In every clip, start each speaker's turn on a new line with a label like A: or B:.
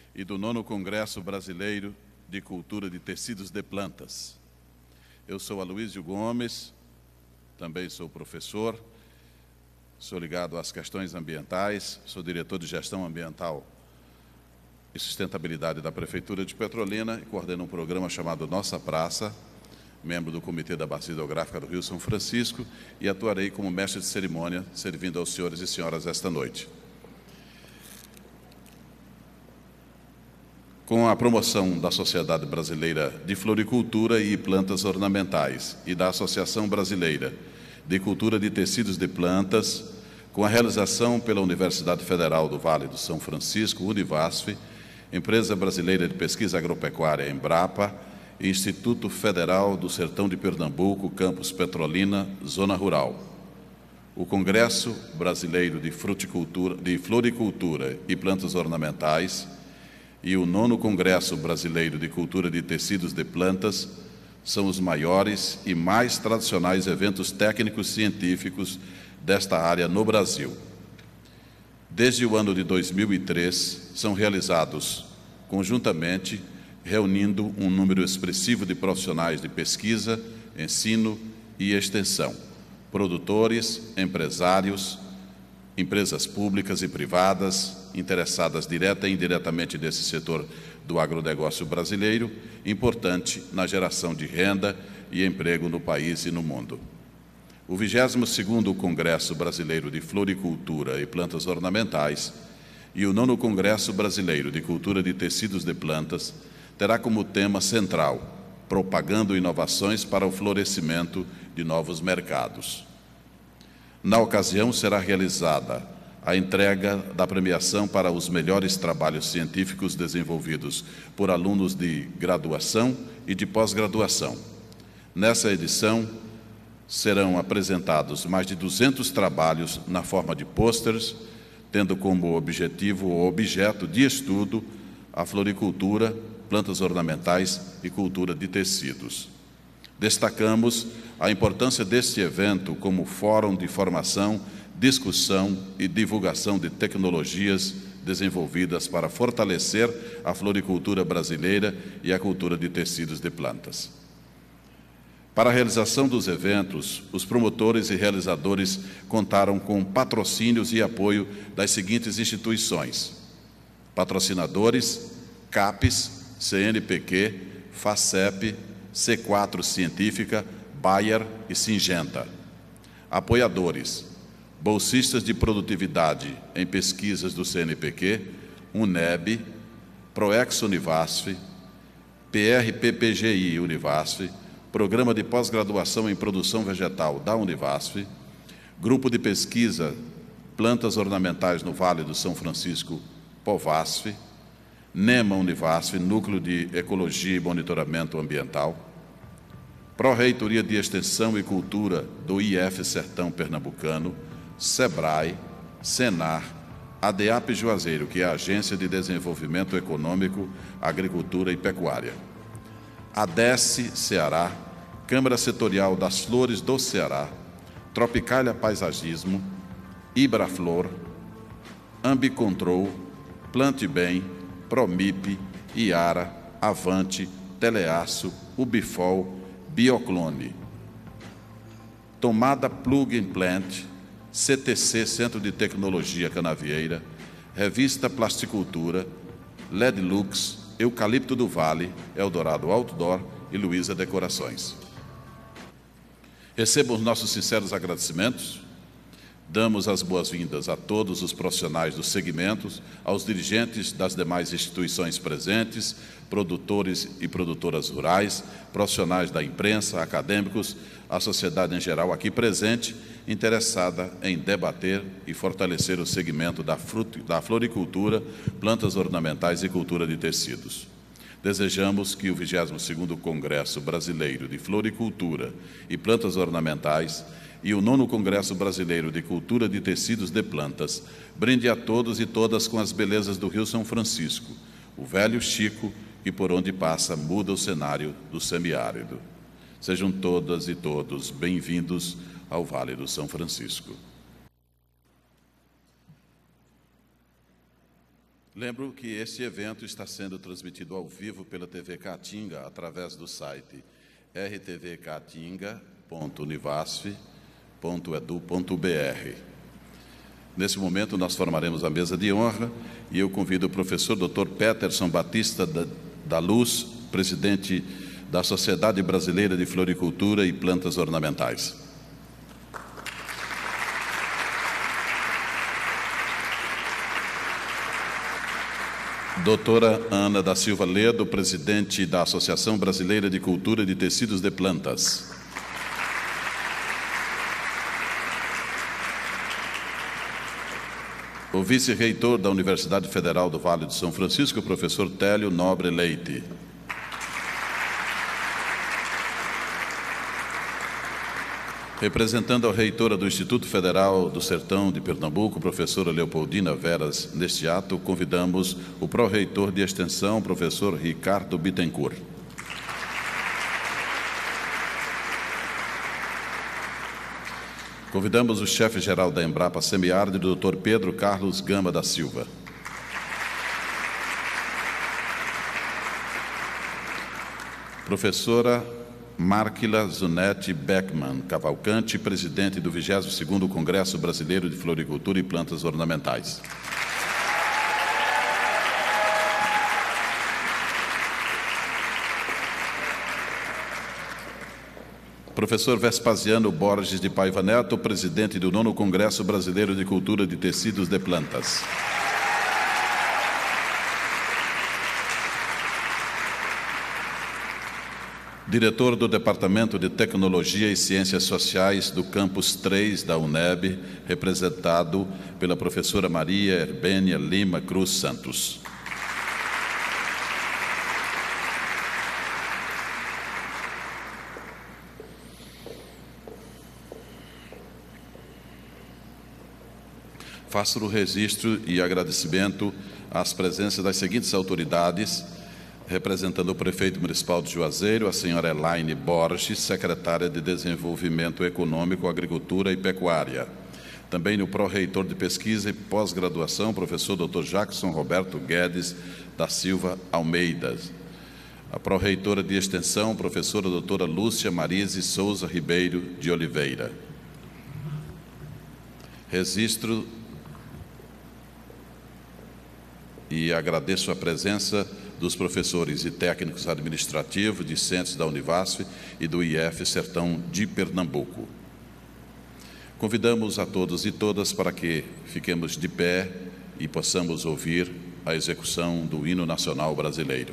A: e do 9º Congresso Brasileiro de Cultura de Tecidos de Plantas. Eu sou Aloísio Gomes, também sou professor, sou ligado às questões ambientais, sou diretor de Gestão Ambiental e Sustentabilidade da Prefeitura de Petrolina e coordeno um programa chamado Nossa Praça, membro do Comitê da Bacia Hidrográfica do Rio São Francisco, e atuarei como mestre de cerimônia, servindo aos senhores e senhoras esta noite. Com a promoção da Sociedade Brasileira de Floricultura e Plantas Ornamentais e da Associação Brasileira de Cultura de Tecidos de Plantas, com a realização pela Universidade Federal do Vale do São Francisco, Univasf, Empresa Brasileira de Pesquisa Agropecuária, Embrapa, e Instituto Federal do Sertão de Pernambuco, Campus Petrolina, Zona Rural. O Congresso Brasileiro de Floricultura e Plantas Ornamentais e o 9º Congresso Brasileiro de Cultura de Tecidos de Plantas são os maiores e mais tradicionais eventos técnicos científicos desta área no Brasil. Desde o ano de 2003, são realizados conjuntamente, reunindo um número expressivo de profissionais de pesquisa, ensino e extensão, produtores, empresários, empresas públicas e privadas, interessadas direta e indiretamente nesse setor do agronegócio brasileiro, importante na geração de renda e emprego no país e no mundo. O 22º Congresso Brasileiro de Floricultura e Plantas Ornamentais e o 9º Congresso Brasileiro de Cultura de Tecidos de Plantas terá como tema central propagando inovações para o florescimento de novos mercados. Na ocasião, será realizada a entrega da premiação para os melhores trabalhos científicos desenvolvidos por alunos de graduação e de pós-graduação. Nessa edição, serão apresentados mais de 200 trabalhos na forma de pôsteres, tendo como objetivo ou objeto de estudo a floricultura, plantas ornamentais e cultura de tecidos. Destacamos a importância deste evento como fórum de formação, discussão e divulgação de tecnologias desenvolvidas para fortalecer a floricultura brasileira e a cultura de tecidos de plantas. Para a realização dos eventos, os promotores e realizadores contaram com patrocínios e apoio das seguintes instituições: patrocinadores, CAPES, CNPq, FACEP, C4 Científica, Bayer e Syngenta. Apoiadores: bolsistas de produtividade em pesquisas do CNPq, UNEB, Proex Univasf, PRPPGI Univasf, Programa de Pós-Graduação em Produção Vegetal da Univasf, Grupo de Pesquisa Plantas Ornamentais no Vale do São Francisco, POVASF, NEMA Univasf, Núcleo de Ecologia e Monitoramento Ambiental, Pró-Reitoria de Extensão e Cultura do IF Sertão Pernambucano, SEBRAE, SENAR, ADEAP Juazeiro, que é a Agência de Desenvolvimento Econômico, Agricultura e Pecuária, ADESE Ceará, Câmara Setorial das Flores do Ceará, Tropicalia Paisagismo, Ibraflor, Ambicontrol, Plante Bem, Promip, Iara, Avante, Teleaço, Ubifol, Bioclone, Tomada Plug and Plant, CTC, Centro de Tecnologia Canavieira, Revista Plasticultura, Ledlux, Eucalipto do Vale, Eldorado Outdoor e Luiza Decorações. Recebam os nossos sinceros agradecimentos. Damos as boas-vindas a todos os profissionais dos segmentos, aos dirigentes das demais instituições presentes, produtores e produtoras rurais, profissionais da imprensa, acadêmicos, a sociedade em geral aqui presente, interessada em debater e fortalecer o segmento da floricultura, plantas ornamentais e cultura de tecidos. Desejamos que o 22º Congresso Brasileiro de Floricultura e Plantas Ornamentais e o 9º Congresso Brasileiro de Cultura de Tecidos de Plantas brinde a todos e todas com as belezas do Rio São Francisco, o velho Chico, que por onde passa muda o cenário do semiárido. Sejam todas e todos bem-vindos ao Vale do São Francisco. Lembro que este evento está sendo transmitido ao vivo pela TV Caatinga através do site rtvcatinga.univasf.edu.br. Nesse momento, nós formaremos a mesa de honra e eu convido o professor Dr. Peterson Batista da Luz, presidente da Sociedade Brasileira de Floricultura e Plantas Ornamentais. Doutora Ana da Silva Ledo, presidente da Associação Brasileira de Cultura de Tecidos de Plantas. O vice-reitor da Universidade Federal do Vale do São Francisco, o professor Télio Nobre Leite. Representando a reitora do Instituto Federal do Sertão de Pernambuco, professora Leopoldina Veras, neste ato, convidamos o pró-reitor de Extensão, professor Ricardo Bittencourt. Convidamos o chefe-geral da Embrapa Semiarde, o Dr. Pedro Carlos Gama da Silva. Professora Márquila Zunetti Beckman Cavalcante, presidente do 22º Congresso Brasileiro de Floricultura e Plantas Ornamentais. Professor Vespasiano Borges de Paiva Neto, presidente do 9º Congresso Brasileiro de Cultura de Tecidos de Plantas. Diretor do Departamento de Tecnologia e Ciências Sociais do Campus 3 da UNEB, representado pela professora Maria Herbênia Lima Cruz Santos. Faço o registro e agradecimento às presenças das seguintes autoridades, representando o prefeito municipal de Juazeiro, a senhora Elaine Borges, secretária de Desenvolvimento Econômico, Agricultura e Pecuária. Também o pró-reitor de Pesquisa e Pós-Graduação, professor Dr. Jackson Roberto Guedes da Silva Almeida. A pró-reitora de Extensão, professora doutora Lúcia Marise Souza Ribeiro de Oliveira. Registro e agradeço a presença dos professores e técnicos administrativos, discentes da Univasf e do IF Sertão de Pernambuco. Convidamos a todos e todas para que fiquemos de pé e possamos ouvir a execução do Hino Nacional Brasileiro.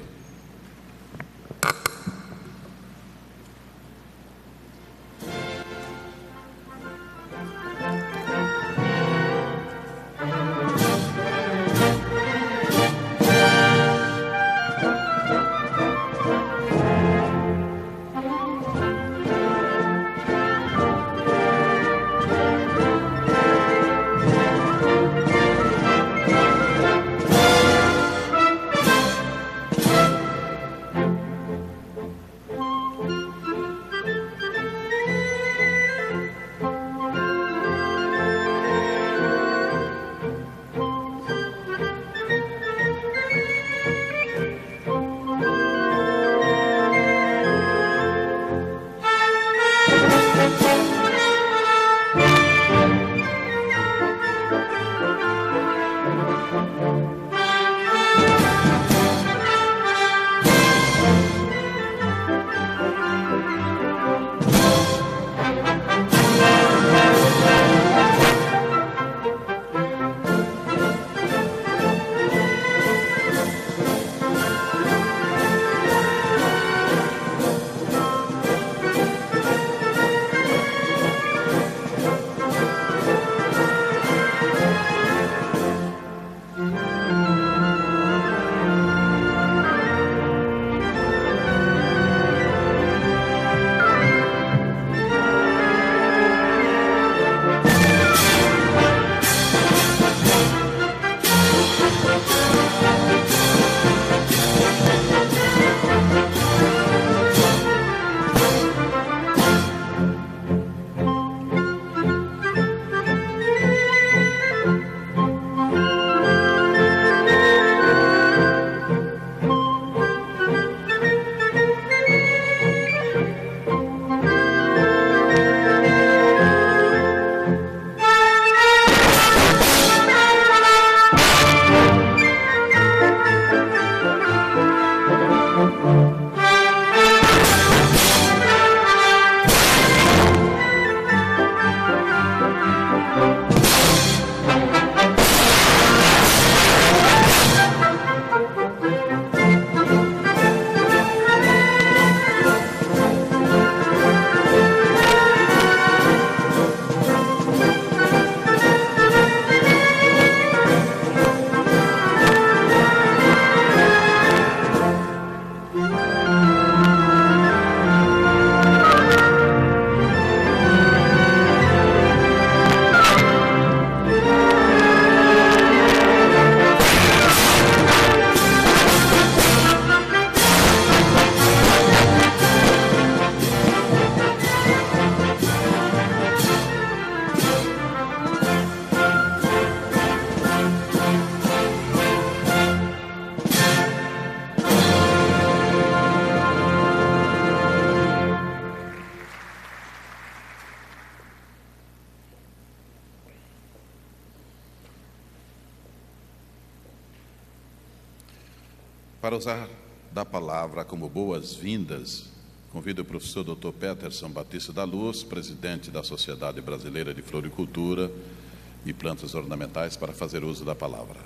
A: Para usar da palavra como boas-vindas, convido o professor Dr. Peterson Batista da Luz, presidente da Sociedade Brasileira de Floricultura e Plantas Ornamentais, para fazer uso da palavra.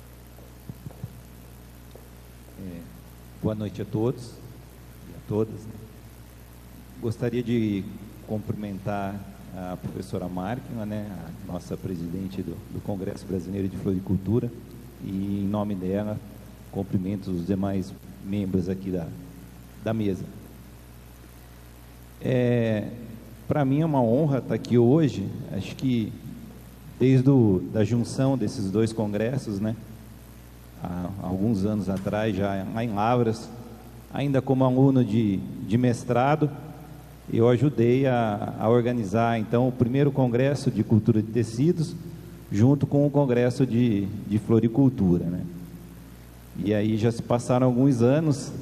B: Boa noite a todos e a todas. Gostaria de cumprimentar a professora Marquina, a nossa presidente do Congresso Brasileiro de Floricultura, e em nome dela cumprimento os demais membros aqui da mesa. Para mim é uma honra estar aqui hoje. Acho que desde da junção desses dois congressos, há alguns anos atrás, já lá em Lavras, ainda como aluno de mestrado, eu ajudei a organizar, então, o primeiro congresso de cultura de tecidos, junto com o congresso de floricultura, E aí já se passaram alguns anos,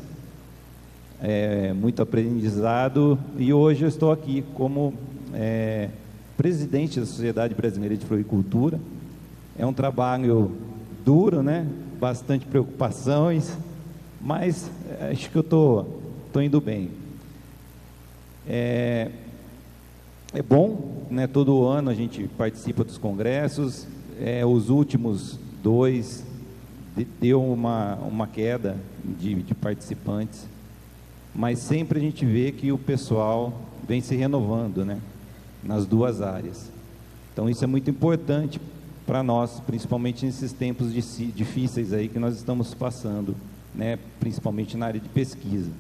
B: muito aprendizado, e hoje eu estou aqui como presidente da Sociedade Brasileira de Floricultura. É um trabalho duro, bastante preocupações, mas acho que eu estou indo bem. É bom, todo ano a gente participa dos congressos. Os últimos dois deu uma queda de participantes, mas sempre a gente vê que o pessoal vem se renovando, nas duas áreas. Então isso é muito importante para nós, principalmente nesses tempos difíceis aí que nós estamos passando, principalmente na área de pesquisa.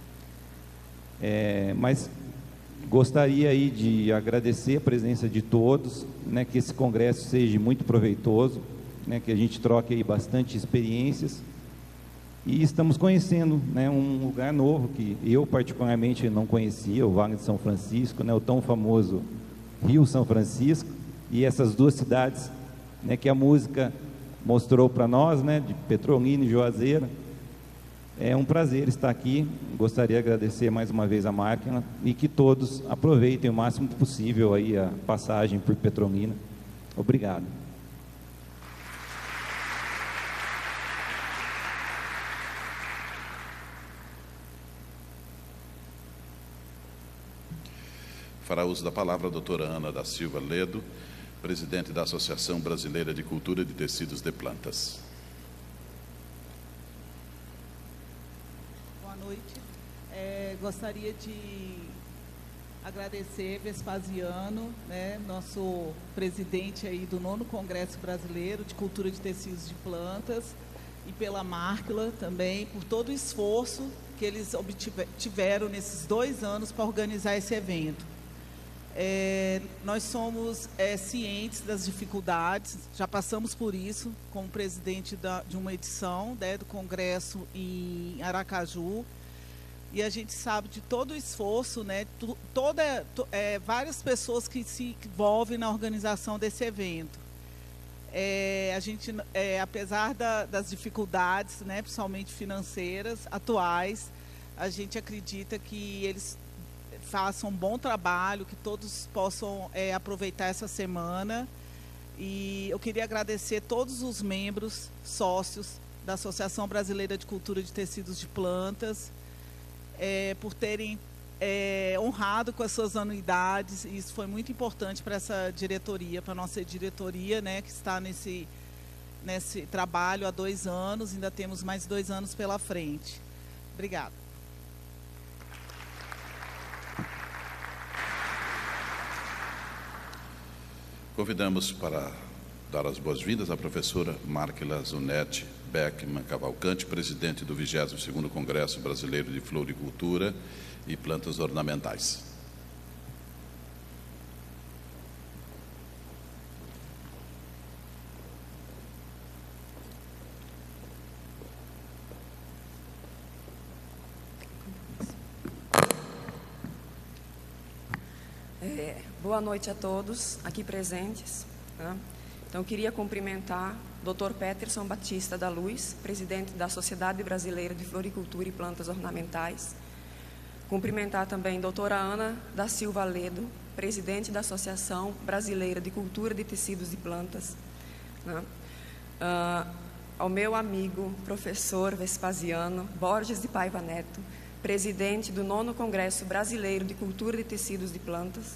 B: Mas gostaria aí de agradecer a presença de todos, que esse congresso seja muito proveitoso, que a gente troque aí bastante experiências, e estamos conhecendo, um lugar novo que eu particularmente não conhecia, o Vale de São Francisco, o tão famoso Rio São Francisco, e essas duas cidades, que a música mostrou para nós, de Petrolina e Juazeiro. É um prazer estar aqui. Gostaria de agradecer mais uma vez a máquina e que todos aproveitem o máximo possível aí a passagem por Petrolina. Obrigado.
A: Fará uso da palavra a doutora Ana da Silva Ledo, presidente da Associação Brasileira de Cultura de Tecidos de Plantas.
C: Boa noite. Gostaria de agradecer Vespasiano, nosso presidente aí do 9º Congresso Brasileiro de Cultura de Tecidos de Plantas, e pela Marquila também, por todo o esforço que eles tiveram nesses 2 anos para organizar esse evento. Nós somos cientes das dificuldades, já passamos por isso como presidente de uma edição do Congresso em Aracaju, e a gente sabe de todo o esforço, várias pessoas que se envolvem na organização desse evento. A gente, apesar das dificuldades, principalmente financeiras, atuais, a gente acredita que eles façam um bom trabalho, que todos possam aproveitar essa semana. E eu queria agradecer todos os membros, sócios da Associação Brasileira de Cultura de Tecidos de Plantas, por terem honrado com as suas anuidades. E isso foi muito importante para essa diretoria, para a nossa diretoria, que está nesse trabalho há 2 anos, ainda temos mais 2 anos pela frente. Obrigada.
A: Convidamos para dar as boas-vindas à professora Marquila Zunetti Beckman Cavalcante, presidente do 22º Congresso Brasileiro de Floricultura e Plantas Ornamentais.
D: Boa noite a todos aqui presentes. Então, eu queria cumprimentar o Dr. Peterson Batista da Luz, presidente da Sociedade Brasileira de Floricultura e Plantas Ornamentais. Cumprimentar também a doutora Ana da Silva Ledo, presidente da Associação Brasileira de Cultura de Tecidos de Plantas. ao meu amigo, professor Vespasiano Borges de Paiva Neto, presidente do 9º Congresso Brasileiro de Cultura de Tecidos de Plantas,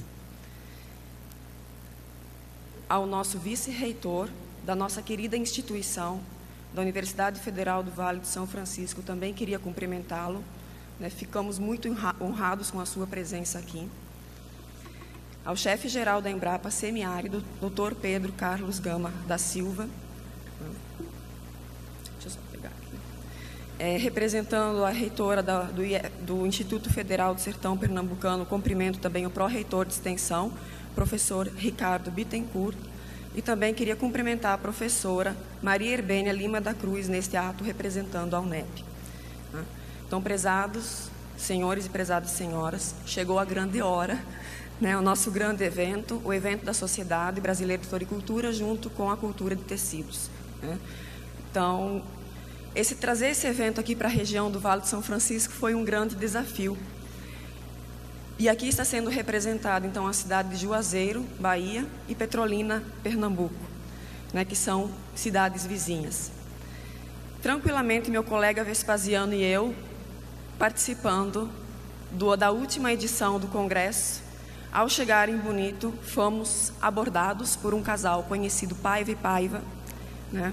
D: ao nosso vice-reitor da nossa querida instituição, da Universidade Federal do Vale do São Francisco, também queria cumprimentá-lo, né? Ficamos muito honrados com a sua presença aqui. Ao chefe-geral da Embrapa Semiárido, Dr. Pedro Carlos Gama da Silva, deixa eu só pegar aqui, representando a reitora do Instituto Federal do Sertão Pernambucano, cumprimento também o pró-reitor de extensão, professor Ricardo Bittencourt, e também queria cumprimentar a professora Maria Herbênia Lima da Cruz, neste ato, representando a UNEP. Então, prezados senhores e prezadas senhoras, chegou a grande hora, né, o nosso grande evento, o evento da Sociedade Brasileira de Floricultura, junto com a cultura de tecidos, né? Então, trazer esse evento aqui para a região do Vale do São Francisco foi um grande desafio. E aqui está sendo representada, então, a cidade de Juazeiro, Bahia, e Petrolina, Pernambuco, né, que são cidades vizinhas. Tranquilamente, meu colega Vespasiano e eu, participando da última edição do Congresso, ao chegar em Bonito, fomos abordados por um casal conhecido Paiva e Paiva, né,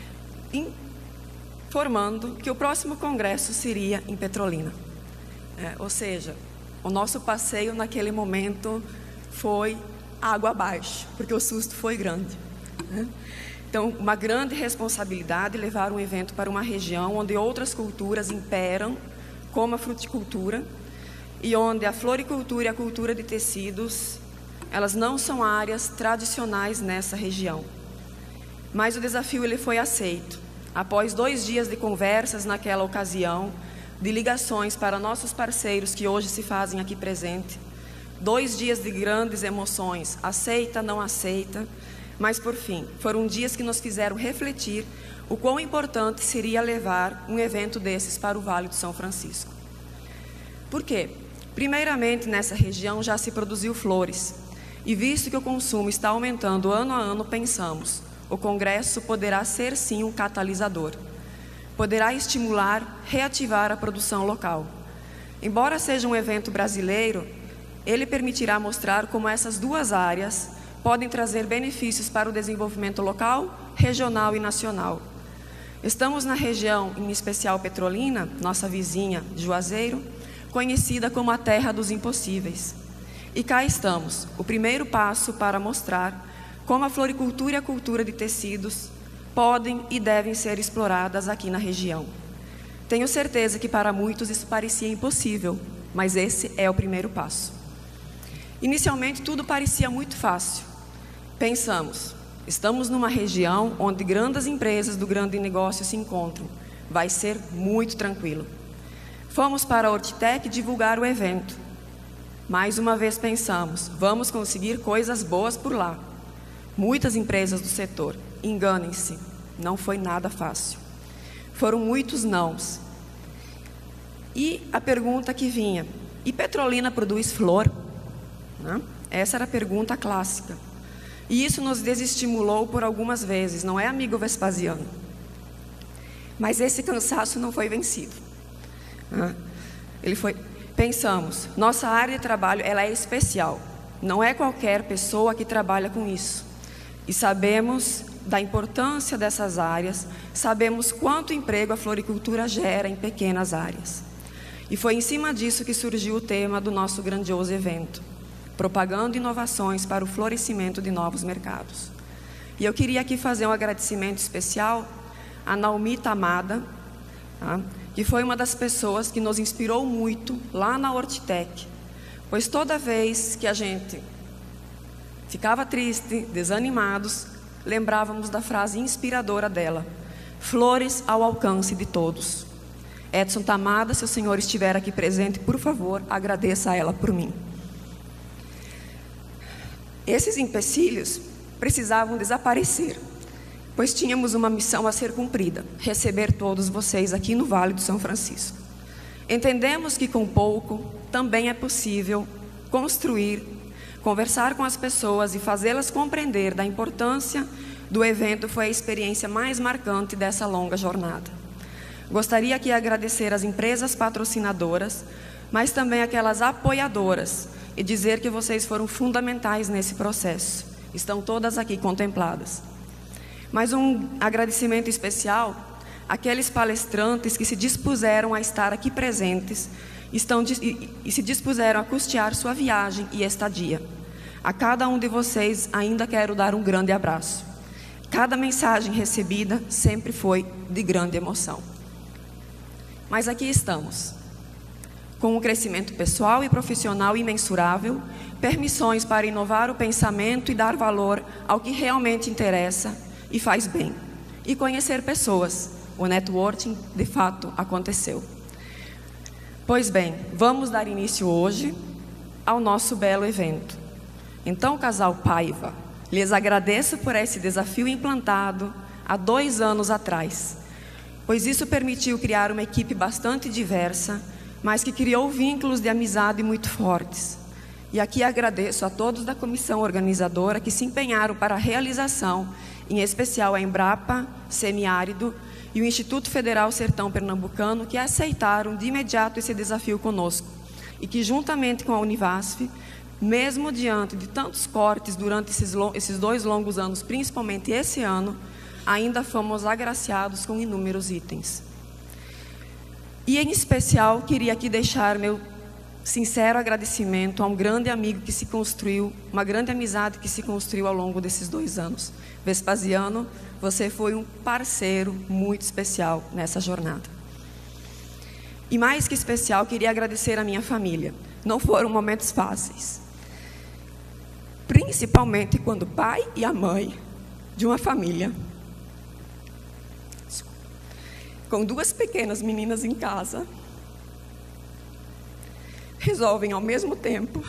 D: informando que o próximo Congresso seria em Petrolina. Ou seja, o nosso passeio naquele momento foi água abaixo, porque o susto foi grande, né? Então, uma grande responsabilidade levar um evento para uma região onde outras culturas imperam, como a fruticultura, e onde a floricultura e a cultura de tecidos, elas não são áreas tradicionais nessa região. Mas o desafio ele foi aceito. Após 2 dias de conversas naquela ocasião, de ligações para nossos parceiros que hoje se fazem aqui presente, 2 dias de grandes emoções, aceita, não aceita, mas por fim, foram dias que nos fizeram refletir o quão importante seria levar um evento desses para o Vale do São Francisco. Por quê? Primeiramente, nessa região já se produziu flores, e visto que o consumo está aumentando ano a ano, pensamos, o Congresso poderá ser sim um catalisador. Poderá estimular, reativar a produção local. Embora seja um evento brasileiro, ele permitirá mostrar como essas 2 áreas podem trazer benefícios para o desenvolvimento local, regional e nacional. Estamos na região, em especial Petrolina, nossa vizinha de Juazeiro, conhecida como a terra dos impossíveis. E cá estamos, o primeiro passo para mostrar como a floricultura e a cultura de tecidos podem e devem ser exploradas aqui na região. Tenho certeza que para muitos isso parecia impossível, mas esse é o primeiro passo. Inicialmente tudo parecia muito fácil. Pensamos, estamos numa região onde grandes empresas do grande negócio se encontram. Vai ser muito tranquilo. Fomos para a Hortitec divulgar o evento. Mais uma vez pensamos, vamos conseguir coisas boas por lá. Muitas empresas do setor. Enganem-se, não foi nada fácil. Foram muitos nãos. E a pergunta que vinha, e Petrolina produz flor? Né? Essa era a pergunta clássica. E isso nos desestimulou por algumas vezes, não é, amigo Vespasiano? Mas esse cansaço não foi vencido. Pensamos, nossa área de trabalho ela é especial. Não é qualquer pessoa que trabalha com isso. E sabemos da importância dessas áreas, sabemos quanto emprego a floricultura gera em pequenas áreas. E foi em cima disso que surgiu o tema do nosso grandioso evento, propagando inovações para o florescimento de novos mercados. E eu queria aqui fazer um agradecimento especial a Naomi Tamada, que foi uma das pessoas que nos inspirou muito lá na Hortitec, pois toda vez que a gente ficava triste, desanimados, lembrávamos da frase inspiradora dela: flores ao alcance de todos. Edson Tamada, se o senhor estiver aqui presente, por favor, agradeça a ela por mim. Esses empecilhos precisavam desaparecer, pois tínhamos uma missão a ser cumprida: receber todos vocês aqui no Vale do São Francisco. Entendemos que com pouco também é possível construir, conversar com as pessoas e fazê-las compreender da importância do evento foi a experiência mais marcante dessa longa jornada. Gostaria aqui de agradecer as empresas patrocinadoras, mas também aquelas apoiadoras, e dizer que vocês foram fundamentais nesse processo. Estão todas aqui contempladas. Mas um agradecimento especial àqueles palestrantes que se dispuseram a estar aqui presentes e se dispuseram a custear sua viagem e estadia. A cada um de vocês ainda quero dar um grande abraço. Cada mensagem recebida sempre foi de grande emoção. Mas aqui estamos, com um crescimento pessoal e profissional imensurável, permissões para inovar o pensamento e dar valor ao que realmente interessa e faz bem, e conhecer pessoas. O networking, de fato, aconteceu. Pois bem, vamos dar início hoje ao nosso belo evento. Então, casal Paiva, lhes agradeço por esse desafio implantado há 2 anos atrás, pois isso permitiu criar uma equipe bastante diversa, mas que criou vínculos de amizade muito fortes. E aqui agradeço a todos da comissão organizadora que se empenharam para a realização, em especial a Embrapa, Semiárido e o Instituto Federal Sertão Pernambucano, que aceitaram de imediato esse desafio conosco e que, juntamente com a Univasf, mesmo diante de tantos cortes durante esses 2 longos anos, principalmente esse ano, ainda fomos agraciados com inúmeros itens. E, em especial, queria aqui deixar meu sincero agradecimento a um grande amigo que se construiu, uma grande amizade que se construiu ao longo desses 2 anos. Vespasiano, você foi um parceiro muito especial nessa jornada. E mais que especial, queria agradecer a minha família. Não foram momentos fáceis. Principalmente quando o pai e a mãe de uma família, com 2 pequenas meninas em casa, resolvem ao mesmo tempo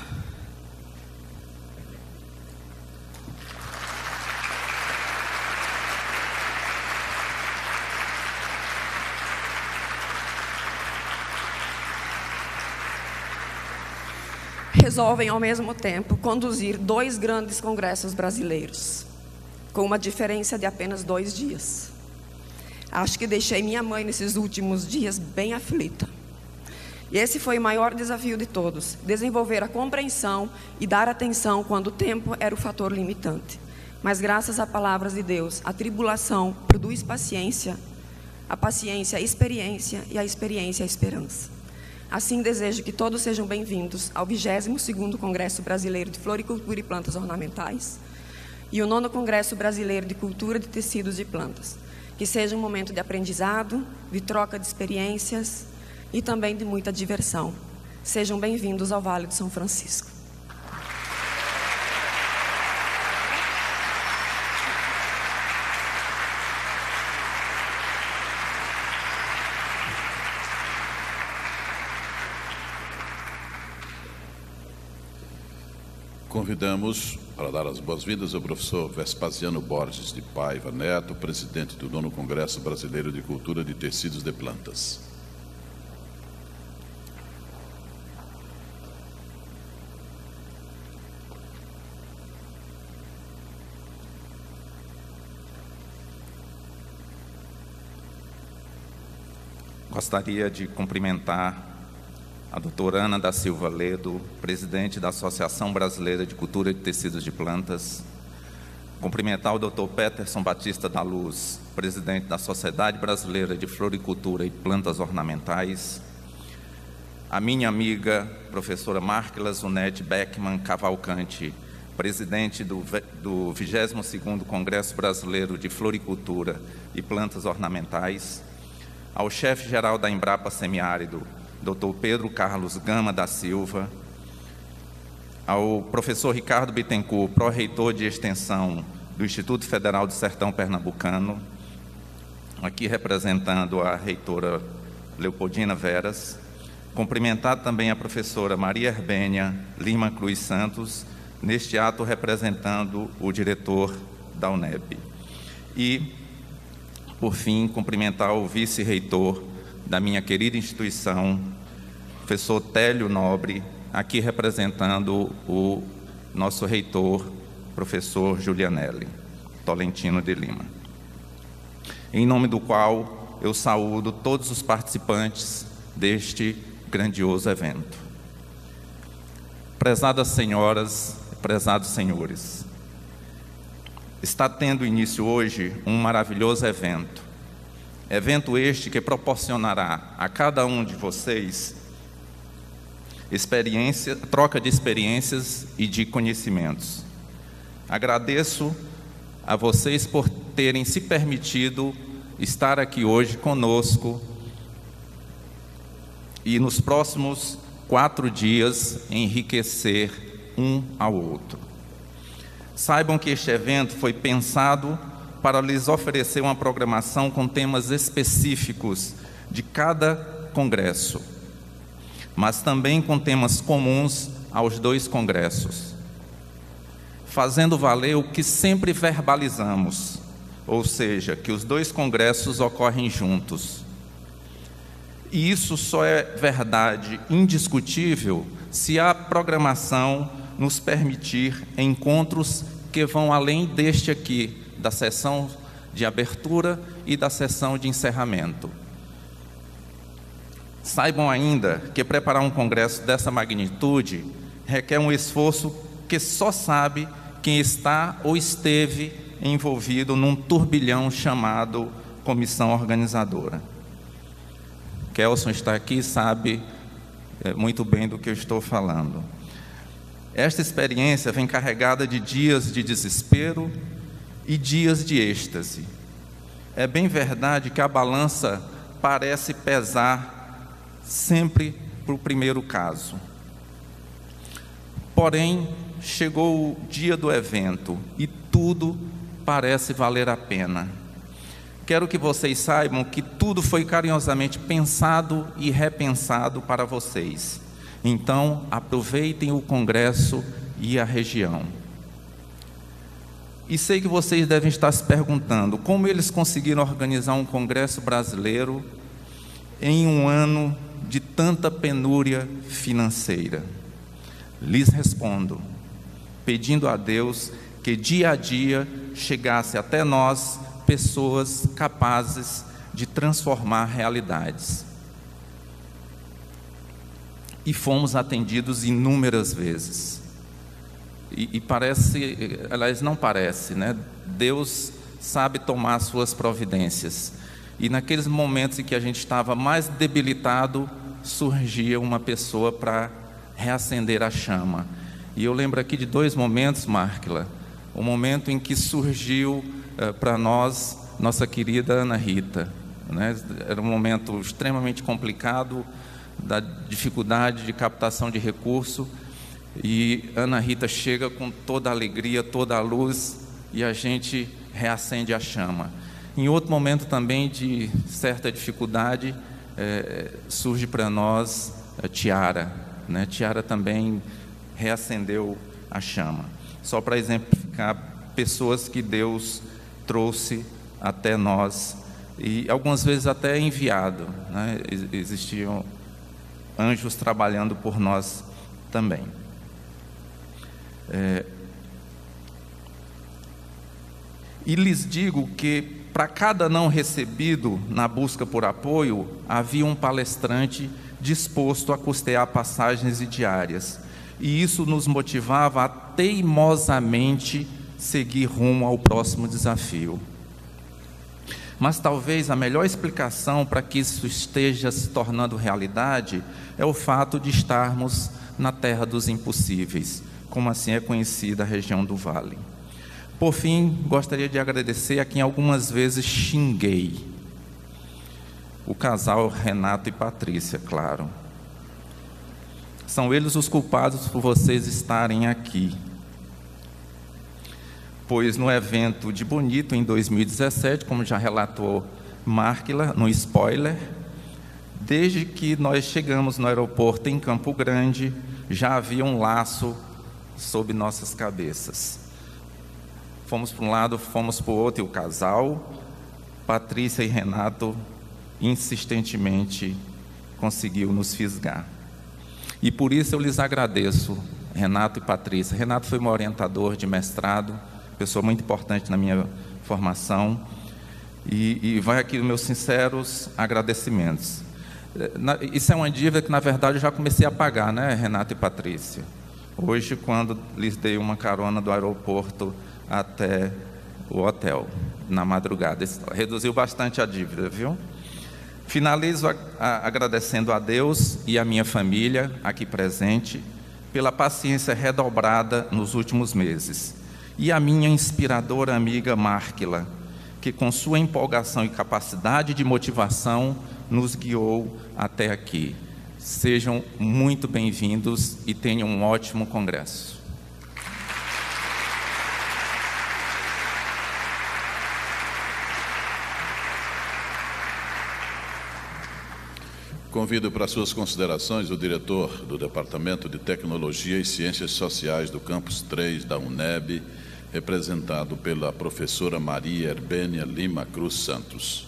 D: conduzir 2 grandes congressos brasileiros, com uma diferença de apenas 2 dias. Acho que deixei minha mãe nesses últimos dias bem aflita. E esse foi o maior desafio de todos, desenvolver a compreensão e dar atenção quando o tempo era o fator limitante. Mas graças a palavras de Deus, a tribulação produz paciência, a paciência a experiência e a experiência a esperança. Assim, desejo que todos sejam bem-vindos ao 22º Congresso Brasileiro de Floricultura e Plantas Ornamentais e o 9º Congresso Brasileiro de Cultura de Tecidos e Plantas. Que seja um momento de aprendizado, de troca de experiências e também de muita diversão. Sejam bem-vindos ao Vale do São Francisco.
A: Convidamos para dar as boas-vindas ao professor Vespasiano Borges de Paiva Neto, presidente do 9º Congresso Brasileiro de Cultura de Tecidos de Plantas.
E: Gostaria de cumprimentar a doutora Ana da Silva Ledo, presidente da Associação Brasileira de Cultura de Tecidos de Plantas. Cumprimentar o doutor Peterson Batista da Luz, presidente da Sociedade Brasileira de Floricultura e Plantas Ornamentais. A minha amiga, professora Márquela Zunete Beckman Cavalcante, presidente do 22º Congresso Brasileiro de Floricultura e Plantas Ornamentais. Ao chefe-geral da Embrapa Semiárido, Dr. Pedro Carlos Gama da Silva, ao professor Ricardo Bittencourt, pró-reitor de extensão do Instituto Federal do Sertão Pernambucano, aqui representando a reitora Leopoldina Veras, cumprimentar também a professora Maria Herbênia Lima Cruz Santos, neste ato representando o diretor da UNEB. E, por fim, cumprimentar o vice-reitor da minha querida instituição, professor Télio Nobre, aqui representando o nosso reitor, professor Julianelli. Tolentino de Lima, em nome do qual eu saúdo todos os participantes deste grandioso evento. Prezadas senhoras, prezados senhores, está tendo início hoje um maravilhoso evento. Evento este que proporcionará a cada um de vocês troca de experiências e de conhecimentos. Agradeço a vocês por terem se permitido estar aqui hoje conosco e nos próximos 4 dias enriquecer um ao outro. Saibam que este evento foi pensado para lhes oferecer uma programação com temas específicos de cada congresso, mas também com temas comuns aos 2 congressos, fazendo valer o que sempre verbalizamos, ou seja, que os 2 congressos ocorrem juntos. E isso só é verdade indiscutível se a programação nos permitir encontros que vão além deste aqui, da sessão de abertura e da sessão de encerramento. Saibam ainda que preparar um congresso dessa magnitude requer um esforço que só sabe quem está ou esteve envolvido num turbilhão chamado comissão organizadora. Kelson está aqui e sabe muito bem do que eu estou falando. Esta experiência vem carregada de dias de desespero e dias de êxtase. É bem verdade que a balança parece pesar sempre para o primeiro caso. Porém, chegou o dia do evento e tudo parece valer a pena. Quero que vocês saibam que tudo foi carinhosamente pensado e repensado para vocês. Então, aproveitem o congresso e a região. E sei que vocês devem estar se perguntando como eles conseguiram organizar um congresso brasileiro em um ano de tanta penúria financeira. Lhes respondo, pedindo a Deus que dia a dia chegasse até nós pessoas capazes de transformar realidades. E fomos atendidos inúmeras vezes. E parece, aliás, não parece, né? Deus sabe tomar suas providências. E naqueles momentos em que a gente estava mais debilitado, surgia uma pessoa para reacender a chama. E eu lembro aqui de 2 momentos, Márquila. O momento em que surgiu para nós, nossa querida Ana Rita, né? Era um momento extremamente complicado, da dificuldade de captação de recurso, e Ana Rita chega com toda a alegria, toda a luz, e a gente reacende a chama. Em outro momento também de certa dificuldade, surge para nós a Tiara, né? Tiara também reacendeu a chama. Só para exemplificar pessoas que Deus trouxe até nós, e algumas vezes até enviado, né? Existiam anjos trabalhando por nós também. E lhes digo que para cada não recebido na busca por apoio, havia um palestrante disposto a custear passagens e diárias. E isso nos motivava a teimosamente seguir rumo ao próximo desafio. Mas talvez a melhor explicação para que isso esteja se tornando realidade é o fato de estarmos na terra dos impossíveis, como assim é conhecida a região do Vale. Por fim, gostaria de agradecer a quem algumas vezes xinguei. O casal Renato e Patrícia, claro. São eles os culpados por vocês estarem aqui. Pois no evento de Bonito, em 2017, como já relatou Márquila, no spoiler, desde que nós chegamos no aeroporto em Campo Grande, já havia um laço sob nossas cabeças. Fomos para um lado, fomos para o outro, e o casal, Patrícia e Renato, insistentemente conseguiu nos fisgar. E por isso eu lhes agradeço, Renato e Patrícia. Renato foi meu orientador de mestrado, pessoa muito importante na minha formação, e vai aqui os meus sinceros agradecimentos. Isso é uma dívida que, na verdade, eu já comecei a pagar, né, Renato e Patrícia? Hoje, quando lhes dei uma carona do aeroporto até o hotel, na madrugada, reduziu bastante a dívida, viu? Finalizo agradecendo a Deus e a minha família aqui presente pela paciência redobrada nos últimos meses, e a minha inspiradora amiga Márquila, que com sua empolgação e capacidade de motivação nos guiou até aqui. Sejam muito bem-vindos e tenham um ótimo congresso.
A: Convido para suas considerações o diretor do Departamento de Tecnologia e Ciências Sociais do Campus 3 da UNEB, representado pela professora Maria Herbênia Lima Cruz Santos.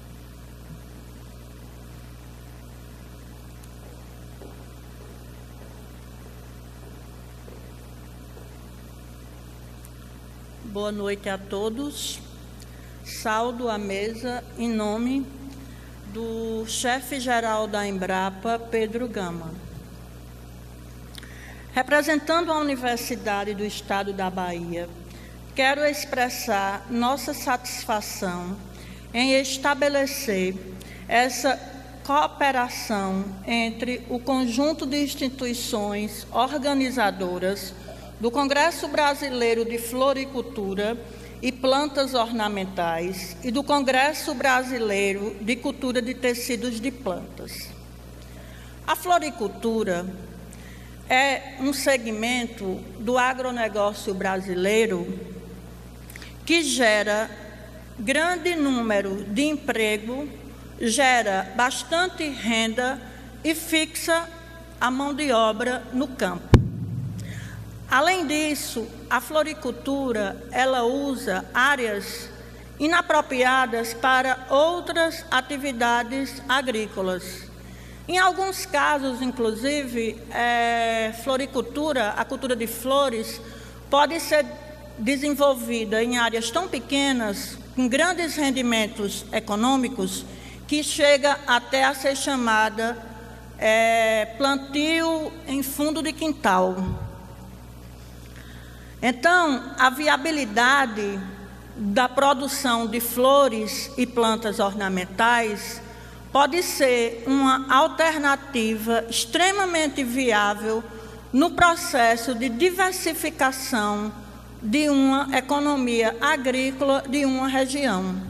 F: Boa noite a todos. Saudo a mesa em nome do chefe-geral da Embrapa, Pedro Gama. Representando a Universidade do Estado da Bahia, quero expressar nossa satisfação em estabelecer essa cooperação entre o conjunto de instituições organizadoras do Congresso Brasileiro de Floricultura e Plantas Ornamentais e do Congresso Brasileiro de Cultura de Tecidos de Plantas. A floricultura é um segmento do agronegócio brasileiro que gera grande número de emprego, gera bastante renda e fixa a mão de obra no campo. Além disso, a floricultura, ela usa áreas inapropriadas para outras atividades agrícolas. Em alguns casos, inclusive, floricultura, a cultura de flores, pode ser desenvolvida em áreas tão pequenas, com grandes rendimentos econômicos, que chega até a ser chamada plantio em fundo de quintal. Então, a viabilidade da produção de flores e plantas ornamentais pode ser uma alternativa extremamente viável no processo de diversificação de uma economia agrícola de uma região.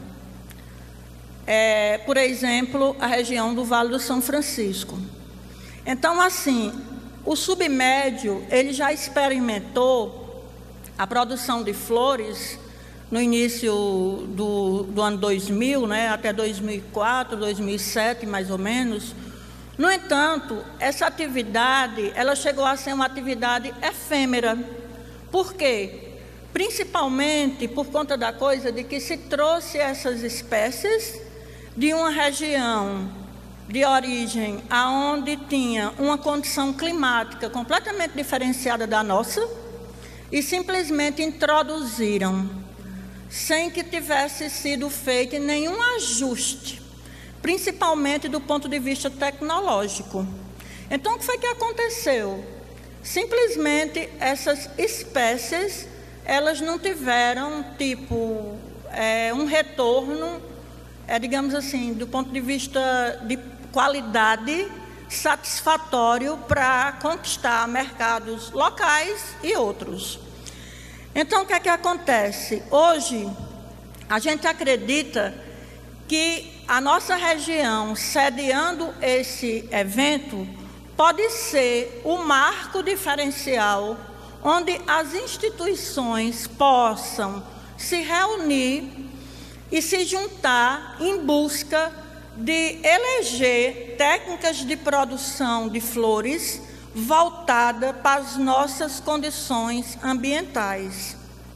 F: Por exemplo, a região do Vale do São Francisco. Então, assim, o submédio, ele já experimentou a produção de flores no início do ano 2000, né, até 2004, 2007, mais ou menos. No entanto, essa atividade, ela chegou a ser uma atividade efêmera. Por quê? Principalmente por conta da coisa de que se trouxe essas espécies de uma região de origem aonde tinha uma condição climática completamente diferenciada da nossa, e simplesmente introduziram, sem que tivesse sido feito nenhum ajuste, principalmente do ponto de vista tecnológico. Então, o que foi que aconteceu? Simplesmente essas espécies, elas não tiveram, um retorno, digamos assim, do ponto de vista de qualidade, satisfatório para conquistar mercados locais e outros. Então, o que é que acontece? Hoje, a gente acredita que a nossa região, sediando esse evento, pode ser o marco diferencial onde as instituições possam se reunir e se juntar em busca de eleger técnicas de produção de flores voltada para as nossas condições ambientais.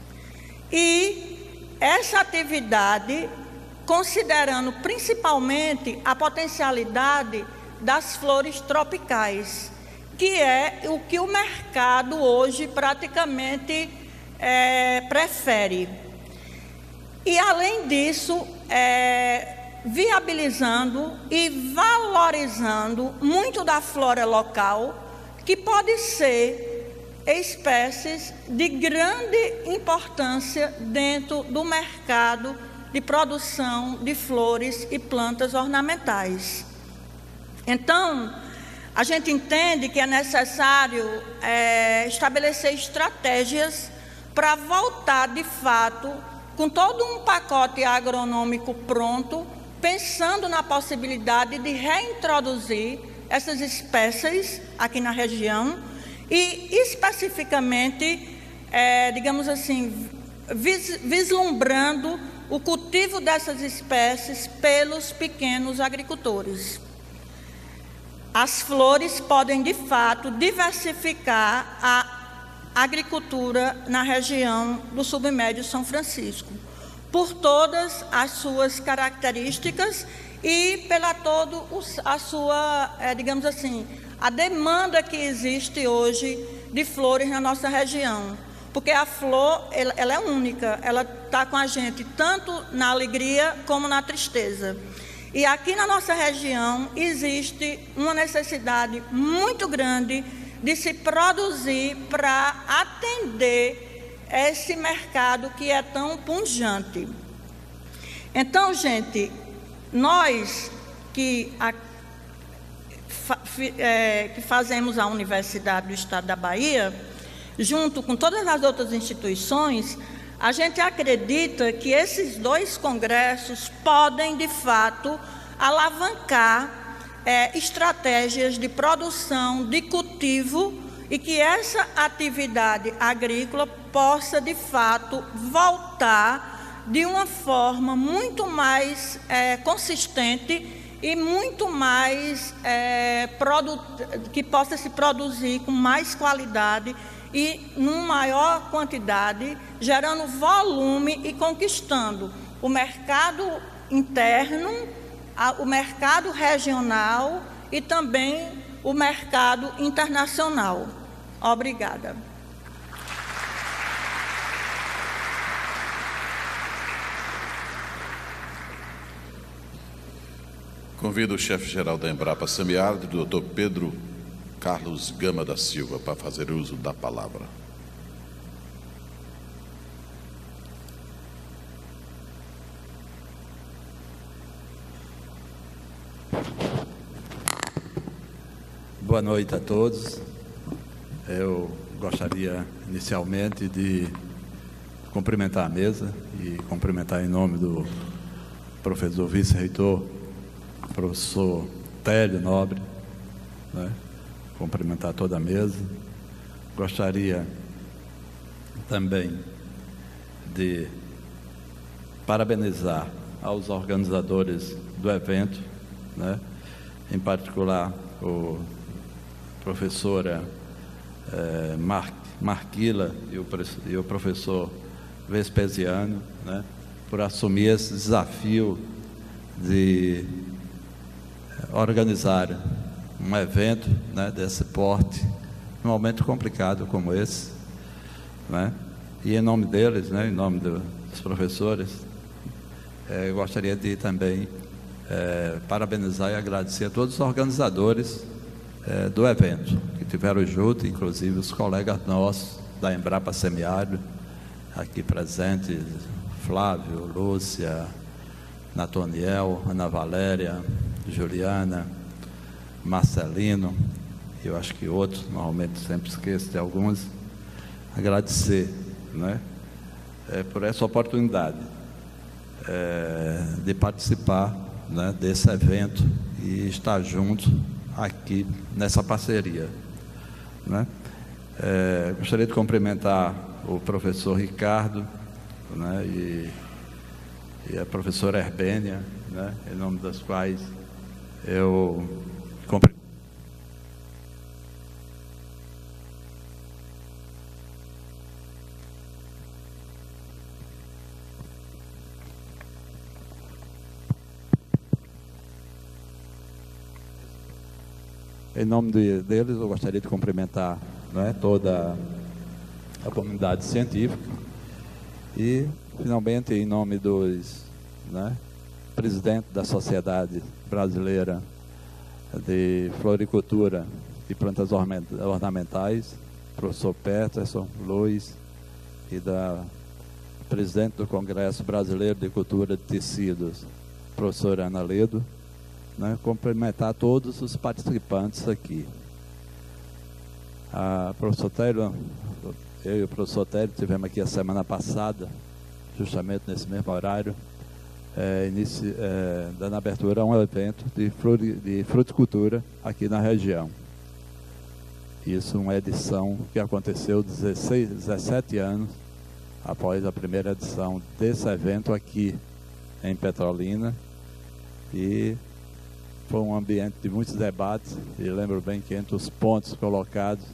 F: E essa atividade, considerando principalmente a potencialidade das flores tropicais, que é o que o mercado hoje praticamente prefere. E, além disso, viabilizando e valorizando muito da flora local, que pode ser espécies de grande importância dentro do mercado de produção de flores e plantas ornamentais. Então, a gente entende que é necessário estabelecer estratégias para voltar, de fato, com todo um pacote agronômico pronto, pensando na possibilidade de reintroduzir essas espécies aqui na região e, especificamente, digamos assim, vislumbrando o cultivo dessas espécies pelos pequenos agricultores. As flores podem, de fato, diversificar a agricultura na região do submédio São Francisco, por todas as suas características e pela toda a sua, digamos assim, a demanda que existe hoje de flores na nossa região. Porque a flor, ela é única, ela está com a gente tanto na alegria como na tristeza. E aqui na nossa região existe uma necessidade muito grande de se produzir para atender esse mercado que é tão pujante. Então, gente, nós que fazemos a Universidade do Estado da Bahia, junto com todas as outras instituições, a gente acredita que esses dois congressos podem, de fato, alavancar estratégias de produção, de cultivo, e que essa atividade agrícola possa, de fato, voltar de uma forma muito mais consistente e muito mais que possa se produzir com mais qualidade e numa maior quantidade, gerando volume e conquistando o mercado interno, o mercado regional e também o mercado internacional. Obrigada.
A: Convido o chefe-geral da Embrapa Semiárido, o Dr. Pedro Carlos Gama da Silva, para fazer uso da palavra.
G: Boa noite a todos. Eu gostaria inicialmente de cumprimentar a mesa e cumprimentar em nome do professor vice-reitor, professor Télio Nobre, né? Cumprimentar toda a mesa. Gostaria também de parabenizar aos organizadores do evento, né? Em particular o professora Marquila e o professor Vespesiano, né, por assumir esse desafio de organizar um evento, né, desse porte, num momento complicado como esse, né, e em nome deles, né, em nome dos professores, gostaria de também parabenizar e agradecer a todos os organizadores do evento, que tiveram junto, inclusive os colegas nossos da Embrapa Semiárido, aqui presentes, Flávio, Lúcia, Natoniel, Ana Valéria, Juliana, Marcelino, eu acho que outros, normalmente sempre esqueço de alguns. Agradecer, né, por essa oportunidade de participar, né, desse evento e estar junto aqui nessa parceria, né? Gostaria de cumprimentar o professor Ricardo, né, e a professora Herbênia, né, em nome das quais eu cumprimento. Em nome deles, eu gostaria de cumprimentar, né, toda a comunidade científica. E, finalmente, em nome dos presidente da Sociedade Brasileira de Floricultura e Plantas Ornamentais, professor Peterson Luiz, e da presidente do Congresso Brasileiro de Cultura de Tecidos, professora Ana Ledo, cumprimentar todos os participantes aqui. A professora Télio, eu e o professor Télio estivemos aqui a semana passada, justamente nesse mesmo horário, dando abertura a um evento de fruticultura aqui na região. Isso é uma edição que aconteceu 17 anos após a primeira edição desse evento aqui em Petrolina, e foi um ambiente de muitos debates. E lembro bem que entre os pontos colocados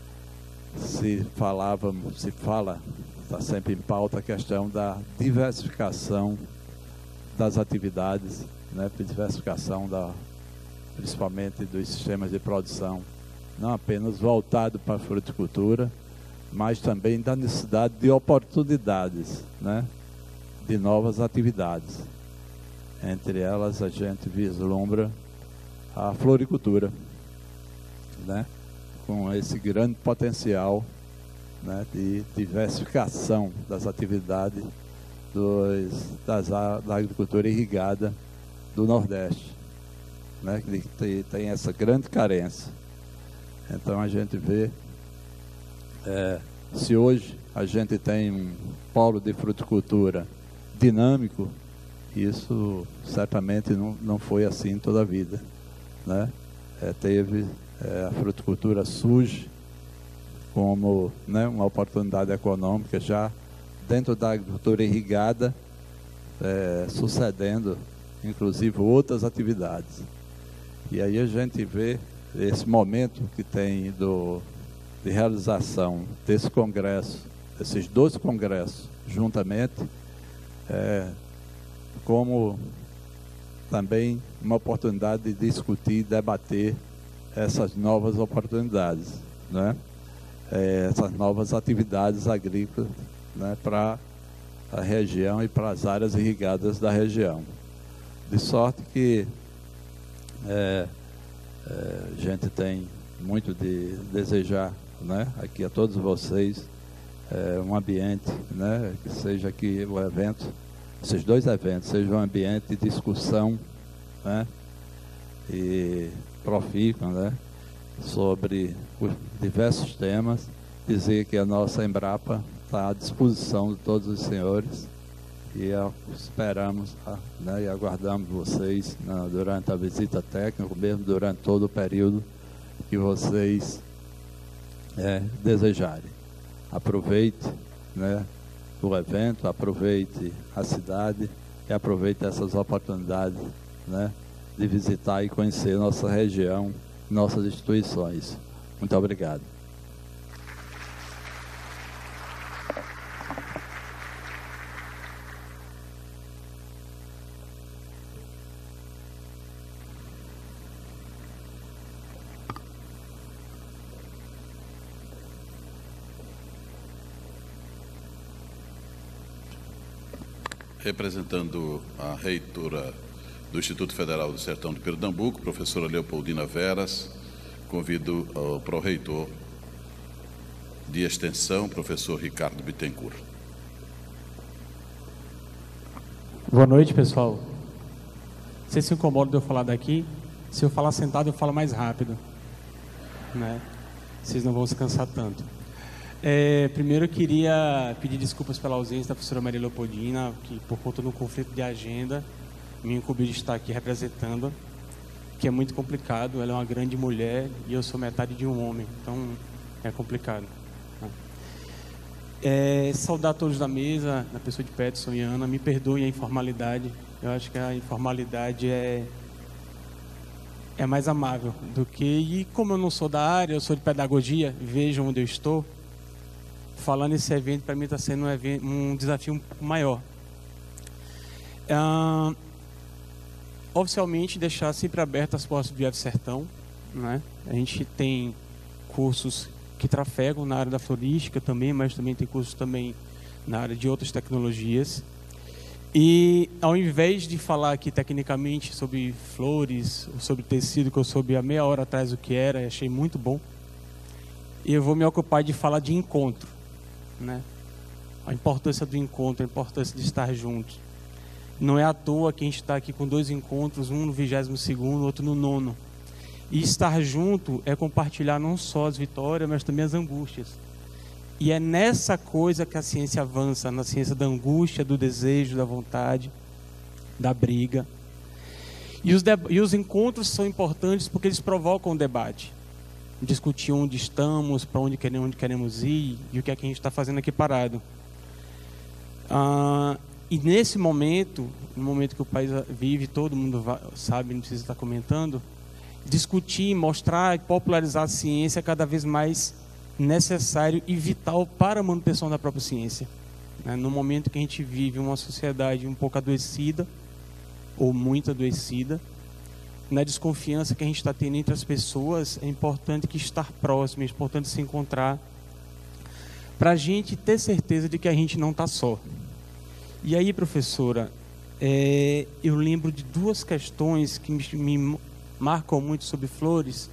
G: está sempre em pauta a questão da diversificação das atividades, diversificação principalmente dos sistemas de produção, não apenas voltado para a fruticultura, mas também da necessidade de oportunidades, de novas atividades. Entre elas a gente vislumbra a floricultura, com esse grande potencial de diversificação das atividades da agricultura irrigada do Nordeste, que tem essa grande carência. Então a gente vê, se hoje a gente tem um polo de fruticultura dinâmico, isso certamente não foi assim toda a vida, a fruticultura surge como uma oportunidade econômica já dentro da agricultura irrigada, sucedendo inclusive outras atividades. E aí a gente vê esse momento que tem de realização desse congresso, esses dois congressos juntamente, como também uma oportunidade de discutir e debater essas novas oportunidades, essas novas atividades agrícolas, para a região e para as áreas irrigadas da região. De sorte que a gente tem muito de desejar, aqui a todos vocês, um ambiente, que seja aqui o evento, esses dois eventos, seja um ambiente de discussão, e profícuo, sobre os diversos temas. Dizer que a nossa Embrapa está à disposição de todos os senhores, e esperamos e aguardamos vocês durante a visita técnica, mesmo durante todo o período que vocês desejarem. Aproveite o evento, aproveite a cidade e aproveite essas oportunidades de visitar e conhecer nossa região, nossas instituições. Muito obrigado.
A: Representando a reitora do Instituto Federal do Sertão de Pernambuco, professora Leopoldina Veras, convido o pró-reitor de Extensão, professor Ricardo Bittencourt.
H: Boa noite, pessoal. Vocês se incomodam de eu falar daqui? Se eu falar sentado, eu falo mais rápido, Vocês não vão se cansar tanto. Primeiro eu queria pedir desculpas pela ausência da professora Maria Leopoldina, que por conta do conflito de agenda me incumbiu de estar aqui representando, que é muito complicado. Ela é uma grande mulher e eu sou metade de um homem, então é complicado. Saudar todos da mesa, na pessoa de Peterson e Ana. Me perdoem a informalidade, eu acho que a informalidade é mais amável do que... E como eu não sou da área, eu sou de pedagogia, vejam onde eu estou. Falando esse evento, para mim está sendo um desafio maior. Oficialmente, deixar sempre abertas as portas do IF Sertão, A gente tem cursos que trafegam na área da florística também, mas também tem cursos também na área de outras tecnologias. E ao invés de falar aqui tecnicamente sobre flores, sobre tecido, que eu soube há meia hora atrás o que era, achei muito bom, eu vou me ocupar de falar de encontro, né? A importância do encontro, a importância de estar juntos. Não é à toa que a gente está aqui com 2 encontros, um no 22º, outro no 9º. E estar junto é compartilhar não só as vitórias, mas também as angústias. E é nessa coisa que a ciência avança, na ciência da angústia, do desejo, da vontade, da briga. E os encontros são importantes porque eles provocam o debate. Discutir onde estamos, para onde queremos ir e o que é que a gente está fazendo aqui parado. E nesse momento, no momento que o país vive, todo mundo sabe, não precisa estar comentando, discutir, mostrar e popularizar a ciência é cada vez mais necessário e vital para a manutenção da própria ciência. No momento que a gente vive uma sociedade um pouco adoecida, ou muito adoecida, na desconfiança que a gente está tendo entre as pessoas, é importante que estar próximo, é importante se encontrar, para a gente ter certeza de que a gente não está só. E aí, professora, eu lembro de 2 questões que me marcam muito sobre flores.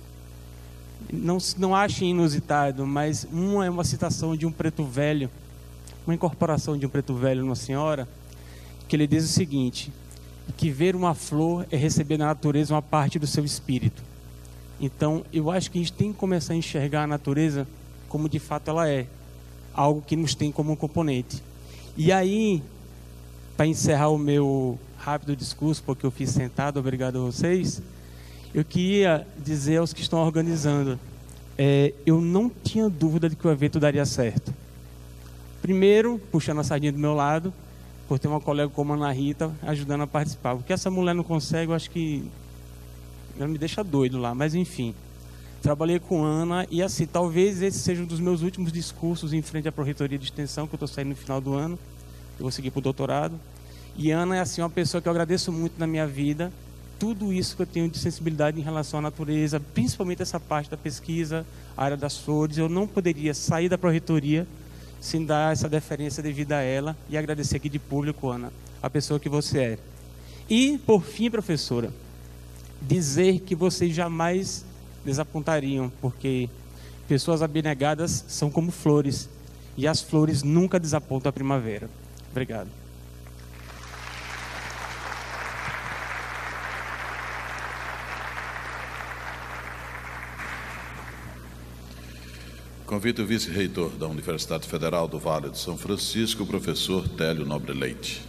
H: Não achem inusitado, mas uma é uma citação de um preto velho, uma incorporação de um preto velho numa senhora, que ele diz o seguinte: que ver uma flor é receber na natureza uma parte do seu espírito. Então, eu acho que a gente tem que começar a enxergar a natureza como de fato ela é, algo que nos tem como um componente. E aí, para encerrar o meu rápido discurso, porque eu fiz sentado, obrigado a vocês, eu queria dizer aos que estão organizando, eu não tinha dúvida de que o evento daria certo. Primeiro, puxando a sardinha do meu lado, por ter uma colega como a Ana Rita ajudando a participar. Porque essa mulher não consegue, eu acho que ela me deixa doido lá, mas enfim. Trabalhei com Ana e assim, talvez esse seja um dos meus últimos discursos em frente à Pró-Reitoria de Extensão, que eu estou saindo no final do ano. Eu vou seguir para o doutorado. E Ana é assim uma pessoa que eu agradeço muito na minha vida, tudo isso que eu tenho de sensibilidade em relação à natureza, principalmente essa parte da pesquisa, a área das flores. Eu não poderia sair da Pró-Reitoria sem dar essa deferência devida a ela e agradecer aqui de público, Ana, a pessoa que você é. E, por fim, professora, dizer que vocês jamais desapontariam, porque pessoas abnegadas são como flores, e as flores nunca desapontam a primavera. Obrigado.
A: Convido o vice-reitor da Universidade Federal do Vale do São Francisco, o professor Télio Nobre Leite.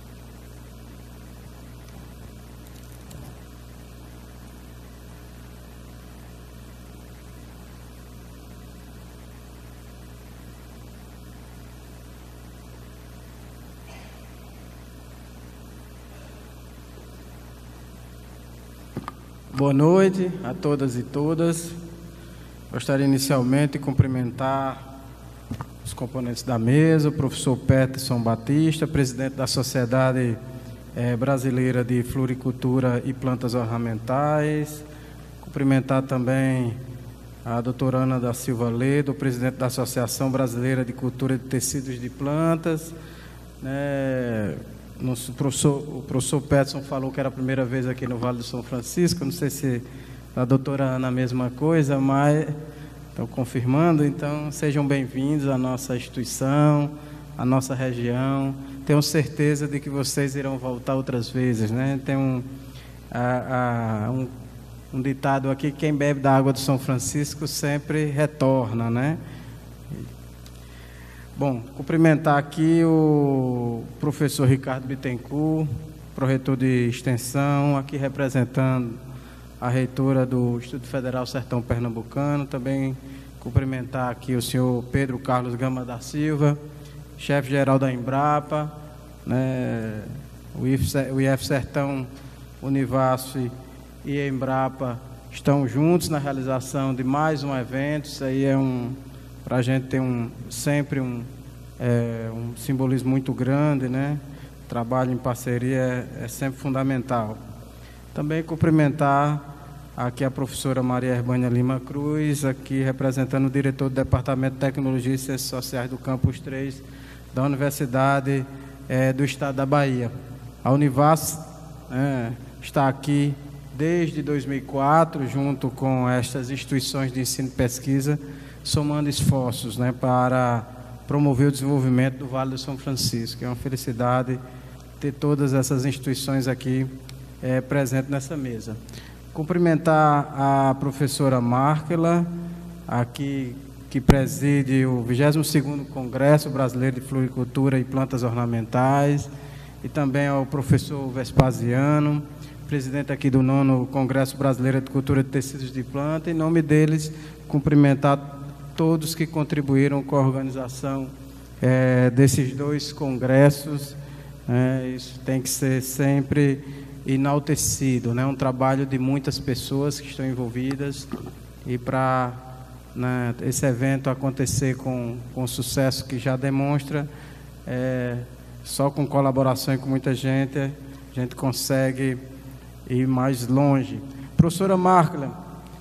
I: Boa noite a todas e todas. Gostaria inicialmente de cumprimentar os componentes da mesa, o professor Peterson Batista, presidente da Sociedade Brasileira de Floricultura e Plantas Ornamentais. Cumprimentar também a doutora Ana da Silva Ledo, presidente da Associação Brasileira de Cultura de Tecidos de Plantas. O professor Peterson falou que era a primeira vez aqui no Vale do São Francisco, não sei se a doutora Ana a mesma coisa, mas estou confirmando. Então, sejam bem-vindos à nossa instituição, à nossa região. Tenho certeza de que vocês irão voltar outras vezes, né? Tem um ditado aqui: quem bebe da água do São Francisco sempre retorna, né? Bom, cumprimentar aqui o professor Ricardo Bittencourt, pró-reitor de Extensão, aqui representando a reitora do Instituto Federal Sertão Pernambucano. Também cumprimentar aqui o senhor Pedro Carlos Gama da Silva, chefe-geral da Embrapa, né? O IF Sertão, Univasf e a Embrapa estão juntos na realização de mais um evento. Isso aí para a gente tem sempre um simbolismo muito grande, né? Trabalho em parceria é sempre fundamental. Também cumprimentar aqui a professora Maria Herbânia Lima Cruz, aqui representando o diretor do Departamento de Tecnologia e Ciências Sociais do Campus 3 da Universidade do Estado da Bahia. A Univas está aqui desde 2004, junto com estas instituições de ensino e pesquisa, somando esforços, para promover o desenvolvimento do Vale do São Francisco. É uma felicidade ter todas essas instituições aqui presentes nessa mesa. Cumprimentar a professora Márquela, aqui que preside o 22º Congresso Brasileiro de Floricultura e Plantas Ornamentais, e também ao professor Vespasiano, presidente aqui do 9º Congresso Brasileiro de Cultura de Tecidos de Planta. Em nome deles, cumprimentar todos que contribuíram com a organização desses 2 congressos. Isso tem que ser sempre enaltecido, um trabalho de muitas pessoas que estão envolvidas, e para esse evento acontecer com o sucesso que já demonstra, só com colaboração e com muita gente, a gente consegue ir mais longe. Professora Márquela,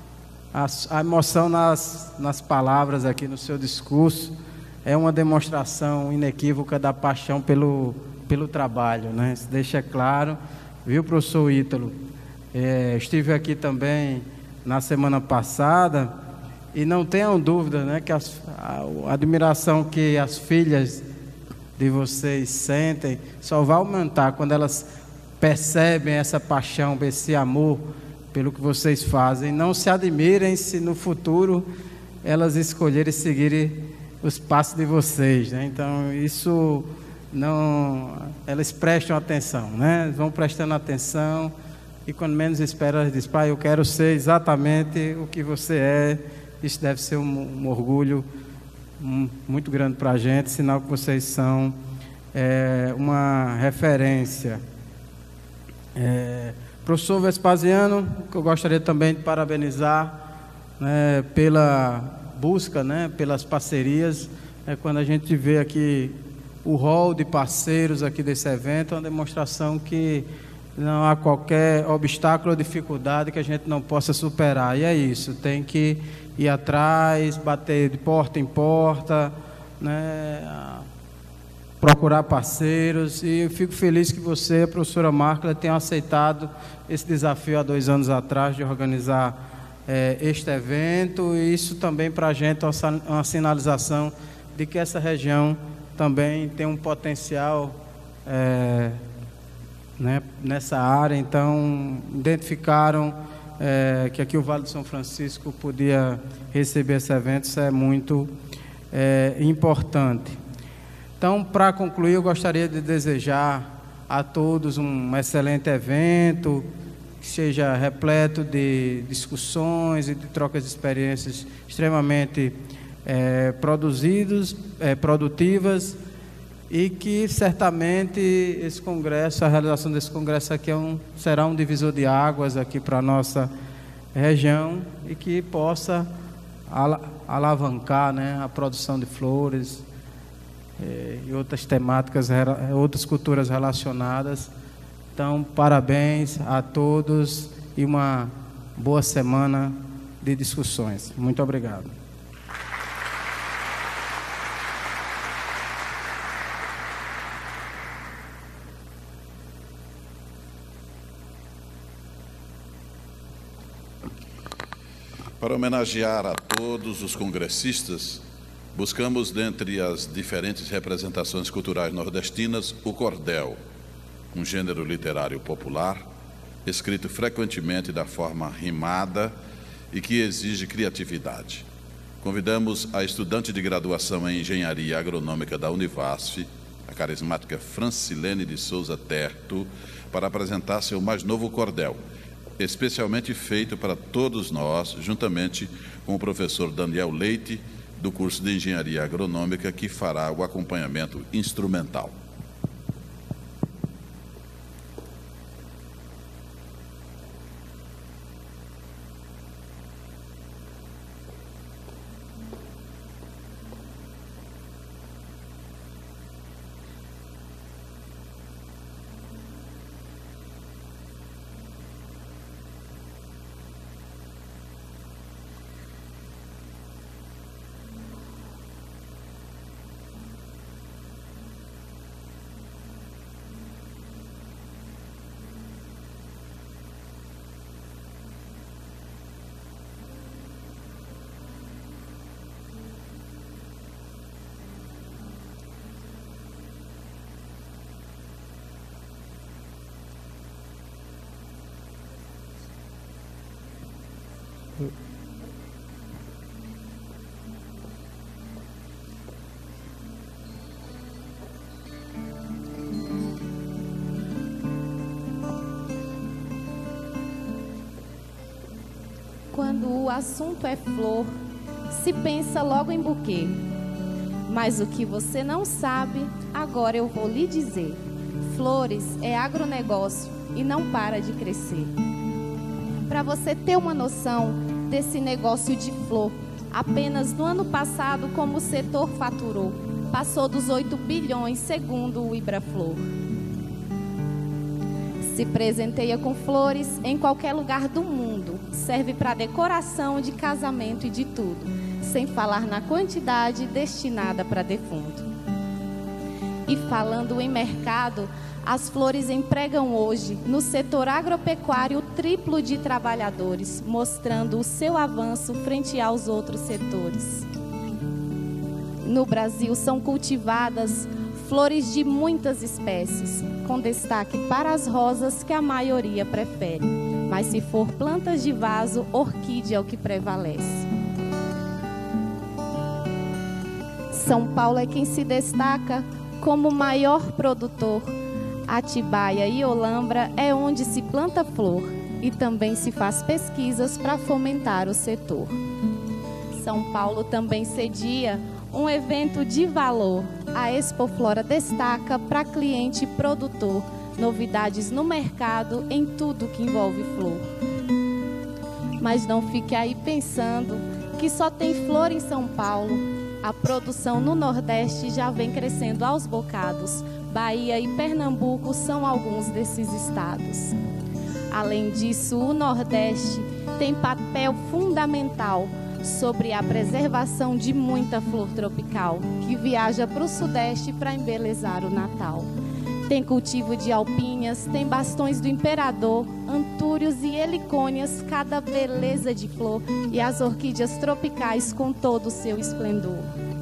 I: a emoção nas palavras aqui no seu discurso é uma demonstração inequívoca da paixão pelo trabalho, Isso deixa claro. Viu, professor Ítalo? Estive aqui também na semana passada e não tenham dúvida, que a admiração que as filhas de vocês sentem só vai aumentar quando elas percebem essa paixão, esse amor pelo que vocês fazem. Não se admirem se no futuro elas escolherem seguir os passos de vocês, Então, isso... elas prestam atenção, vão prestando atenção, e quando menos espera, elas dizem: pai, eu quero ser exatamente o que você é. Isso deve ser um orgulho muito grande para a gente, sinal que vocês são uma referência. Professor Vespasiano, que eu gostaria também de parabenizar pela busca, pelas parcerias. Quando a gente vê aqui o rol de parceiros aqui desse evento, é uma demonstração que não há qualquer obstáculo ou dificuldade que a gente não possa superar. E é isso, tem que ir atrás, bater de porta em porta, procurar parceiros. E eu fico feliz que você, a professora Márquela, tenha aceitado esse desafio há 2 anos atrás de organizar este evento. E isso também para a gente é uma sinalização de que essa região também tem um potencial nessa área. Então, identificaram que aqui o Vale do São Francisco podia receber esse evento. Isso é muito importante. Então, para concluir, eu gostaria de desejar a todos um excelente evento, que seja repleto de discussões e de trocas de experiências extremamente produtivas, e que certamente esse congresso, a realização desse congresso aqui será um divisor de águas aqui para a nossa região, e que possa alavancar a produção de flores e outras temáticas, outras culturas relacionadas. Então, parabéns a todos e uma boa semana de discussões. Muito obrigado.
A: Para homenagear a todos os congressistas, buscamos, dentre as diferentes representações culturais nordestinas, o cordel, um gênero literário popular, escrito frequentemente da forma rimada e que exige criatividade. Convidamos a estudante de graduação em Engenharia Agronômica da Univasf, a carismática Francilene de Souza Terto, para apresentar seu mais novo cordel, especialmente feito para todos nós, juntamente com o professor Daniel Leite, do curso de Engenharia Agronômica, que fará o acompanhamento instrumental.
J: Quando o assunto é flor, se pensa logo em buquê. Mas o que você não sabe, agora eu vou lhe dizer. Flores é agronegócio e não para de crescer. Para você ter uma noção desse negócio de flor, apenas no ano passado, como o setor faturou, passou dos 8 bilhões, segundo o Ibraflor. Se presenteia com flores em qualquer lugar do mundo. Serve para decoração de casamento e de tudo, sem falar na quantidade destinada para defunto. E falando em mercado, as flores empregam hoje, no setor agropecuário, o triplo de trabalhadores, mostrando o seu avanço frente aos outros setores. No Brasil são cultivadas flores de muitas espécies, com destaque para as rosas que a maioria prefere. Mas se for plantas de vaso, orquídea é o que prevalece. São Paulo é quem se destaca como maior produtor. Atibaia e Olambra é onde se planta flor e também se faz pesquisas para fomentar o setor. São Paulo também cedia um evento de valor. A Expoflora destaca para cliente e produtor novidades no mercado em tudo que envolve flor. Mas não fique aí pensando que só tem flor em São Paulo. A produção no Nordeste já vem crescendo aos bocados. Bahia e Pernambuco são alguns desses estados. Além disso, o Nordeste tem papel fundamental sobre a preservação de muita flor tropical, que viaja para o Sudeste para embelezar o Natal. Tem cultivo de alpinhas, tem bastões do imperador, antúrios e helicônias, cada beleza de flor, e as orquídeas tropicais com todo o seu esplendor.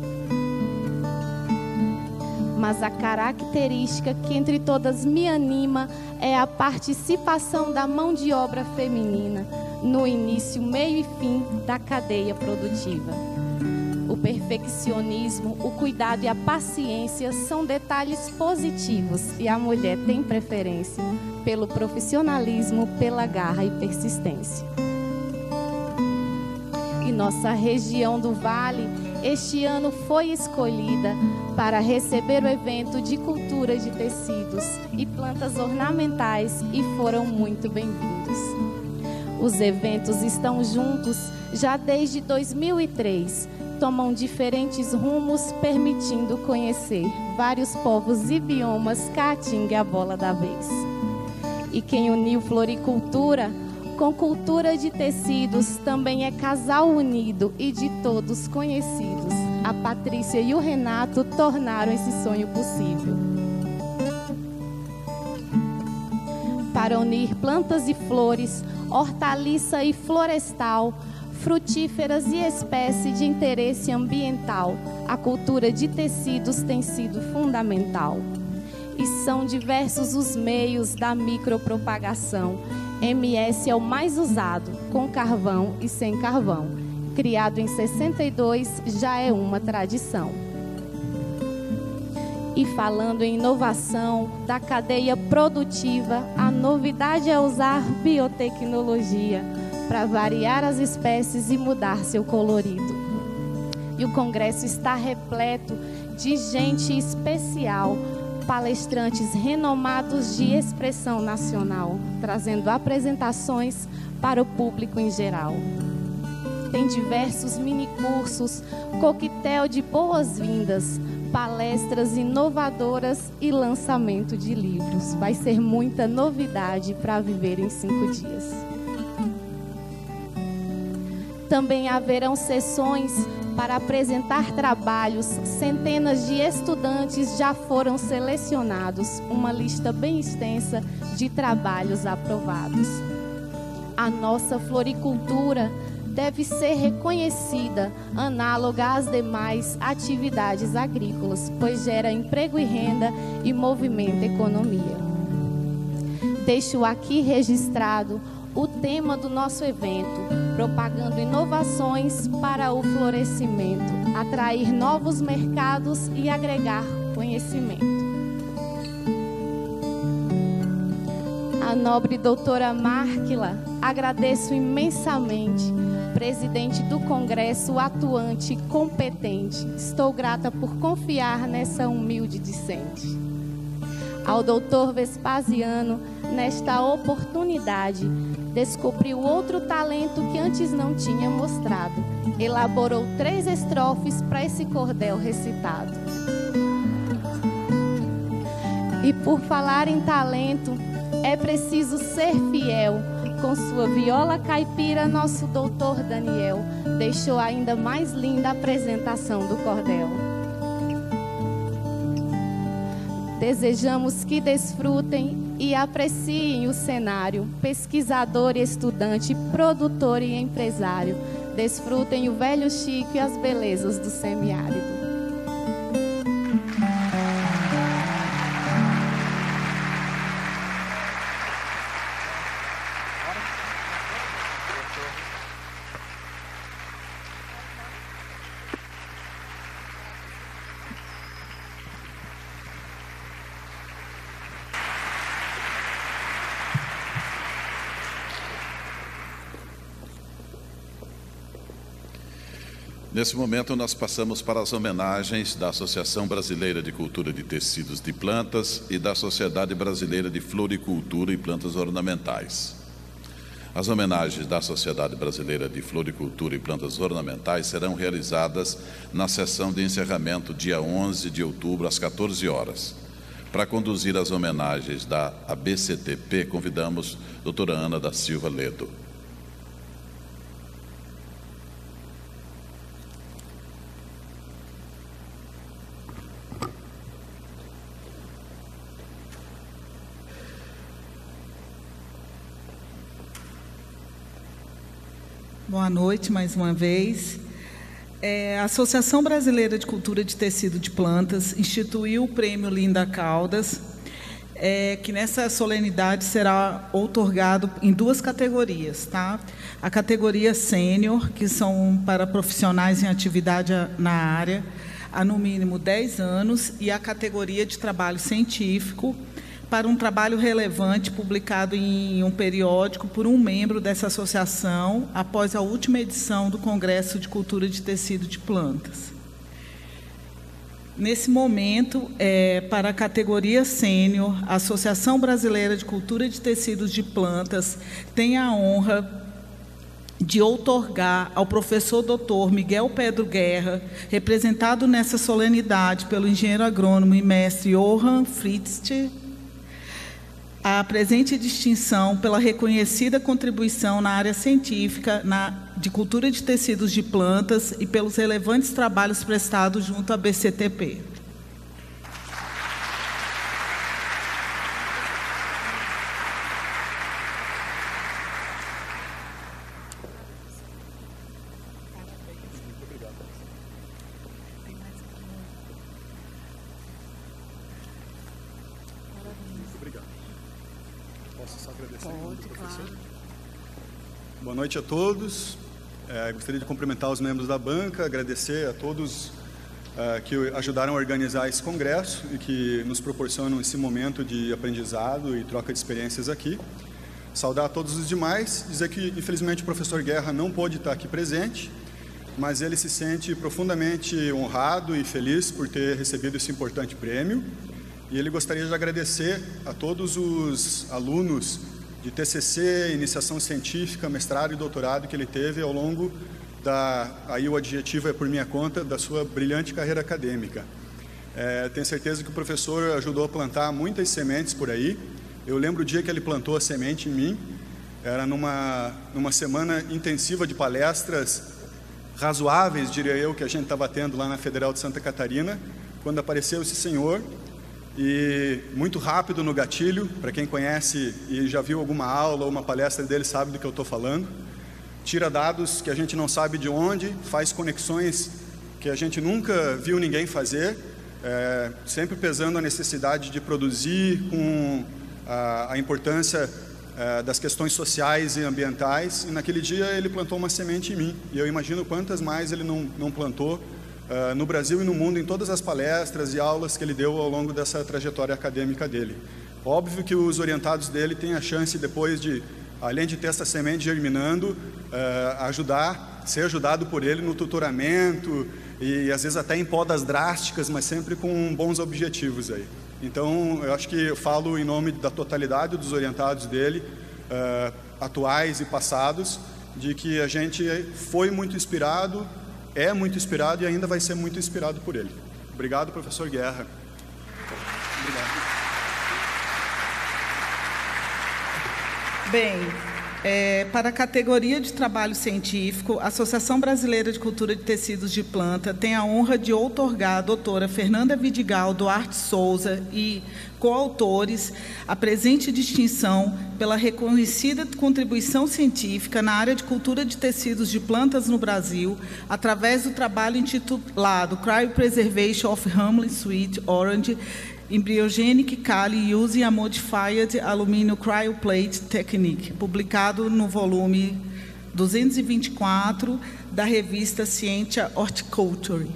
J: Mas a característica que entre todas me anima é a participação da mão de obra feminina no início, meio e fim da cadeia produtiva. O perfeccionismo, o cuidado e a paciência são detalhes positivos e a mulher tem preferência pelo profissionalismo, pela garra e persistência. E nossa região do Vale este ano foi escolhida para receber o evento de cultura de tecidos e plantas ornamentais e foram muito bem-vindos. Os eventos estão juntos já desde 2003, tomam diferentes rumos, permitindo conhecer vários povos e biomas. Caatinga é a bola da vez. E quem uniu floricultura com cultura de tecidos também é casal unido e de todos conhecidos. A Patrícia e o Renato tornaram esse sonho possível. Para unir plantas e flores, hortaliça e florestal, frutíferas e espécies de interesse ambiental, a cultura de tecidos tem sido fundamental. E são diversos os meios da micropropagação. MS é o mais usado, com carvão e sem carvão. Criado em 62, já é uma tradição. E falando em inovação da cadeia produtiva, a novidade é usar biotecnologia para variar as espécies e mudar seu colorido. E o congresso está repleto de gente especial, palestrantes renomados de expressão nacional, trazendo apresentações para o público em geral. Tem diversos minicursos, coquetel de boas-vindas, palestras inovadoras e lançamento de livros. Vai ser muita novidade para viver em 5 dias. Também haverão sessões para apresentar trabalhos. Centenas de estudantes já foram selecionados. Uma lista bem extensa de trabalhos aprovados. A nossa floricultura deve ser reconhecida, análoga às demais atividades agrícolas, pois gera emprego e renda e movimenta a economia. Deixo aqui registrado o tema do nosso evento, propagando inovações para o florescimento, atrair novos mercados e agregar conhecimento. A nobre doutora Márquila, agradeço imensamente, presidente do Congresso atuante e competente. Estou grata por confiar nessa humilde discente. Ao doutor Vespasiano, nesta oportunidade, descobriu outro talento que antes não tinha mostrado. Elaborou 3 estrofes para esse cordel recitado. E por falar em talento, é preciso ser fiel. Com sua viola caipira, nosso doutor Daniel deixou ainda mais linda a apresentação do cordel. Desejamos que desfrutem e apreciem o cenário. Pesquisador e estudante, produtor e empresário, desfrutem o velho Chico e as belezas do semiárido.
A: Nesse momento, nós passamos para as homenagens da Associação Brasileira de Cultura de Tecidos de Plantas e da Sociedade Brasileira de Floricultura e Plantas Ornamentais. As homenagens da Sociedade Brasileira de Floricultura e Plantas Ornamentais serão realizadas na sessão de encerramento, dia 11 de outubro, às 14 horas. Para conduzir as homenagens da ABCTP, convidamos a doutora Ana da Silva Ledo.
C: Boa noite, mais uma vez. A Associação Brasileira de Cultura de Tecido de Plantas instituiu o Prêmio Linda Caldas, que nessa solenidade será outorgado em 2 categorias, tá? A categoria sênior, que são para profissionais em atividade na área há no mínimo 10 anos, e a categoria de trabalho científico, para um trabalho relevante publicado em um periódico por um membro dessa associação após a última edição do Congresso de Cultura de Tecido de Plantas. Nesse momento, para a categoria sênior, a Associação Brasileira de Cultura de Tecidos de Plantas tem a honra de outorgar ao professor doutor Miguel Pedro Guerra, representado nessa solenidade pelo engenheiro agrônomo e mestre Johann Fritz, a presente distinção pela reconhecida contribuição na área científica de cultura de tecidos de plantas e pelos relevantes trabalhos prestados junto à BCTP.
K: Boa noite a todos. Gostaria de cumprimentar os membros da banca, agradecer a todos que ajudaram a organizar esse congresso e que nos proporcionam esse momento de aprendizado e troca de experiências aqui. Saudar a todos os demais, dizer que, infelizmente, o professor Guerra não pôde estar aqui presente, mas ele se sente profundamente honrado e feliz por ter recebido esse importante prêmio. E ele gostaria de agradecer a todos os alunos de TCC, iniciação científica, mestrado e doutorado que ele teve ao longo aí o adjetivo é por minha conta, da sua brilhante carreira acadêmica. Tenho certeza que o professor ajudou a plantar muitas sementes por aí. Eu lembro o dia que ele plantou a semente em mim, era numa semana intensiva de palestras razoáveis, diria eu, que a gente estava tendo lá na Federal de Santa Catarina, quando apareceu esse senhor, e muito rápido no gatilho, para quem conhece e já viu alguma aula ou uma palestra dele sabe do que eu estou falando, tira dados que a gente não sabe de onde, faz conexões que a gente nunca viu ninguém fazer, sempre pesando a necessidade de produzir com a importância das questões sociais e ambientais, e naquele dia ele plantou uma semente em mim, e eu imagino quantas mais ele não plantou no Brasil e no mundo, em todas as palestras e aulas que ele deu ao longo dessa trajetória acadêmica dele. Óbvio que os orientados dele têm a chance depois de, além de ter essa semente germinando, ser ajudado por ele no tutoramento e às vezes até em podas drásticas, mas sempre com bons objetivos aí. Então, eu acho que eu falo em nome da totalidade dos orientados dele, atuais e passados, de que a gente foi muito inspirado, é muito inspirado e ainda vai ser muito inspirado por ele. Obrigado, professor Guerra. Obrigado.
C: Bem, para a categoria de trabalho científico, a Associação Brasileira de Cultura de Tecidos de Planta tem a honra de outorgar à doutora Fernanda Vidigal Duarte Souza e coautores a presente distinção pela reconhecida contribuição científica na área de cultura de tecidos de plantas no Brasil, através do trabalho intitulado Cryopreservation of Hamlin Sweet Orange Embryogenic Kali Using a Modified Aluminum Cryoplate Technique, publicado no volume 224 da revista Scientia Horticulture.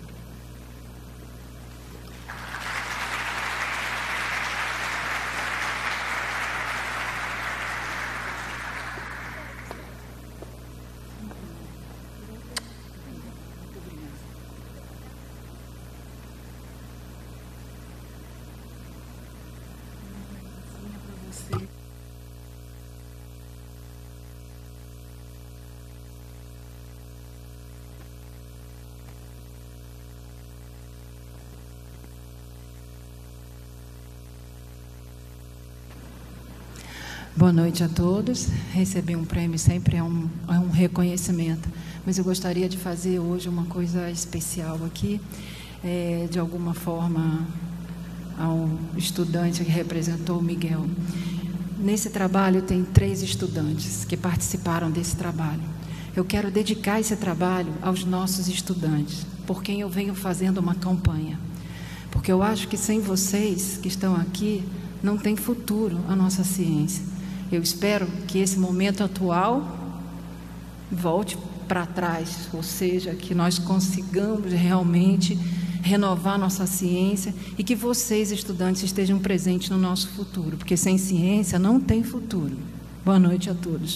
L: Boa noite a todos. Receber um prêmio sempre é um reconhecimento, mas eu gostaria de fazer hoje uma coisa especial aqui, de alguma forma, ao estudante que representou o Miguel. Nesse trabalho tem 3 estudantes que participaram desse trabalho. Eu quero dedicar esse trabalho aos nossos estudantes, por quem eu venho fazendo uma campanha, porque eu acho que sem vocês que estão aqui, não tem futuro a nossa ciência. Eu espero que esse momento atual volte para trás, ou seja, que nós consigamos realmente renovar nossa ciência e que vocês, estudantes, estejam presentes no nosso futuro, porque sem ciência não tem futuro. Boa noite a todos.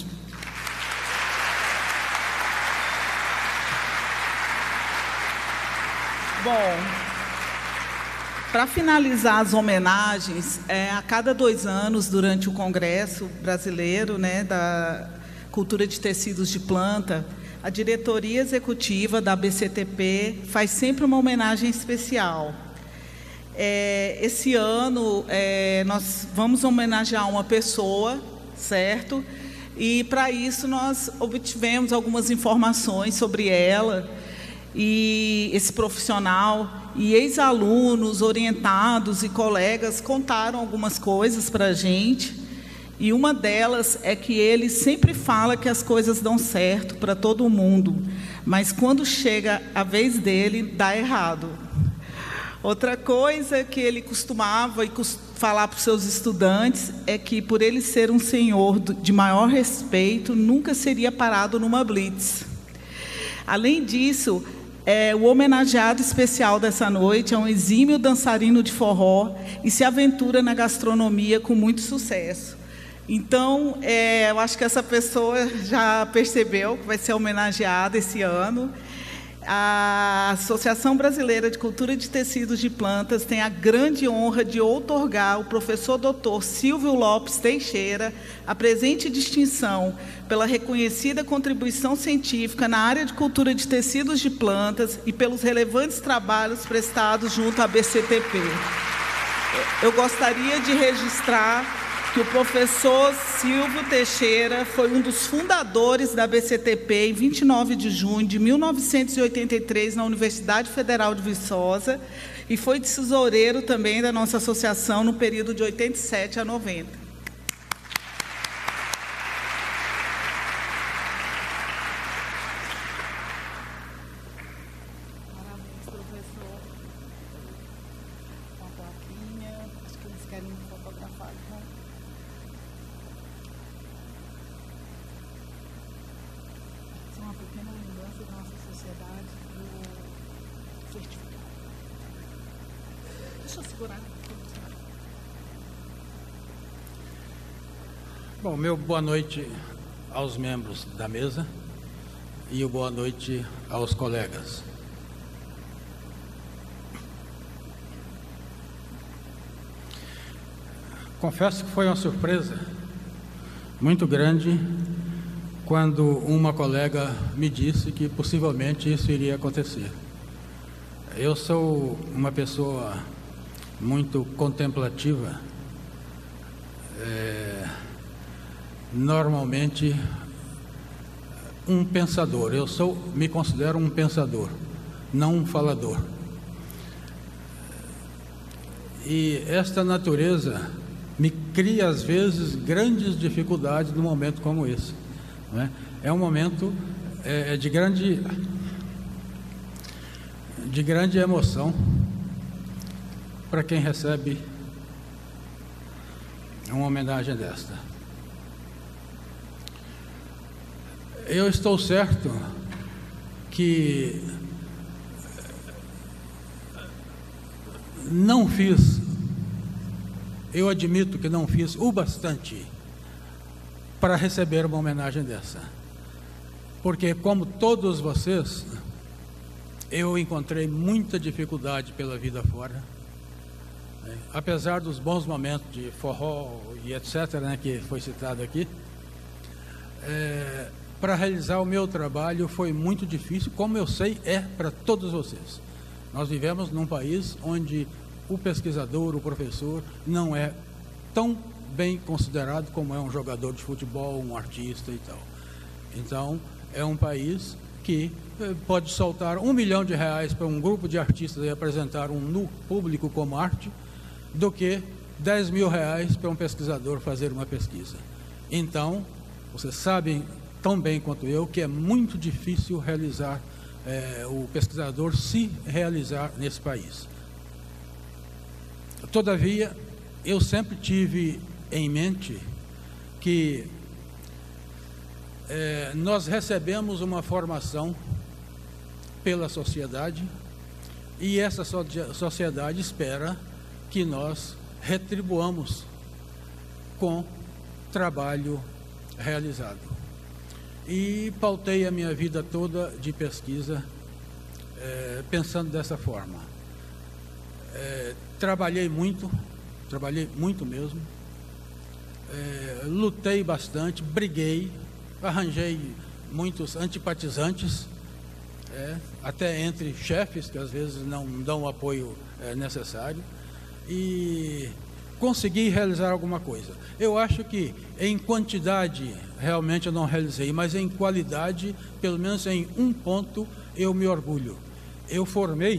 C: Bom, para finalizar as homenagens, a cada 2 anos, durante o Congresso Brasileiro, da Cultura de Tecidos de Planta, a diretoria executiva da ABCTP faz sempre uma homenagem especial. Esse ano, nós vamos homenagear uma pessoa, certo? E, para isso, nós obtivemos algumas informações sobre ela, e esse profissional, e ex-alunos, orientados e colegas contaram algumas coisas para a gente, e uma delas é que ele sempre fala que as coisas dão certo para todo mundo, mas quando chega a vez dele, dá errado. Outra coisa que ele costumava falar para os seus estudantes é que, por ele ser um senhor de maior respeito, nunca seria parado numa blitz. Além disso, o homenageado especial dessa noite é um exímio dançarino de forró e se aventura na gastronomia com muito sucesso. Então, eu acho que essa pessoa já percebeu que vai ser homenageada esse ano. A Associação Brasileira de Cultura de Tecidos de Plantas tem a grande honra de outorgar ao professor Dr. Silvio Lopes Teixeira a presente distinção pela reconhecida contribuição científica na área de cultura de tecidos de plantas e pelos relevantes trabalhos prestados junto à BCTP. Eu gostaria de registrar que o professor Silvio Teixeira foi um dos fundadores da BCTP em 29 de junho de 1983 na Universidade Federal de Viçosa e foi tesoureiro também da nossa associação no período de 87 a 90. Parabéns, professor. Uma plaquinha. Acho que eles querem fotografar, então. uma pequena mudança na nossa sociedade do certificado. Deixa eu segurar.
M: Bom, meu boa noite aos membros da mesa e o boa noite aos colegas. Confesso que foi uma surpresa muito grande quando uma colega me disse que possivelmente isso iria acontecer. Eu sou uma pessoa muito contemplativa, normalmente um pensador. Me considero um pensador, não um falador. E esta natureza me cria, às vezes, grandes dificuldades num momento como esse. Não é? É um momento de grande emoção para quem recebe uma homenagem desta. Eu estou certo que não fiz, eu admito que não fiz o bastante para receber uma homenagem dessa. Porque, como todos vocês, eu encontrei muita dificuldade pela vida fora. Apesar dos bons momentos de forró e etc., né, que foi citado aqui, para realizar o meu trabalho foi muito difícil, como eu sei é para todos vocês. Nós vivemos num país onde o pesquisador, o professor, não é tão bem considerado como é um jogador de futebol, um artista e tal. Então, é um país que pode soltar R$1 milhão para um grupo de artistas e apresentar no público como arte, do que R$10 mil para um pesquisador fazer uma pesquisa. Então, vocês sabem tão bem quanto eu que é muito difícil realizar, o pesquisador se realizar nesse país. Todavia, eu sempre tive em mente que nós recebemos uma formação pela sociedade e essa sociedade espera que nós retribuamos com trabalho realizado. E pautei a minha vida toda de pesquisa pensando dessa forma. Trabalhei muito mesmo, lutei bastante, briguei, arranjei muitos antipatizantes, até entre chefes que às vezes não dão o apoio necessário, e consegui realizar alguma coisa. Eu acho que em quantidade realmente eu não realizei, mas em qualidade, pelo menos em um ponto, eu me orgulho. Eu formei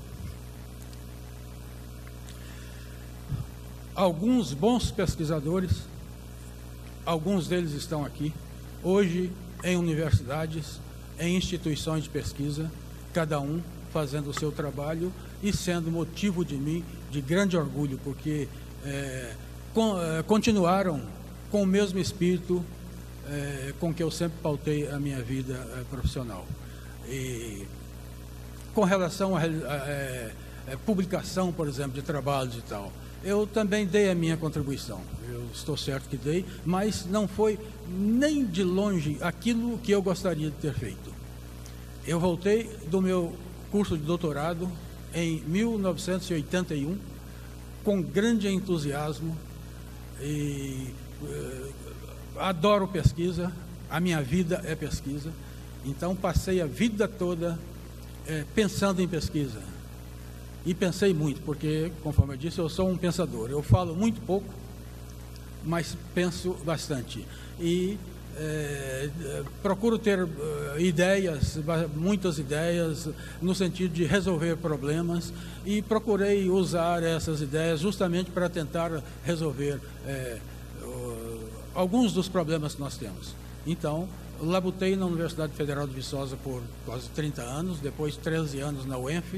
M: alguns bons pesquisadores, alguns deles estão aqui, hoje em universidades, em instituições de pesquisa, cada um fazendo o seu trabalho e sendo motivo de grande orgulho, porque continuaram com o mesmo espírito com que eu sempre pautei a minha vida profissional. E com relação à publicação, por exemplo, de trabalhos e tal, eu também dei a minha contribuição, eu estou certo que dei, mas não foi nem de longe aquilo que eu gostaria de ter feito. Eu voltei do meu curso de doutorado em 1981, com grande entusiasmo, e adoro pesquisa, a minha vida é pesquisa, então passei a vida toda pensando em pesquisa. E pensei muito, porque, conforme eu disse, eu sou um pensador. Eu falo muito pouco, mas penso bastante. E procuro ter ideias, muitas ideias, no sentido de resolver problemas, e procurei usar essas ideias justamente para tentar resolver alguns dos problemas que nós temos. Então, labutei na Universidade Federal de Viçosa por quase 30 anos, depois 13 anos na UENF.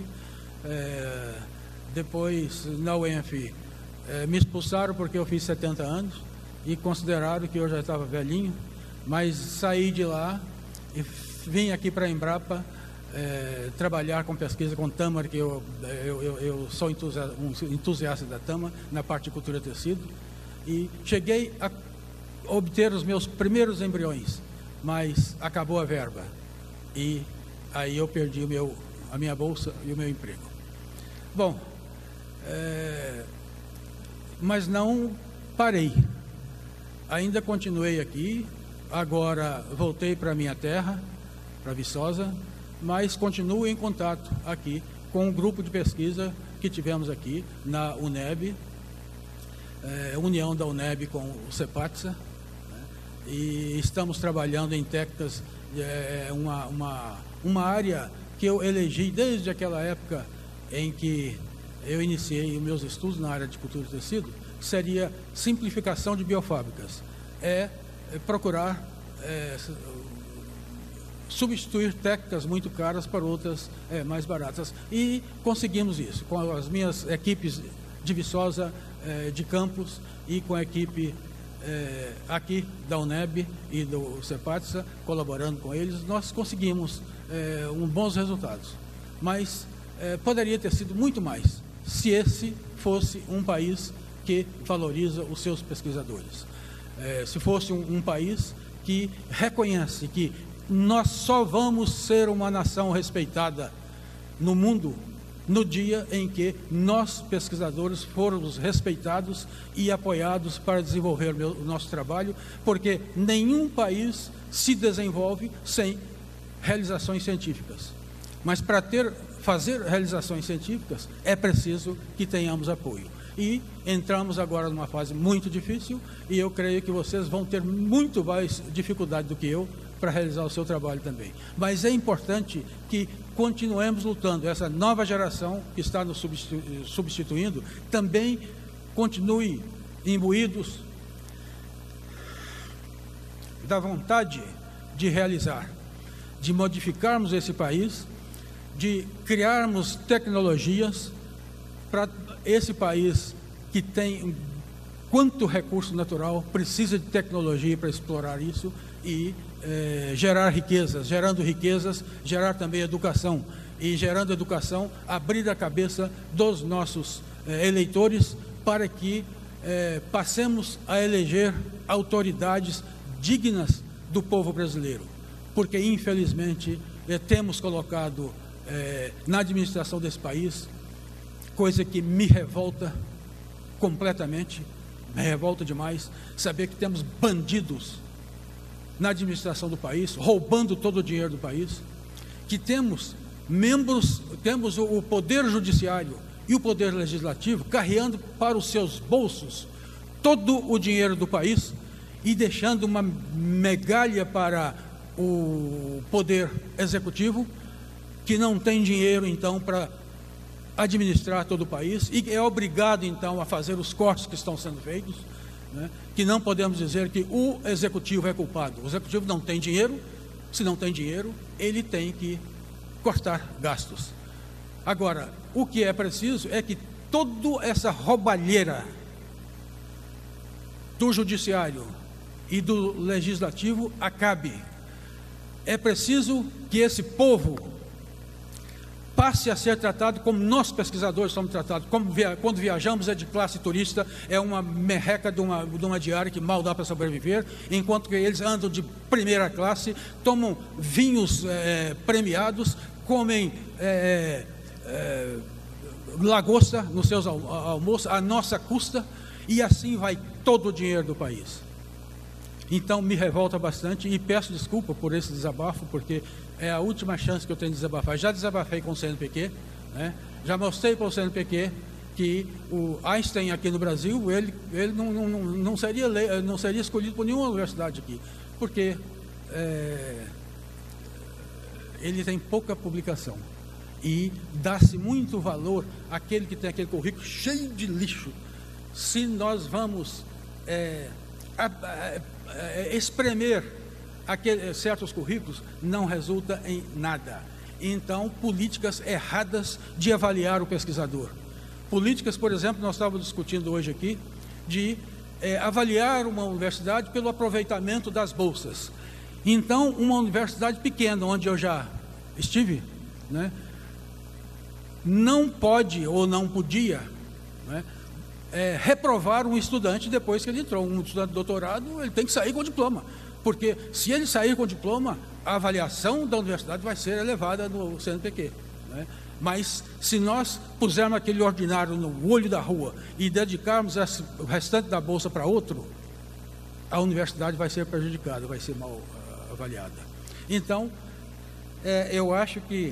M: Depois, na UENF, me expulsaram porque eu fiz 70 anos e consideraram que eu já estava velhinho, mas saí de lá e vim aqui para a Embrapa trabalhar com pesquisa com tâmara, que eu sou um entusiasta da tâmara na parte de cultura de tecido, e cheguei a obter os meus primeiros embriões, mas acabou a verba e aí eu perdi a minha bolsa e o meu emprego. Bom, mas não parei, ainda continuei aqui. Agora voltei para a minha terra, para Viçosa, mas continuo em contato aqui com um grupo de pesquisa que tivemos aqui na UNEB, união da UNEB com o CEPATSA, né? E estamos trabalhando em técnicas, uma área que eu elegi desde aquela época em que eu iniciei os meus estudos na área de cultura de tecido, que seria simplificação de biofábricas, procurar substituir técnicas muito caras por outras mais baratas. E conseguimos isso com as minhas equipes de Viçosa, de campus, e com a equipe aqui da UNEB e do CEPATSA, colaborando com eles, nós conseguimos bons resultados. Mas poderia ter sido muito mais, se esse fosse um país que valoriza os seus pesquisadores. Se fosse um país que reconhece que nós só vamos ser uma nação respeitada no mundo no dia em que nós, pesquisadores, formos respeitados e apoiados para desenvolver o nosso trabalho, porque nenhum país se desenvolve sem realizações científicas. Mas para fazer realizações científicas é preciso que tenhamos apoio. E entramos agora numa fase muito difícil, e eu creio que vocês vão ter muito mais dificuldade do que eu para realizar o seu trabalho também. Mas é importante que continuemos lutando. Essa nova geração que está nos substituindo também continue imbuídos da vontade de realizar, de modificarmos esse país, de criarmos tecnologias para esse país que tem quanto recurso natural, precisa de tecnologia para explorar isso e gerar riquezas. Gerando riquezas, gerar também educação. E gerando educação, abrir a cabeça dos nossos eleitores para que passemos a eleger autoridades dignas do povo brasileiro. Porque, infelizmente, temos colocado na administração desse país, coisa que me revolta completamente, me revolta demais, saber que temos bandidos na administração do país, roubando todo o dinheiro do país, que temos o poder judiciário e o poder legislativo carreando para os seus bolsos todo o dinheiro do país e deixando uma migalha para o poder executivo, que não tem dinheiro então para administrar todo o país e é obrigado então a fazer os cortes que estão sendo feitos, né? Que não podemos dizer que o executivo é culpado. O executivo não tem dinheiro, se não tem dinheiro, ele tem que cortar gastos. Agora, o que é preciso é que toda essa roubalheira do judiciário e do legislativo acabe. É preciso que esse povo passe a ser tratado como nós pesquisadores somos tratados. Quando viajamos é de classe turista, é uma merreca de uma diária que mal dá para sobreviver, enquanto que eles andam de primeira classe, tomam vinhos premiados, comem lagosta nos seus almoços, à nossa custa, e assim vai todo o dinheiro do país. Então me revolta bastante e peço desculpa por esse desabafo, porque é a última chance que eu tenho de desabafar. Já desabafei com o CNPq, né? Já mostrei para o CNPq que o Einstein aqui no Brasil, ele não seria escolhido por nenhuma universidade aqui, porque ele tem pouca publicação e dá-se muito valor àquele que tem aquele currículo cheio de lixo. Se nós vamos espremer certos currículos, não resulta em nada. Então, políticas erradas de avaliar o pesquisador. Políticas, por exemplo, nós estávamos discutindo hoje aqui, de avaliar uma universidade pelo aproveitamento das bolsas. Então, uma universidade pequena, onde eu já estive, né, não pode ou não podia, né, reprovar um estudante depois que ele entrou. Um estudante de doutorado, ele tem que sair com diploma, porque se ele sair com diploma, a avaliação da universidade vai ser elevada no CNPq, né? Mas se nós pusermos aquele ordinário no olho da rua e dedicarmos o restante da bolsa para outro, a universidade vai ser prejudicada, vai ser mal avaliada. Então, eu acho que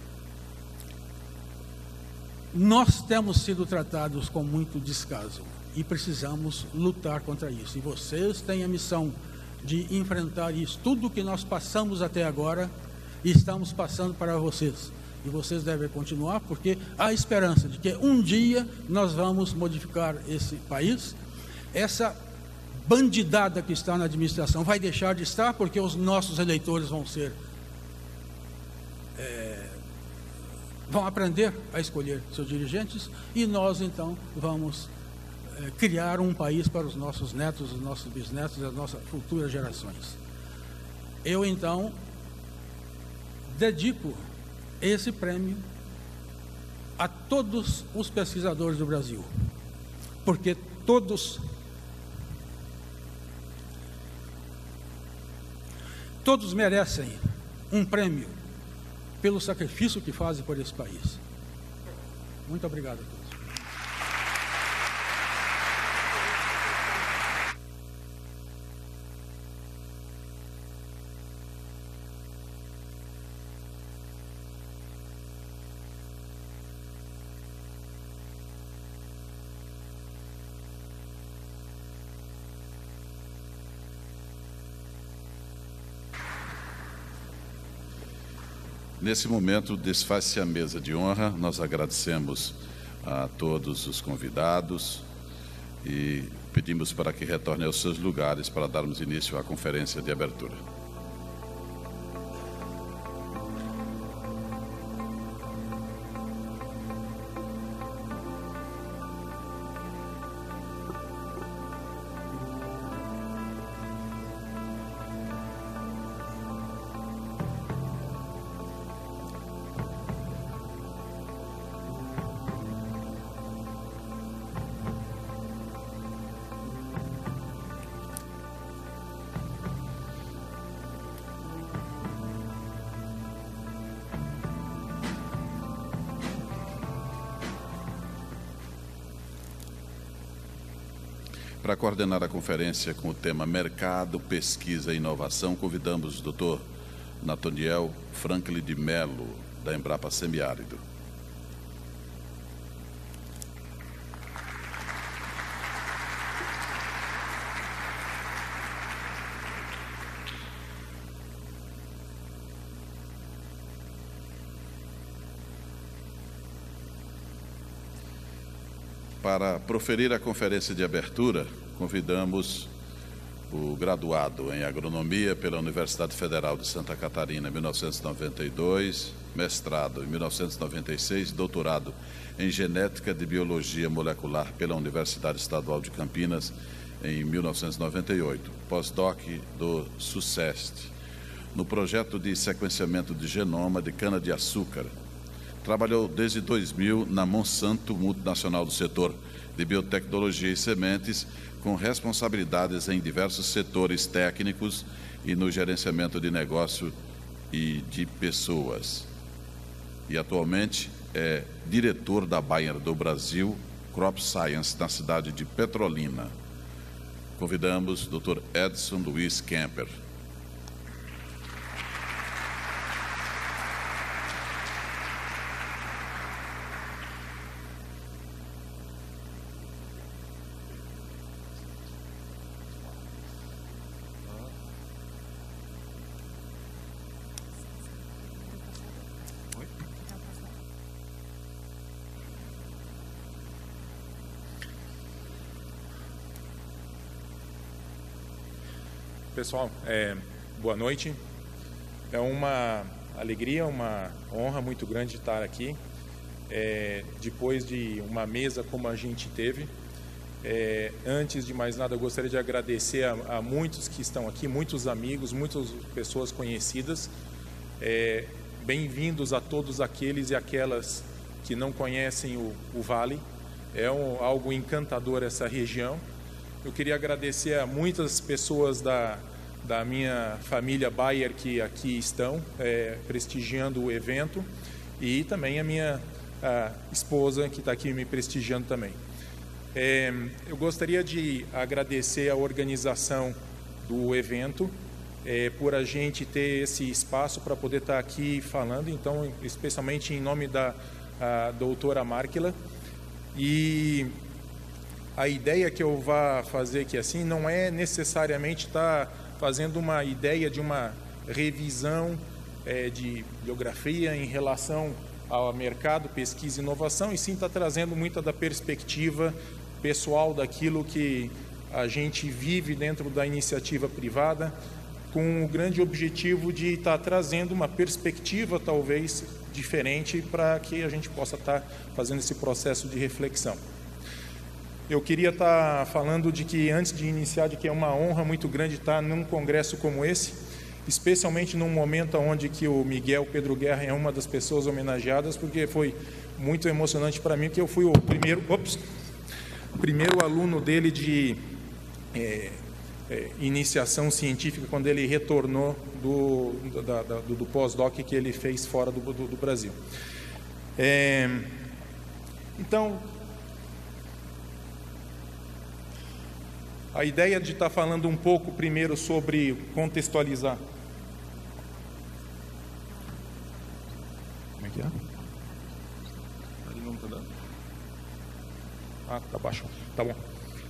M: nós temos sido tratados com muito descaso e precisamos lutar contra isso. E vocês têm a missão de enfrentar isso. Tudo que nós passamos até agora, estamos passando para vocês. E vocês devem continuar, porque há esperança de que um dia nós vamos modificar esse país. Essa bandidada que está na administração vai deixar de estar, porque os nossos eleitores vão aprender a escolher seus dirigentes, e nós então vamos criar um país para os nossos netos, os nossos bisnetos e as nossas futuras gerações. Eu então dedico esse prêmio a todos os pesquisadores do Brasil, porque todos merecem um prêmio pelo sacrifício que fazem por esse país. Muito obrigado a todos.
A: Nesse momento, desfaz-se a mesa de honra. Nós agradecemos a todos os convidados e pedimos para que retornem aos seus lugares para darmos início à conferência de abertura. Para coordenar a conferência com o tema Mercado, Pesquisa e Inovação, convidamos o Dr. Nathaniel Franklin de Mello, da Embrapa Semiárido. Para proferir a conferência de abertura, convidamos o graduado em Agronomia pela Universidade Federal de Santa Catarina em 1992, mestrado em 1996, doutorado em Genética de Biologia Molecular pela Universidade Estadual de Campinas em 1998, pós-doc do SUCEST, no projeto de sequenciamento de genoma de cana-de-açúcar. Trabalhou desde 2000 na Monsanto, multinacional do setor de biotecnologia e sementes, com responsabilidades em diversos setores técnicos e no gerenciamento de negócio e de pessoas. E atualmente é diretor da Bayer do Brasil Crop Science, na cidade de Petrolina. Convidamos o Dr. Edson Luiz Kemper.
N: Pessoal, boa noite. É uma alegria, uma honra muito grande estar aqui. Depois de uma mesa como a gente teve, Antes de mais nada, eu gostaria de agradecer a muitos que estão aqui, muitos amigos, muitas pessoas conhecidas. Bem-vindos a todos aqueles e aquelas que não conhecem o Vale. É algo encantador essa região. Eu queria agradecer a muitas pessoas da minha família Bayer que aqui estão prestigiando o evento, e também a minha esposa que está aqui me prestigiando também. Eu gostaria de agradecer a organização do evento por a gente ter esse espaço para poder estar aqui falando, então, especialmente em nome da doutora Markila. E a ideia que eu vou fazer aqui assim não é necessariamente estar fazendo uma ideia de uma revisão de biografia em relação ao mercado, pesquisa e inovação, e sim está trazendo muita da perspectiva pessoal daquilo que a gente vive dentro da iniciativa privada, com o grande objetivo de estar trazendo uma perspectiva talvez diferente para que a gente possa estar fazendo esse processo de reflexão. Eu queria estar falando de que, antes de iniciar, de que é uma honra muito grande estar num congresso como esse, especialmente num momento onde que o Miguel Pedro Guerra é uma das pessoas homenageadas, porque foi muito emocionante para mim, que eu fui o primeiro aluno dele de iniciação científica quando ele retornou do pós-doc que ele fez fora do Brasil. Então, a ideia de estar falando um pouco primeiro sobre contextualizar. Como é que é? Ali não está dando. Ah, tá baixo. Tá bom.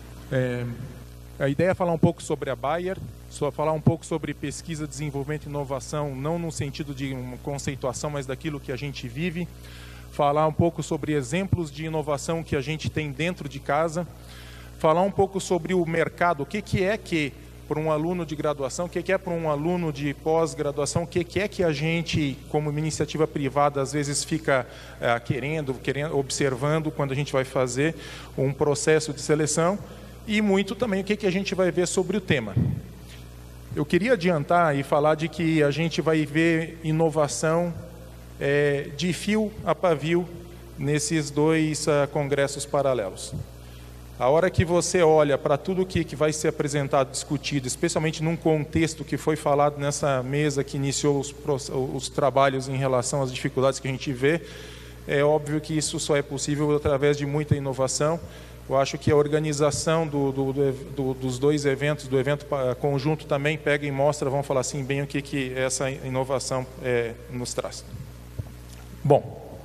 N: A ideia é falar um pouco sobre a Bayer, falar um pouco sobre pesquisa, desenvolvimento e inovação, não no sentido de uma conceituação, mas daquilo que a gente vive. Falar um pouco sobre exemplos de inovação que a gente tem dentro de casa. Falar um pouco sobre o mercado, o que é que para um aluno de graduação, o que é para um aluno de pós-graduação, o que é que a gente, como iniciativa privada, às vezes fica querendo, observando quando a gente vai fazer um processo de seleção, e muito também o que a gente vai ver sobre o tema. Eu queria adiantar e falar de que a gente vai ver inovação de fio a pavio nesses dois congressos paralelos. A hora que você olha para tudo que vai ser apresentado, discutido, especialmente num contexto que foi falado nessa mesa que iniciou os trabalhos em relação às dificuldades que a gente vê, é óbvio que isso só é possível através de muita inovação. Eu acho que a organização dos dois eventos, do evento conjunto também pega e mostra, vamos falar assim, bem o que essa inovação nos traz. Bom,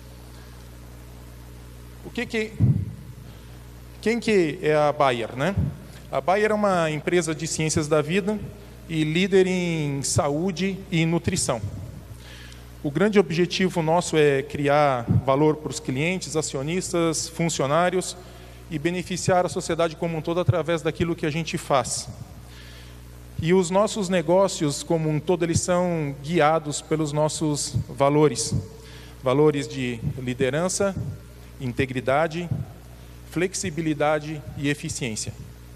N: quem que é a Bayer, né? A Bayer é uma empresa de ciências da vida e líder em saúde e nutrição. O grande objetivo nosso é criar valor para os clientes, acionistas, funcionários e beneficiar a sociedade como um todo através daquilo que a gente faz. E os nossos negócios como um todo, eles são guiados pelos nossos valores. Valores de liderança, integridade, flexibilidade e eficiência.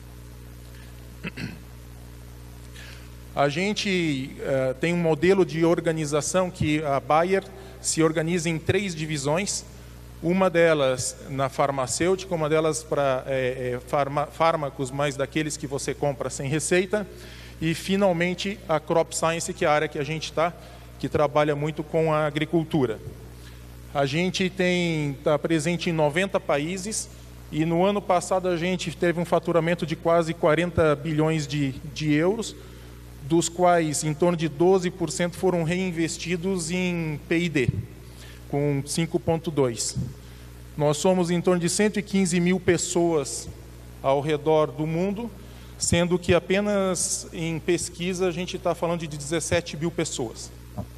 N: A gente tem um modelo de organização que a Bayer se organiza em 3 divisões, uma delas na farmacêutica, uma delas para fármacos mais daqueles que você compra sem receita, e finalmente a Crop Science, que é a área que a gente está, que trabalha muito com a agricultura. A gente está presente em 90 países, e no ano passado a gente teve um faturamento de quase 40 bilhões de euros, dos quais em torno de 12% foram reinvestidos em P&D, com 5,2%. Nós somos em torno de 115 mil pessoas ao redor do mundo, sendo que apenas em pesquisa a gente está falando de 17 mil pessoas.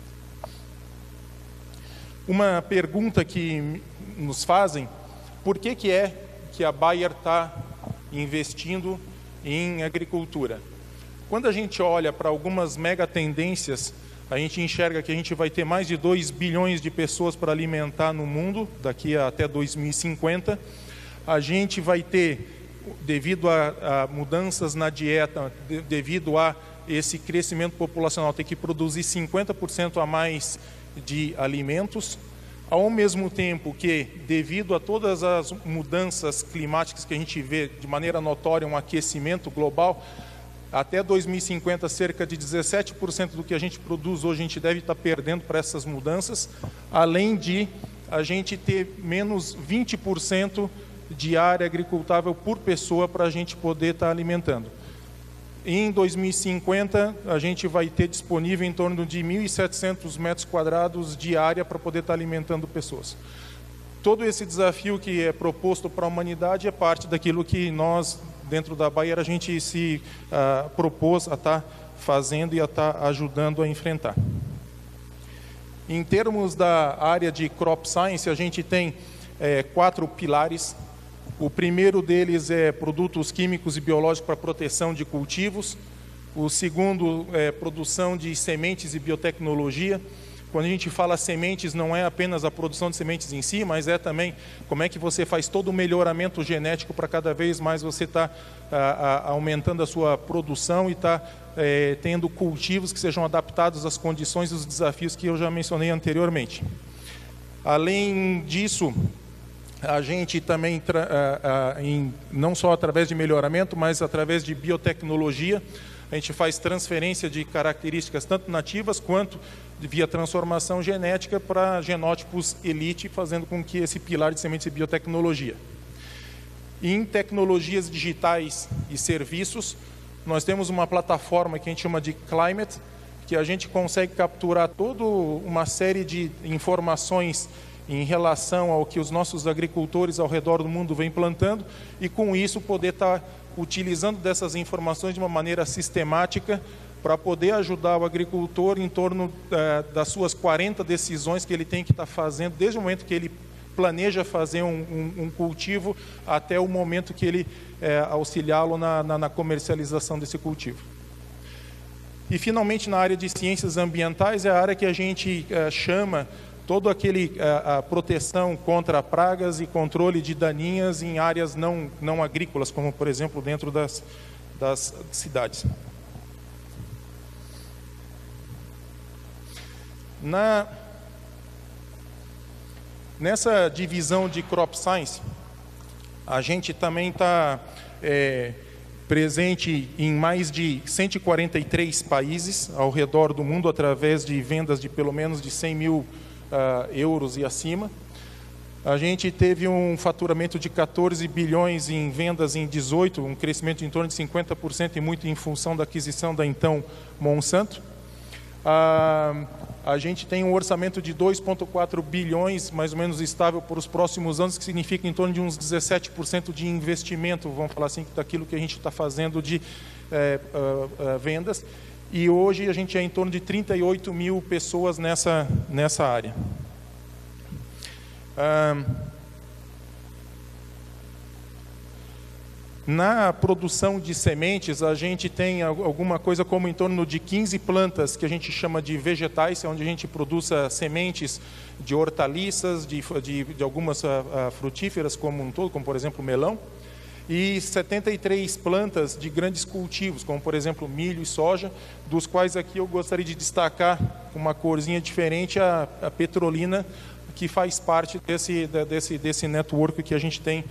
N: Uma pergunta que nos fazem, por que é que a Bayer está investindo em agricultura? Quando a gente olha para algumas mega tendências, a gente enxerga que a gente vai ter mais de 2 bilhões de pessoas para alimentar no mundo, daqui a até 2050. A gente vai ter devido a mudanças na dieta, devido a esse crescimento populacional, ter que produzir 50% a mais de alimentos, ao mesmo tempo que, devido a todas as mudanças climáticas que a gente vê de maneira notória, um aquecimento global, até 2050, cerca de 17% do que a gente produz hoje a gente deve estar perdendo para essas mudanças, além de a gente ter menos 20% de área agricultável por pessoa para a gente poder estar alimentando. Em 2050, a gente vai ter disponível em torno de 1.700 metros quadrados de área para poder estar alimentando pessoas. Todo esse desafio que é proposto para a humanidade é parte daquilo que nós, dentro da Bayer, a gente se propôs a estar fazendo e a estar ajudando a enfrentar. Em termos da área de Crop Science, a gente tem 4 pilares. O primeiro deles é produtos químicos e biológicos para proteção de cultivos. O segundo é produção de sementes e biotecnologia. Quando a gente fala sementes, não é apenas a produção de sementes em si, mas é também como é que você faz todo o melhoramento genético para cada vez mais você estar aumentando a sua produção e estar tendo cultivos que sejam adaptados às condições e os desafios que eu já mencionei anteriormente. Além disso, a gente também, não só através de melhoramento, mas através de biotecnologia, a gente faz transferência de características tanto nativas quanto via transformação genética para genótipos elite, fazendo com que esse pilar de sementes e biotecnologia. Em tecnologias digitais e serviços, nós temos uma plataforma que a gente chama de Climate, que a gente consegue capturar toda uma série de informações em relação ao que os nossos agricultores ao redor do mundo vêm plantando e, com isso, poder estar utilizando dessas informações de uma maneira sistemática para poder ajudar o agricultor em torno das suas 40 decisões que ele tem que estar fazendo, desde o momento que ele planeja fazer um cultivo até o momento que ele auxiliá-lo na comercialização desse cultivo. E, finalmente, na área de ciências ambientais, é a área que a gente chama todo a proteção contra pragas e controle de daninhas em áreas não agrícolas, como, por exemplo, dentro das cidades. Nessa divisão de Crop Science, a gente também está presente em mais de 143 países ao redor do mundo, através de vendas de pelo menos de 100 mil euros e acima. A gente teve um faturamento de 14 bilhões em vendas em 18, um crescimento em torno de 50% e muito em função da aquisição da então Monsanto. A gente tem um orçamento de 2,4 bilhões, mais ou menos estável por os próximos anos, que significa em torno de uns 17% de investimento, vamos falar assim, daquilo que a gente está fazendo de vendas. E hoje a gente é em torno de 38 mil pessoas nessa área. Na produção de sementes, a gente tem alguma coisa como em torno de 15 plantas que a gente chama de vegetais, onde a gente produz sementes de hortaliças, de algumas frutíferas como um todo, como por exemplo melão, e 73 plantas de grandes cultivos, como por exemplo milho e soja, dos quais aqui eu gostaria de destacar com uma corzinha diferente a petrolina, que faz parte desse network que a gente tem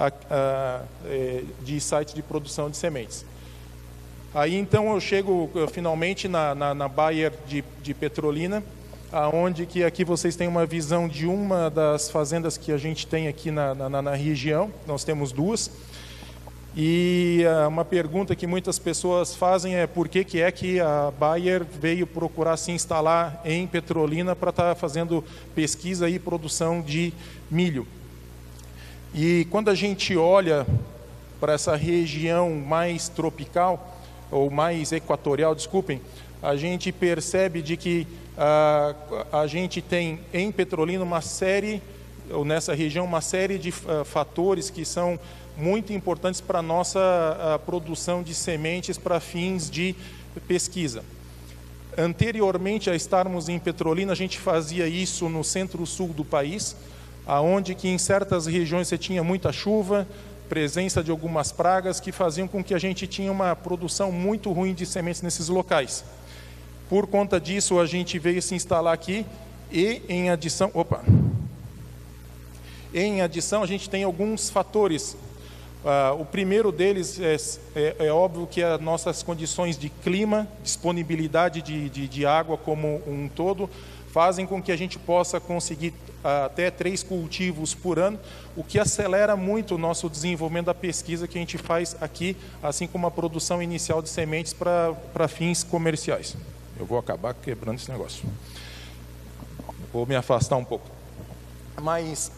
N: de sites de produção de sementes. Aí então eu chego finalmente na Bayer de Petrolina, aonde que aqui vocês têm uma visão de uma das fazendas que a gente tem aqui na região. Nós temos duas. E uma pergunta que muitas pessoas fazem é por que a Bayer veio procurar se instalar em Petrolina para estar fazendo pesquisa e produção de milho. E quando a gente olha para essa região mais tropical, ou mais equatorial, desculpem, a gente percebe de que a gente tem em Petrolina uma série, ou nessa região, uma série de fatores que são muito importantes para a nossa produção de sementes para fins de pesquisa. Anteriormente a estarmos em Petrolina, a gente fazia isso no centro-sul do país, aonde que em certas regiões você tinha muita chuva, presença de algumas pragas que faziam com que a gente tinha uma produção muito ruim de sementes nesses locais. Por conta disso, a gente veio se instalar aqui e, em adição, a gente tem alguns fatores. O primeiro deles é óbvio que as nossas condições de clima, disponibilidade de água como um todo, fazem com que a gente possa conseguir até 3 cultivos por ano, o que acelera muito o nosso desenvolvimento da pesquisa que a gente faz aqui, assim como a produção inicial de sementes para fins comerciais. Eu vou acabar quebrando esse negócio. Vou me afastar um pouco. Mas,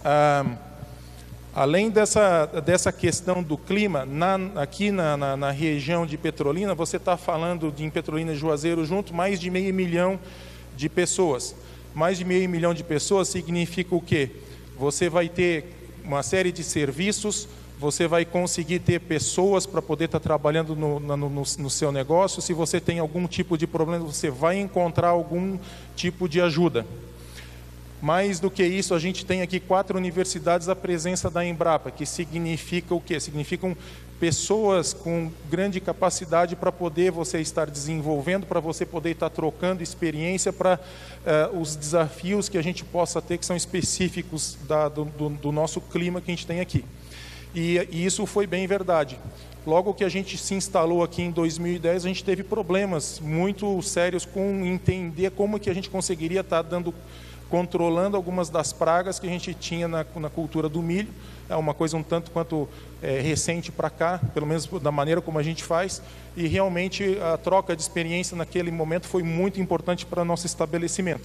N: além dessa questão do clima, aqui na região de Petrolina, você está falando em Petrolina e Juazeiro junto, mais de 500 mil de pessoas. Mais de 500 mil de pessoas significa o quê? Você vai ter uma série de serviços, você vai conseguir ter pessoas para poder estar trabalhando no seu negócio. Se você tem algum tipo de problema, você vai encontrar algum tipo de ajuda. Mais do que isso, a gente tem aqui 4 universidades à presença da Embrapa, que significa o quê? Significam pessoas com grande capacidade para poder você estar desenvolvendo, para você poder estar trocando experiência para os desafios que a gente possa ter, que são específicos do nosso clima que a gente tem aqui. E isso foi bem verdade. Logo que a gente se instalou aqui em 2010, a gente teve problemas muito sérios com entender como que a gente conseguiria estar controlando algumas das pragas que a gente tinha na cultura do milho. É uma coisa um tanto quanto recente para cá, pelo menos da maneira como a gente faz, e realmente a troca de experiência naquele momento foi muito importante para nosso estabelecimento.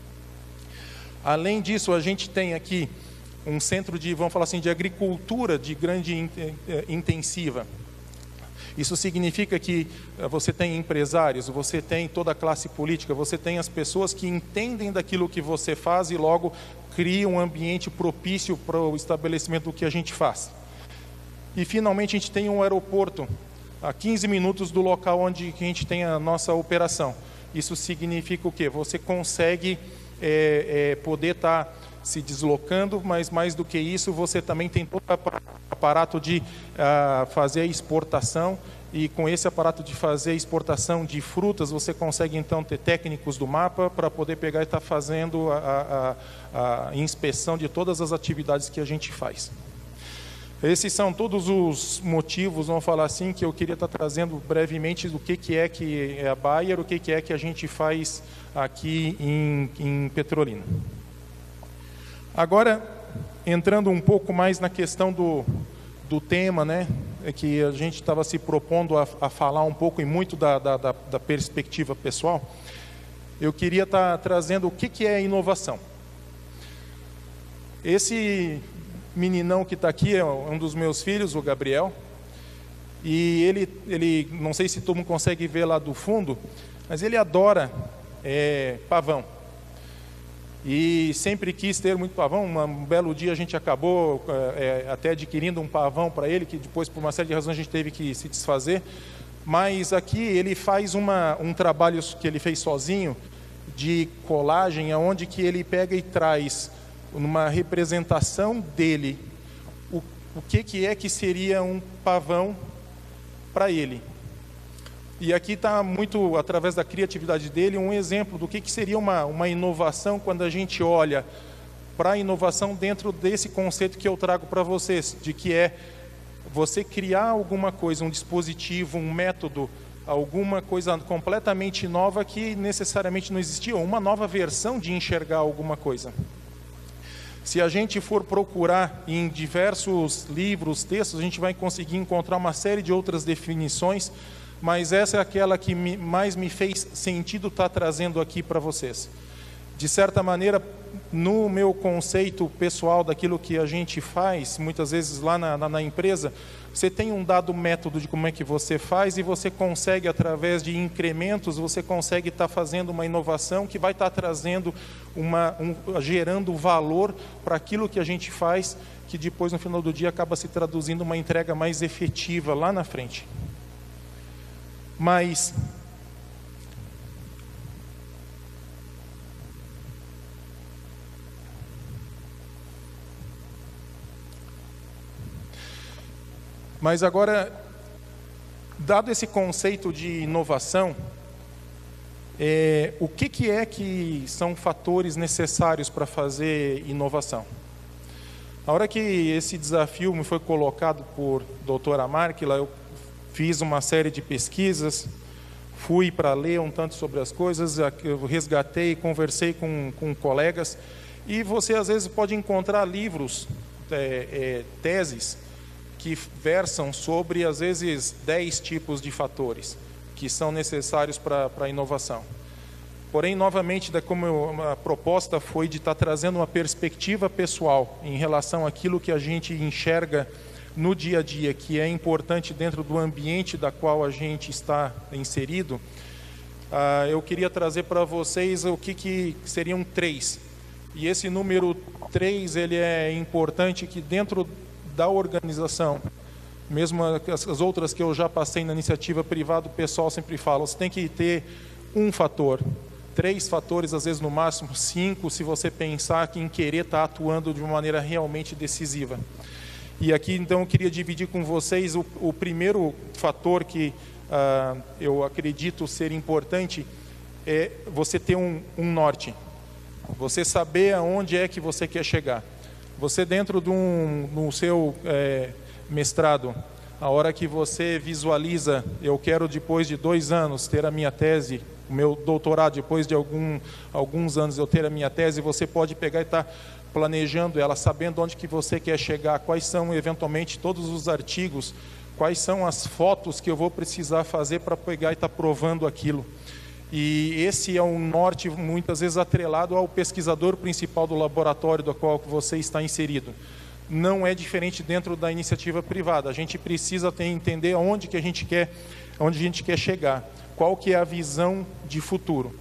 N: Além disso, a gente tem aqui um centro de, vamos falar assim, de agricultura de grande intensiva. Isso significa que você tem empresários, você tem toda a classe política, você tem as pessoas que entendem daquilo que você faz e logo cria um ambiente propício para o estabelecimento do que a gente faz. E finalmente a gente tem um aeroporto a 15 minutos do local onde a gente tem a nossa operação. Isso significa o quê? Você consegue poder estar se deslocando, mas mais do que isso, você também tem todo o aparato de fazer a exportação, e com esse aparato de fazer a exportação de frutas, você consegue então ter técnicos do MAPA para poder pegar e estar fazendo a inspeção de todas as atividades que a gente faz. Esses são todos os motivos, vamos falar assim, que eu queria estar trazendo brevemente do que é a Bayer, o que é que a gente faz aqui em Petrolina. Agora, entrando um pouco mais na questão do tema, né, que a gente estava se propondo a falar um pouco e muito da perspectiva pessoal, eu queria estar trazendo o que é inovação. Esse meninão que está aqui é um dos meus filhos, o Gabriel, e ele não sei se todo mundo consegue ver lá do fundo, mas ele adora pavão. E sempre quis ter muito pavão. Um belo dia a gente acabou até adquirindo um pavão para ele, que depois, por uma série de razões, a gente teve que se desfazer. Mas aqui ele faz um trabalho que ele fez sozinho, de colagem, onde que ele pega e traz numa representação dele o que é que seria um pavão para ele. E aqui está muito, através da criatividade dele, um exemplo do que seria uma inovação quando a gente olha para a inovação dentro desse conceito que eu trago para vocês, de que é você criar alguma coisa, um dispositivo, um método, alguma coisa completamente nova que necessariamente não existia, ou uma nova versão de enxergar alguma coisa. Se a gente for procurar em diversos livros, textos, a gente vai conseguir encontrar uma série de outras definições, mas essa é aquela que mais me fez sentido estar trazendo aqui para vocês. De certa maneira, no meu conceito pessoal daquilo que a gente faz, muitas vezes lá na empresa, você tem um dado método de como é que você faz e você consegue, através de incrementos, você consegue estar fazendo uma inovação que vai estar trazendo, gerando valor para aquilo que a gente faz, que depois, no final do dia, acaba se traduzindo uma entrega mais efetiva lá na frente. Mas Mas agora, dado esse conceito de inovação, o que é que são fatores necessários para fazer inovação? Na hora que esse desafio me foi colocado por doutora Markila, eu fiz uma série de pesquisas, fui para ler um tanto sobre as coisas, eu resgatei, conversei com colegas, e você às vezes pode encontrar livros, teses, que versam sobre, às vezes, 10 tipos de fatores que são necessários para a inovação. Porém, novamente, como a proposta foi de estar trazendo uma perspectiva pessoal em relação àquilo que a gente enxerga no dia a dia, que é importante dentro do ambiente da qual a gente está inserido, eu queria trazer para vocês o que seriam 3. E esse número 3, ele é importante que dentro da organização, mesmo as outras que eu já passei na iniciativa privada, o pessoal sempre fala, você tem que ter um fator, 3 fatores, às vezes no máximo 5, se você pensar que em querer estar atuando de uma maneira realmente decisiva. E aqui, então, eu queria dividir com vocês o primeiro fator que eu acredito ser importante, é você ter um norte. Você saber aonde é que você quer chegar. Você dentro no seu mestrado, a hora que você visualiza, eu quero depois de 2 anos ter a minha tese, o meu doutorado, depois de alguns anos eu ter a minha tese, você pode pegar e estar planejando ela, sabendo onde que você quer chegar, quais são eventualmente todos os artigos, quais são as fotos que eu vou precisar fazer para pegar e estar provando aquilo. E esse é um norte muitas vezes atrelado ao pesquisador principal do laboratório do qual você está inserido. Não é diferente dentro da iniciativa privada. A gente precisa entender onde a gente quer chegar, qual que é a visão de futuro.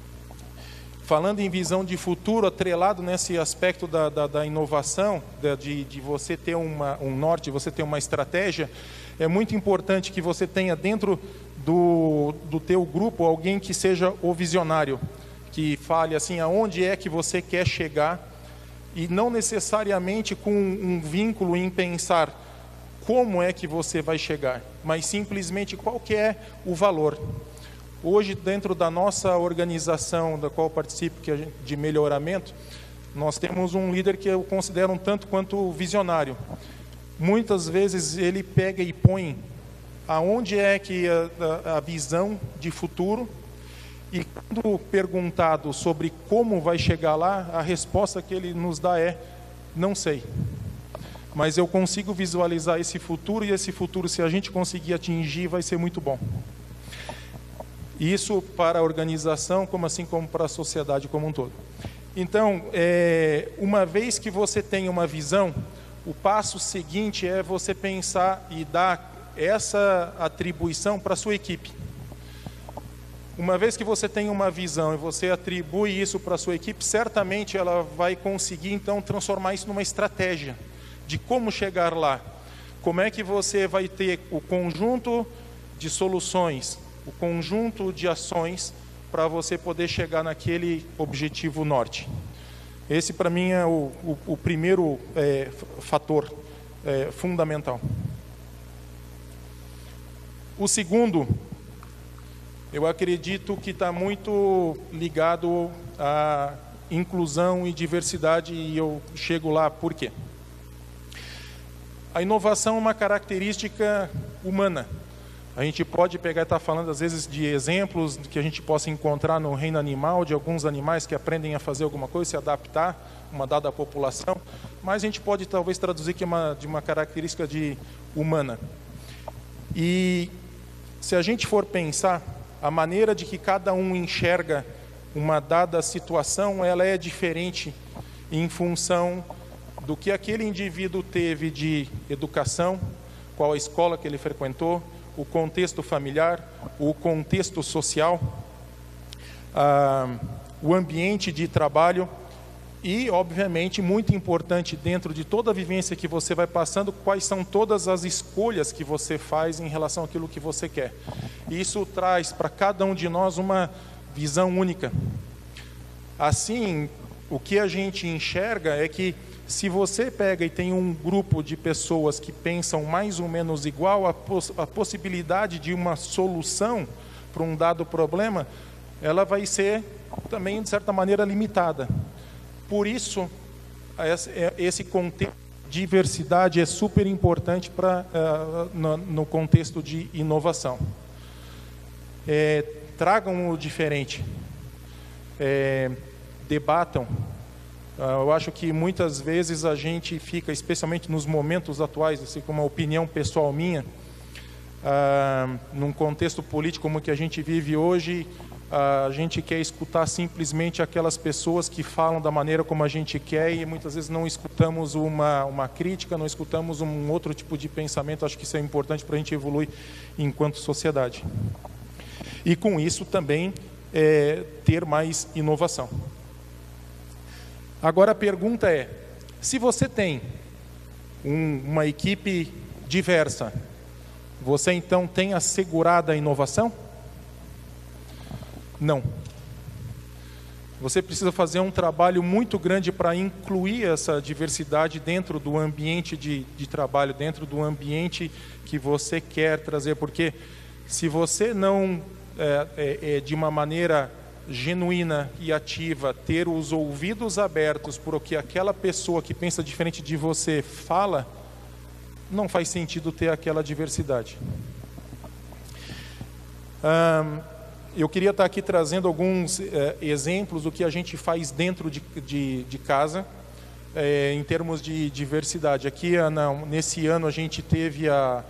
N: Falando em visão de futuro, atrelado nesse aspecto da inovação, de você ter um norte, você ter uma estratégia, é muito importante que você tenha dentro do teu grupo alguém que seja o visionário, que fale assim, aonde é que você quer chegar, e não necessariamente com um vínculo em pensar como é que você vai chegar, mas simplesmente qual que é o valor. Hoje, dentro da nossa organização, da qual participo, que é de melhoramento, nós temos um líder que eu considero um tanto quanto visionário. Muitas vezes ele pega e põe aonde é que a visão de futuro, e quando perguntado sobre como vai chegar lá, a resposta que ele nos dá é, não sei. Mas eu consigo visualizar esse futuro, e esse futuro, se a gente conseguir atingir, vai ser muito bom. Isso para a organização, assim como para a sociedade como um todo. Então, uma vez que você tem uma visão, o passo seguinte é você pensar e dar essa atribuição para a sua equipe. Uma vez que você tem uma visão e você atribui isso para a sua equipe, certamente ela vai conseguir, então, transformar isso numa estratégia de como chegar lá. Como é que você vai ter o conjunto de soluções, o conjunto de ações para você poder chegar naquele objetivo norte. Esse, para mim, é o primeiro fator fundamental. O segundo, eu acredito que está muito ligado à inclusão e diversidade, e eu chego lá por quê? A inovação é uma característica humana. A gente pode pegar e estar falando, às vezes, de exemplos que a gente possa encontrar no reino animal, de alguns animais que aprendem a fazer alguma coisa, se adaptar a uma dada população, mas a gente pode talvez traduzir que é de uma característica humana. E se a gente for pensar, a maneira de que cada um enxerga uma dada situação, ela é diferente em função do que aquele indivíduo teve de educação, qual a escola que ele frequentou, o contexto familiar, o contexto social, o ambiente de trabalho e, obviamente, muito importante dentro de toda a vivência que você vai passando, quais são todas as escolhas que você faz em relação àquilo que você quer. E isso traz para cada um de nós uma visão única. Assim, o que a gente enxerga é que se você pega e tem um grupo de pessoas que pensam mais ou menos igual, a possibilidade de uma solução para um dado problema, ela vai ser também, de certa maneira, limitada. Por isso, esse contexto de diversidade é super importante no contexto de inovação. Tragam o diferente, debatam. Eu acho que muitas vezes a gente fica, especialmente nos momentos atuais, assim como uma opinião pessoal minha, num contexto político como que a gente vive hoje, a gente quer escutar simplesmente aquelas pessoas que falam da maneira como a gente quer e muitas vezes não escutamos uma crítica, não escutamos um outro tipo de pensamento. Acho que isso é importante para a gente evoluir enquanto sociedade. E com isso também ter mais inovação. Agora a pergunta é, se você tem uma equipe diversa, você então tem assegurada a inovação? Não. Você precisa fazer um trabalho muito grande para incluir essa diversidade dentro do ambiente de trabalho, dentro do ambiente que você quer trazer, porque se você não, de uma maneira genuína e ativa, ter os ouvidos abertos por o que aquela pessoa que pensa diferente de você fala, não faz sentido ter aquela diversidade. Eu queria estar aqui trazendo alguns exemplos do que a gente faz dentro de casa, em termos de diversidade. Aqui, nesse ano, a gente teve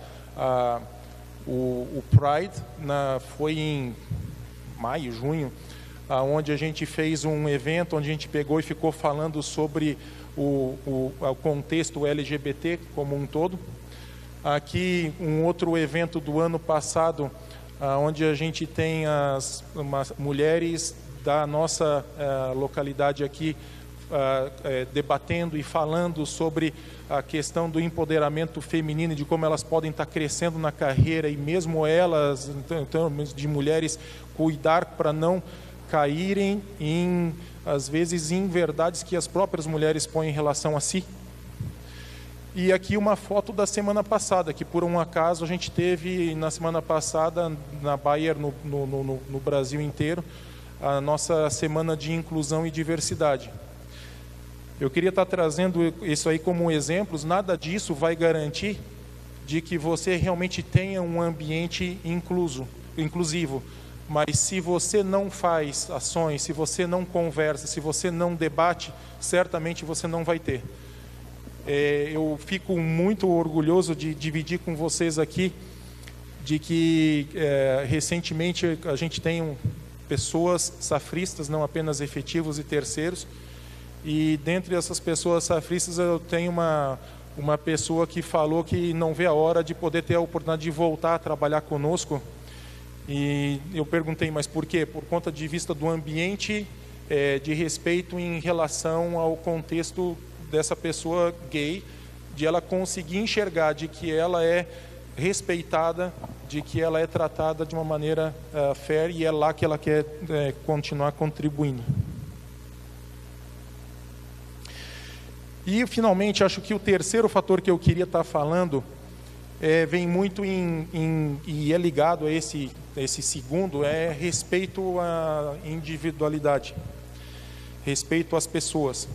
N: o Pride, foi em maio, junho, onde a gente fez um evento, onde a gente pegou e ficou falando sobre o contexto LGBT como um todo. Aqui, um outro evento do ano passado, onde a gente tem as mulheres da nossa localidade aqui debatendo e falando sobre a questão do empoderamento feminino e de como elas podem estar crescendo na carreira e mesmo elas, então, de mulheres, cuidar para não caírem às vezes, em verdades que as próprias mulheres põem em relação a si. E aqui uma foto da semana passada, que por um acaso a gente teve na semana passada, na Bayer, no Brasil inteiro, a nossa semana de inclusão e diversidade. Eu queria estar trazendo isso aí como exemplos. Nada disso vai garantir de que você realmente tenha um ambiente inclusivo. Mas se você não faz ações, se você não conversa, se você não debate, certamente você não vai ter. Eu fico muito orgulhoso de dividir com vocês aqui de que recentemente a gente tem pessoas safristas, não apenas efetivos e terceiros, e dentre essas pessoas safristas eu tenho uma pessoa que falou que não vê a hora de poder ter a oportunidade de voltar a trabalhar conosco. E eu perguntei, mas por quê? Por conta de vista do ambiente de respeito em relação ao contexto dessa pessoa gay, de ela conseguir enxergar de que ela é respeitada, de que ela é tratada de uma maneira fair, e é lá que ela quer continuar contribuindo. E finalmente, acho que o terceiro fator que eu queria estar falando vem muito e é ligado a esse segundo, respeito à individualidade, respeito às pessoas.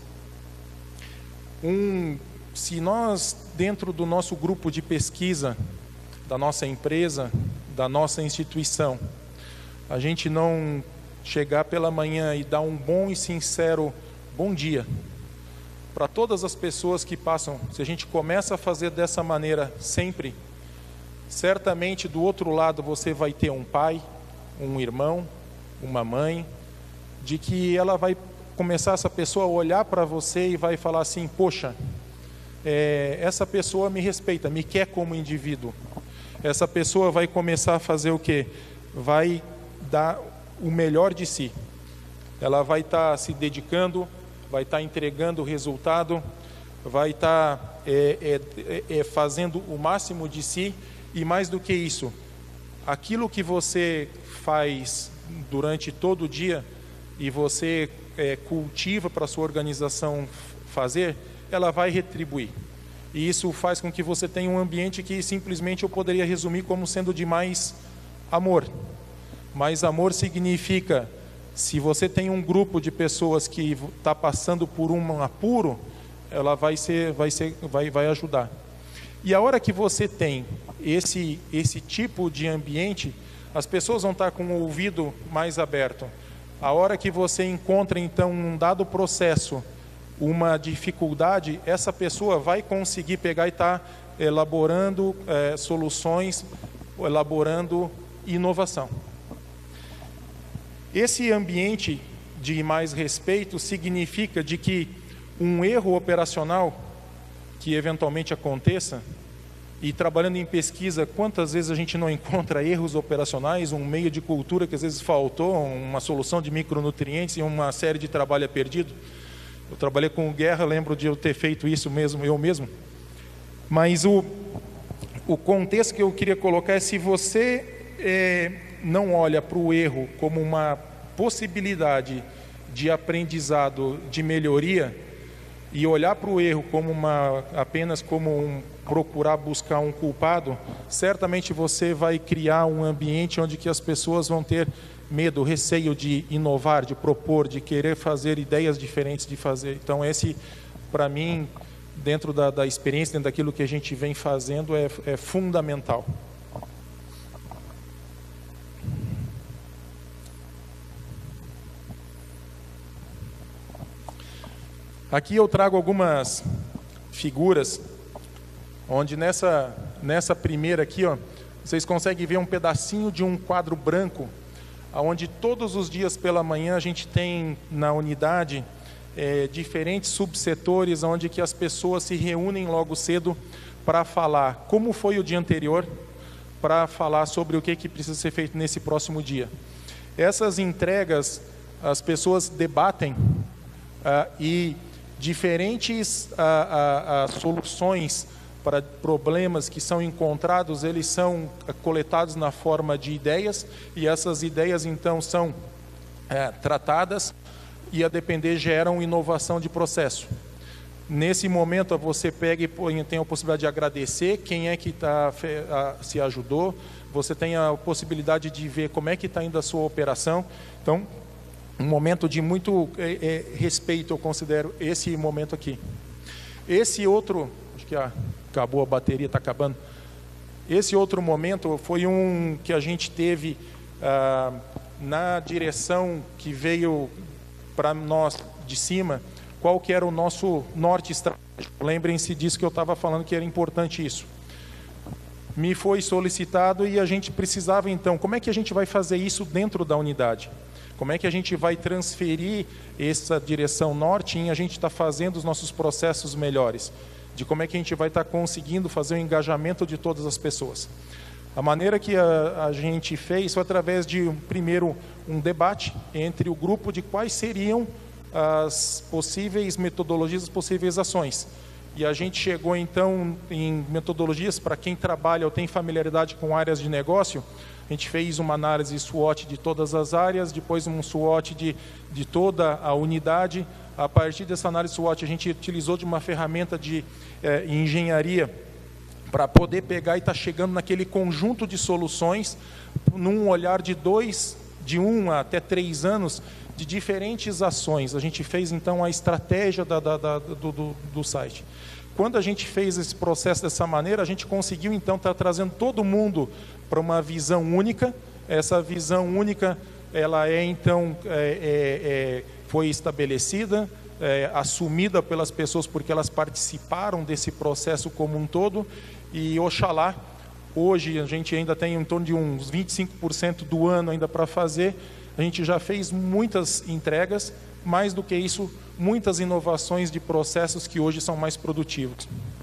N: Se nós, dentro do nosso grupo de pesquisa, da nossa empresa, da nossa instituição, a gente não chegar pela manhã e dar um bom e sincero bom dia para todas as pessoas que passam, se a gente começa a fazer dessa maneira sempre, certamente do outro lado você vai ter um pai, um irmão, uma mãe, de que ela vai começar, essa pessoa, a olhar para você e vai falar assim, poxa, essa pessoa me respeita, me quer como indivíduo. Essa pessoa vai começar a fazer o quê? Vai dar o melhor de si. Ela vai estar se dedicando, vai estar entregando o resultado, vai estar fazendo o máximo de si, e mais do que isso, aquilo que você faz durante todo o dia e você cultiva para a sua organização fazer, ela vai retribuir. E isso faz com que você tenha um ambiente que simplesmente eu poderia resumir como sendo de mais amor. Mais amor significa, se você tem um grupo de pessoas que está passando por um apuro, ela vai ajudar. E a hora que você tem esse tipo de ambiente, as pessoas vão estar com o ouvido mais aberto. A hora que você encontra, então, um dado processo, uma dificuldade, essa pessoa vai conseguir pegar e estar elaborando soluções, elaborando inovação. Esse ambiente de mais respeito significa de que um erro operacional que eventualmente aconteça, e trabalhando em pesquisa, quantas vezes a gente não encontra erros operacionais, um meio de cultura que às vezes faltou, uma solução de micronutrientes e uma série de trabalho é perdido. Eu trabalhei com guerra, lembro de eu ter feito isso mesmo, eu mesmo. Mas o contexto que eu queria colocar é: se você não olha para o erro como uma possibilidade de aprendizado, de melhoria, e olhar para o erro como apenas como procurar buscar um culpado, certamente você vai criar um ambiente onde que as pessoas vão ter medo, receio de inovar, de propor, de querer fazer ideias diferentes de fazer. Então esse, para mim, dentro da experiência, dentro daquilo que a gente vem fazendo, é fundamental. Aqui eu trago algumas figuras, onde nessa primeira aqui, ó, vocês conseguem ver um pedacinho de um quadro branco, onde todos os dias pela manhã a gente tem na unidade diferentes subsetores, onde que as pessoas se reúnem logo cedo para falar como foi o dia anterior, para falar sobre o que precisa ser feito nesse próximo dia. Essas entregas, as pessoas debatem e diferentes soluções para problemas que são encontrados, eles são coletados na forma de ideias, e essas ideias então são tratadas e, a depender, geram inovação de processo. Nesse momento você pega e tem a possibilidade de agradecer quem é que se ajudou, você tem a possibilidade de ver como é que está indo a sua operação. Então, um momento de muito respeito, eu considero esse momento aqui. Esse outro, acho que acabou a bateria, está acabando. Esse outro momento foi um que a gente teve na direção que veio para nós de cima, qual que era o nosso norte estratégico. Lembrem-se disso que eu estava falando, que era importante isso. Me foi solicitado e a gente precisava, então, como é que a gente vai fazer isso dentro da unidade? Como é que a gente vai transferir essa direção norte em a gente estar fazendo os nossos processos melhores? De como é que a gente vai estar conseguindo fazer o engajamento de todas as pessoas? A maneira que a gente fez foi através de, primeiro, um debate entre o grupo de quais seriam as possíveis metodologias, as possíveis ações. E a gente chegou, então, em metodologias para quem trabalha ou tem familiaridade com áreas de negócio. A gente fez uma análise SWOT de todas as áreas, depois um SWOT de toda a unidade. A partir dessa análise SWOT, a gente utilizou de uma ferramenta de engenharia para poder pegar e estar chegando naquele conjunto de soluções, num olhar de 1 até 3 anos, de diferentes ações. A gente fez, então, a estratégia do site. Quando a gente fez esse processo dessa maneira, a gente conseguiu, então, estar trazendo todo mundo para uma visão única. Essa visão única, ela então, foi estabelecida, assumida pelas pessoas, porque elas participaram desse processo como um todo, e oxalá, hoje a gente ainda tem em torno de uns 25% do ano ainda para fazer. A gente já fez muitas entregas, mais do que isso, muitas inovações de processos que hoje são mais produtivos.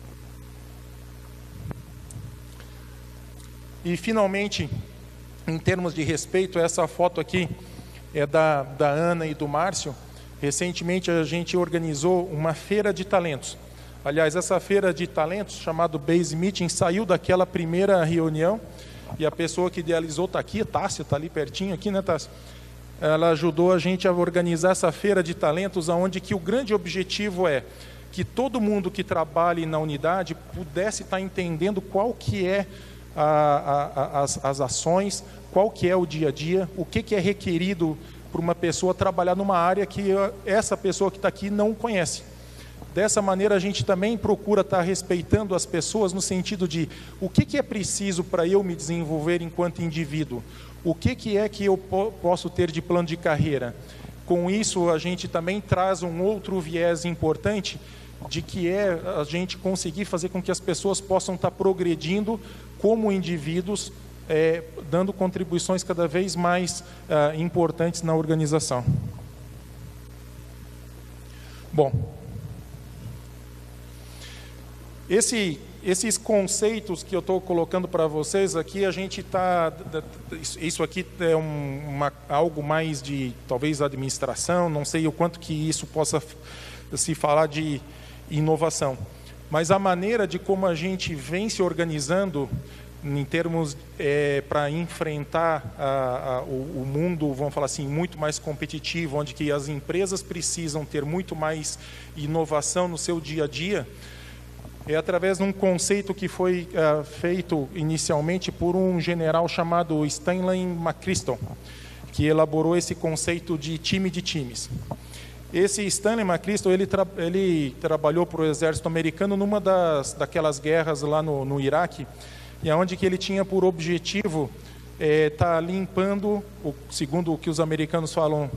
N: E, finalmente, em termos de respeito, essa foto aqui é da Ana e do Márcio. Recentemente, a gente organizou uma feira de talentos. Aliás, essa feira de talentos, chamado Base Meeting, saiu daquela primeira reunião, e a pessoa que idealizou está aqui, Tássia, está ali pertinho, aqui, né, Tássia? Ela ajudou a gente a organizar essa feira de talentos, onde que o grande objetivo é que todo mundo que trabalhe na unidade pudesse estar entendendo qual que é as ações, qual que é o dia a dia, o que é requerido para uma pessoa trabalhar numa área que essa pessoa que está aqui não conhece. Dessa maneira, a gente também procura estar respeitando as pessoas no sentido de o que é preciso para eu me desenvolver enquanto indivíduo, o que é que eu posso ter de plano de carreira. Com isso, a gente também traz um outro viés importante, de que é a gente conseguir fazer com que as pessoas possam estar progredindo como indivíduos, dando contribuições cada vez mais importantes na organização. Bom, esses conceitos que eu estou colocando para vocês aqui, a gente está... Isso aqui é algo mais de, talvez, administração, não sei o quanto que isso possa se falar de inovação. Mas a maneira de como a gente vem se organizando em termos para enfrentar o mundo, vamos falar assim, muito mais competitivo, onde que as empresas precisam ter muito mais inovação no seu dia a dia, é através de um conceito que foi feito inicialmente por um general chamado Stanley McChrystal, que elaborou esse conceito de time de times. Esse Stanley McChrystal, ele trabalhou para o exército americano numa daquelas guerras lá no Iraque, e onde que ele tinha por objetivo estar limpando, segundo o que os americanos falam,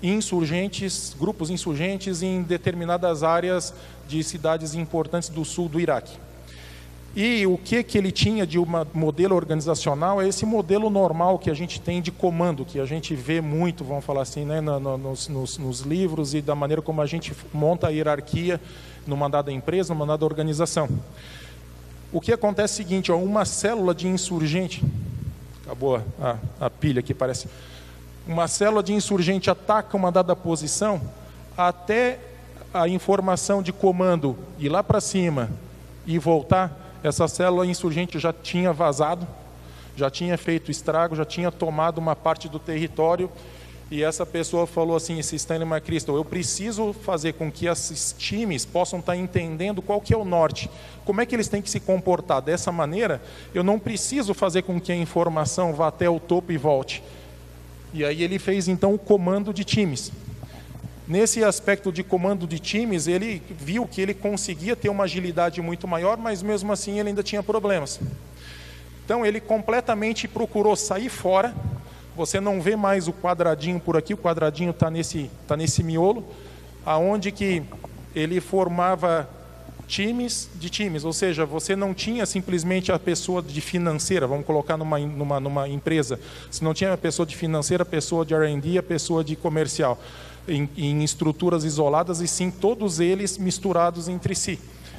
N: grupos insurgentes em determinadas áreas de cidades importantes do sul do Iraque. E o que ele tinha de um modelo organizacional é esse modelo normal que a gente tem de comando, que a gente vê muito, vamos falar assim, né, nos livros e da maneira como a gente monta a hierarquia numa dada empresa, numa dada organização. O que acontece é o seguinte, uma célula de insurgente, acabou a pilha aqui, parece, uma célula de insurgente ataca uma dada posição, até a informação de comando ir lá para cima e voltar, essa célula insurgente já tinha vazado, já tinha feito estrago, já tinha tomado uma parte do território, e essa pessoa falou assim, esse Stanley McChrystal, eu preciso fazer com que esses times possam estar entendendo qual que é o norte, como é que eles têm que se comportar. Dessa maneira, eu não preciso fazer com que a informação vá até o topo e volte. E aí ele fez então o comando de times. Nesse aspecto de comando de times, ele viu que ele conseguia ter uma agilidade muito maior, mas mesmo assim ele ainda tinha problemas. Então ele completamente procurou sair fora. Você não vê mais o quadradinho por aqui, o quadradinho está nesse miolo, aonde que ele formava times de times, ou seja, você não tinha simplesmente a pessoa de financeira, vamos colocar numa empresa, você não tinha a pessoa de financeira, a pessoa de R&D, a pessoa de comercial, em estruturas isoladas, e sim todos eles misturados entre si.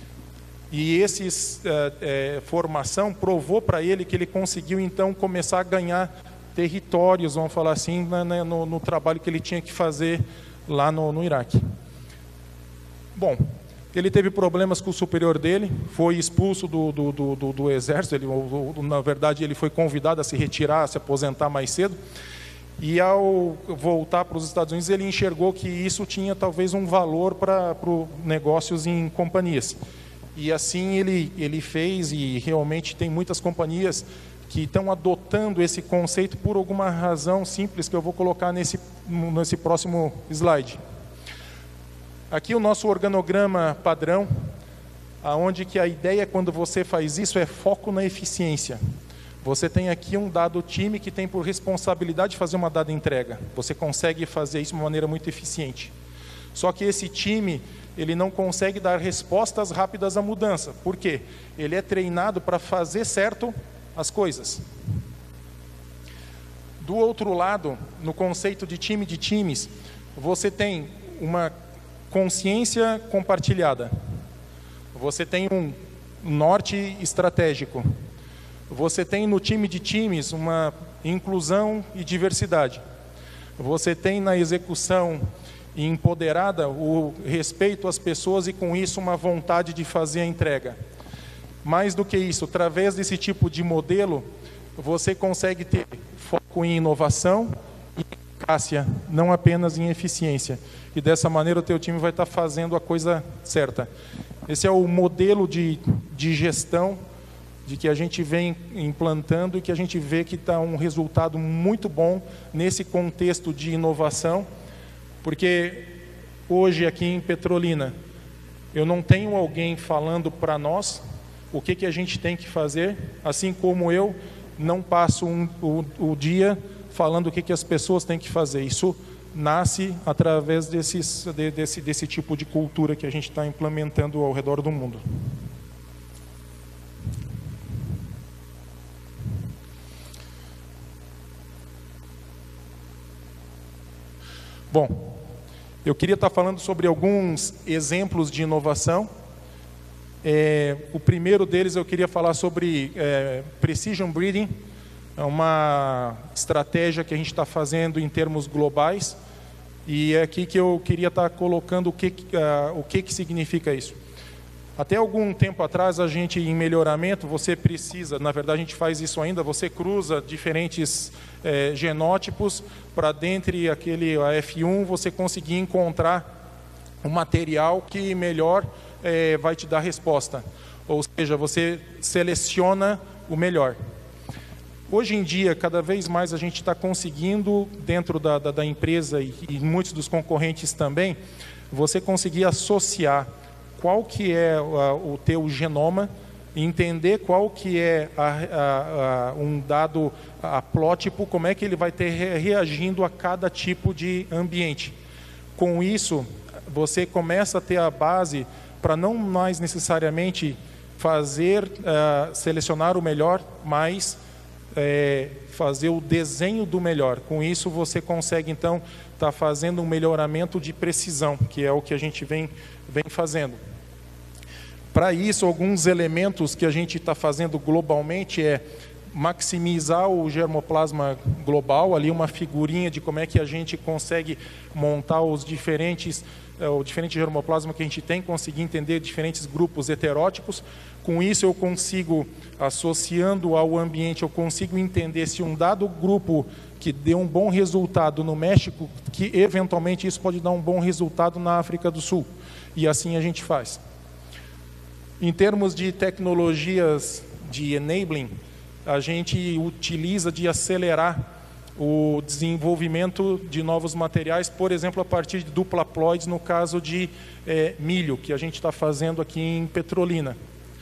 N: E formação provou para ele que ele conseguiu então começar a ganhar territórios, vamos falar assim, no trabalho que ele tinha que fazer lá no Iraque. Bom, ele teve problemas com o superior dele, foi expulso do exército, na verdade ele foi convidado a se retirar, a se aposentar mais cedo, e ao voltar para os Estados Unidos ele enxergou que isso tinha talvez um valor para negócios em companhias. E assim ele fez, e realmente tem muitas companhias que estão adotando esse conceito por alguma razão simples que eu vou colocar nesse próximo slide. Aqui o nosso organograma padrão, aonde que a ideia quando você faz isso é foco na eficiência. Você tem aqui um dado time que tem por responsabilidade fazer uma dada entrega. Você consegue fazer isso de uma maneira muito eficiente. Só que esse time, ele não consegue dar respostas rápidas à mudança. Por quê? Ele é treinado para fazer certo as coisas. Do outro lado, no conceito de time de times, você tem uma consciência compartilhada. Você tem um norte estratégico. Você tem no time de times uma inclusão e diversidade. Você tem na execução empoderada o respeito às pessoas e com isso uma vontade de fazer a entrega. Mais do que isso, através desse tipo de modelo, você consegue ter foco em inovação e eficácia, não apenas em eficiência. E dessa maneira o teu time vai estar fazendo a coisa certa. Esse é o modelo de gestão de que a gente vem implantando e que a gente vê que está um resultado muito bom nesse contexto de inovação, porque hoje aqui em Petrolina eu não tenho alguém falando para nós o que a gente tem que fazer, assim como eu não passo o dia falando o que as pessoas têm que fazer. Isso nasce através desse tipo de cultura que a gente está implementando ao redor do mundo. Bom, eu queria estar falando sobre alguns exemplos de inovação. O primeiro deles eu queria falar sobre Precision Breeding. É uma estratégia que a gente está fazendo em termos globais. E é aqui que eu queria estar colocando o que significa isso. Até algum tempo atrás, a gente, em melhoramento, você precisa, na verdade a gente faz isso ainda, você cruza diferentes genótipos para dentre aquele AF1 você conseguir encontrar um material que melhor vai te dar resposta. Ou seja, você seleciona o melhor. Hoje em dia, cada vez mais a gente está conseguindo, dentro da empresa e muitos dos concorrentes também, você conseguir associar qual que é o teu genoma, entender qual que é um dado haplótipo, como é que ele vai ter reagindo a cada tipo de ambiente. Com isso, você começa a ter a base para não mais necessariamente selecionar o melhor, mas fazer o desenho do melhor. Com isso, você consegue, então, estar fazendo um melhoramento de precisão, que é o que a gente vem fazendo. Para isso, alguns elementos que a gente está fazendo globalmente é maximizar o germoplasma global, ali uma figurinha de como é que a gente consegue montar o diferente germoplasma que a gente tem, conseguir entender diferentes grupos heterótipos. Com isso eu consigo, associando ao ambiente, eu consigo entender se um dado grupo que deu um bom resultado no México, que eventualmente isso pode dar um bom resultado na África do Sul. E assim a gente faz. Em termos de tecnologias de enabling, a gente utiliza de acelerar o desenvolvimento de novos materiais, por exemplo, a partir de dupla ploids, no caso de milho, que a gente está fazendo aqui em Petrolina.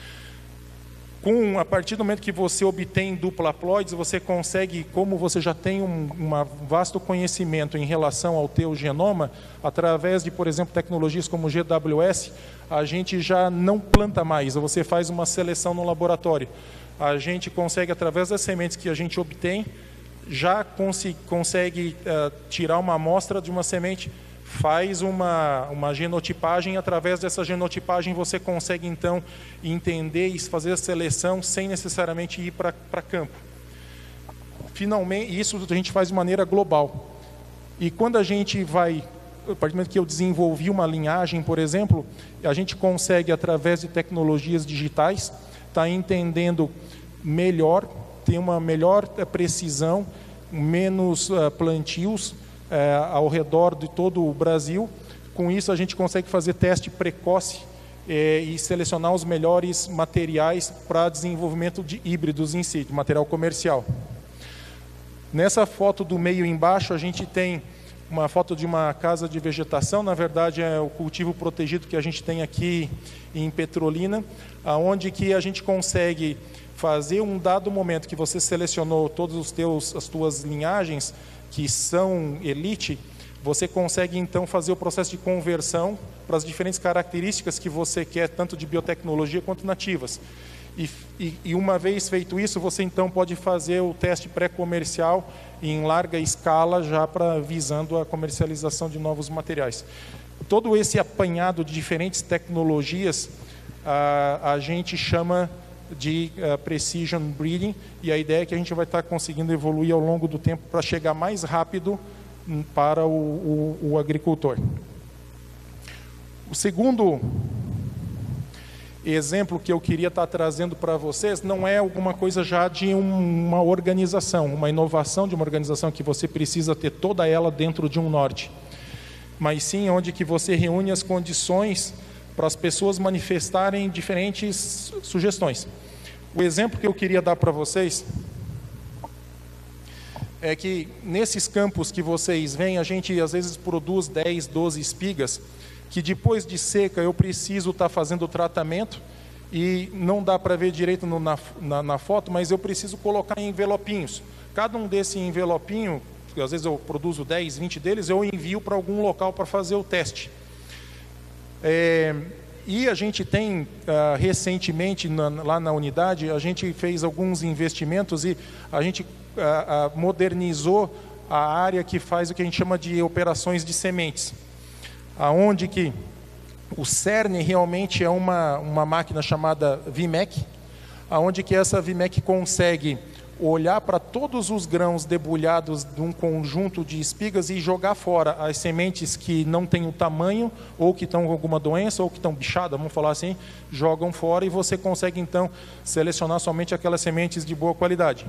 N: A partir do momento que você obtém dupla ploids, você consegue, como você já tem um vasto conhecimento em relação ao teu genoma, através de, por exemplo, tecnologias como GWS, a gente já não planta mais, você faz uma seleção no laboratório. A gente consegue, através das sementes que a gente obtém, já consegue tirar uma amostra de uma semente, faz uma genotipagem, através dessa genotipagem você consegue então entender e fazer a seleção sem necessariamente ir para campo. Finalmente, isso a gente faz de maneira global. E quando a gente vai, a partir do momento que eu desenvolvi uma linhagem, por exemplo, a gente consegue, através de tecnologias digitais, estar entendendo melhor, ter uma melhor precisão, menos plantios, ao redor de todo o Brasil. Com isso a gente consegue fazer teste precoce e selecionar os melhores materiais para desenvolvimento de híbridos em si, de material comercial. Nessa foto do meio embaixo a gente tem uma foto de uma casa de vegetação, na verdade é o cultivo protegido que a gente tem aqui em Petrolina, onde que a gente consegue fazer um dado momento que você selecionou todas as tuas linhagens, que são elite, você consegue então fazer o processo de conversão para as diferentes características que você quer, tanto de biotecnologia quanto nativas. E uma vez feito isso, você então pode fazer o teste pré-comercial em larga escala, já visando a comercialização de novos materiais. Todo esse apanhado de diferentes tecnologias, a gente chama de Precision Breeding, e a ideia é que a gente vai estar conseguindo evoluir ao longo do tempo para chegar mais rápido para o agricultor. O segundo exemplo que eu queria estar trazendo para vocês não é alguma coisa já de uma organização, uma inovação de uma organização que você precisa ter toda ela dentro de um norte, mas sim onde que você reúne as condições para as pessoas manifestarem diferentes sugestões. O exemplo que eu queria dar para vocês é que nesses campos que vocês veem, a gente às vezes produz 10, 12 espigas, que depois de seca eu preciso estar fazendo o tratamento, e não dá para ver direito na foto, mas eu preciso colocar em envelopinhos. Cada um desse envelopinho, às vezes eu produzo 10, 20 deles, eu envio para algum local para fazer o teste. E a gente tem, recentemente, lá na unidade, a gente fez alguns investimentos e a gente modernizou a área que faz o que a gente chama de operações de sementes, aonde que o cerne realmente é uma máquina chamada VMEC, aonde que essa VMEC consegue olhar para todos os grãos debulhados de um conjunto de espigas e jogar fora as sementes que não têm o tamanho, ou que estão com alguma doença, ou que estão bichadas, vamos falar assim, jogam fora, e você consegue então selecionar somente aquelas sementes de boa qualidade.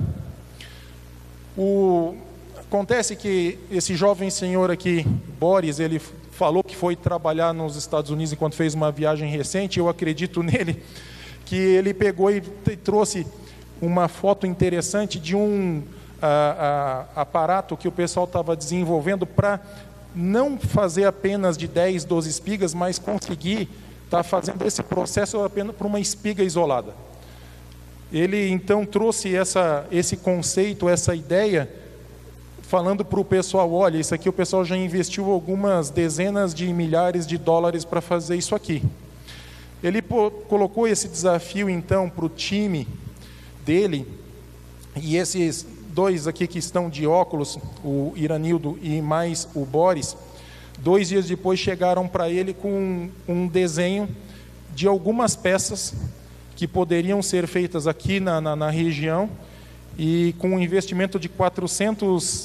N: Acontece que esse jovem senhor aqui, Boris, ele falou que foi trabalhar nos Estados Unidos enquanto fez uma viagem recente. Eu acredito nele, que ele pegou e trouxe uma foto interessante de um aparato que o pessoal estava desenvolvendo para não fazer apenas de 10, 12 espigas, mas conseguir estar fazendo esse processo apenas para uma espiga isolada. Ele então trouxe esse conceito, essa ideia, falando para o pessoal: olha, isso aqui o pessoal já investiu algumas dezenas de milhares de dólares para fazer isso aqui. Ele colocou esse desafio então para o time dele, e esses dois aqui que estão de óculos, o Iranildo e mais o Boris, 2 dias depois chegaram para ele com um desenho de algumas peças que poderiam ser feitas aqui na região, e com um investimento de R$400,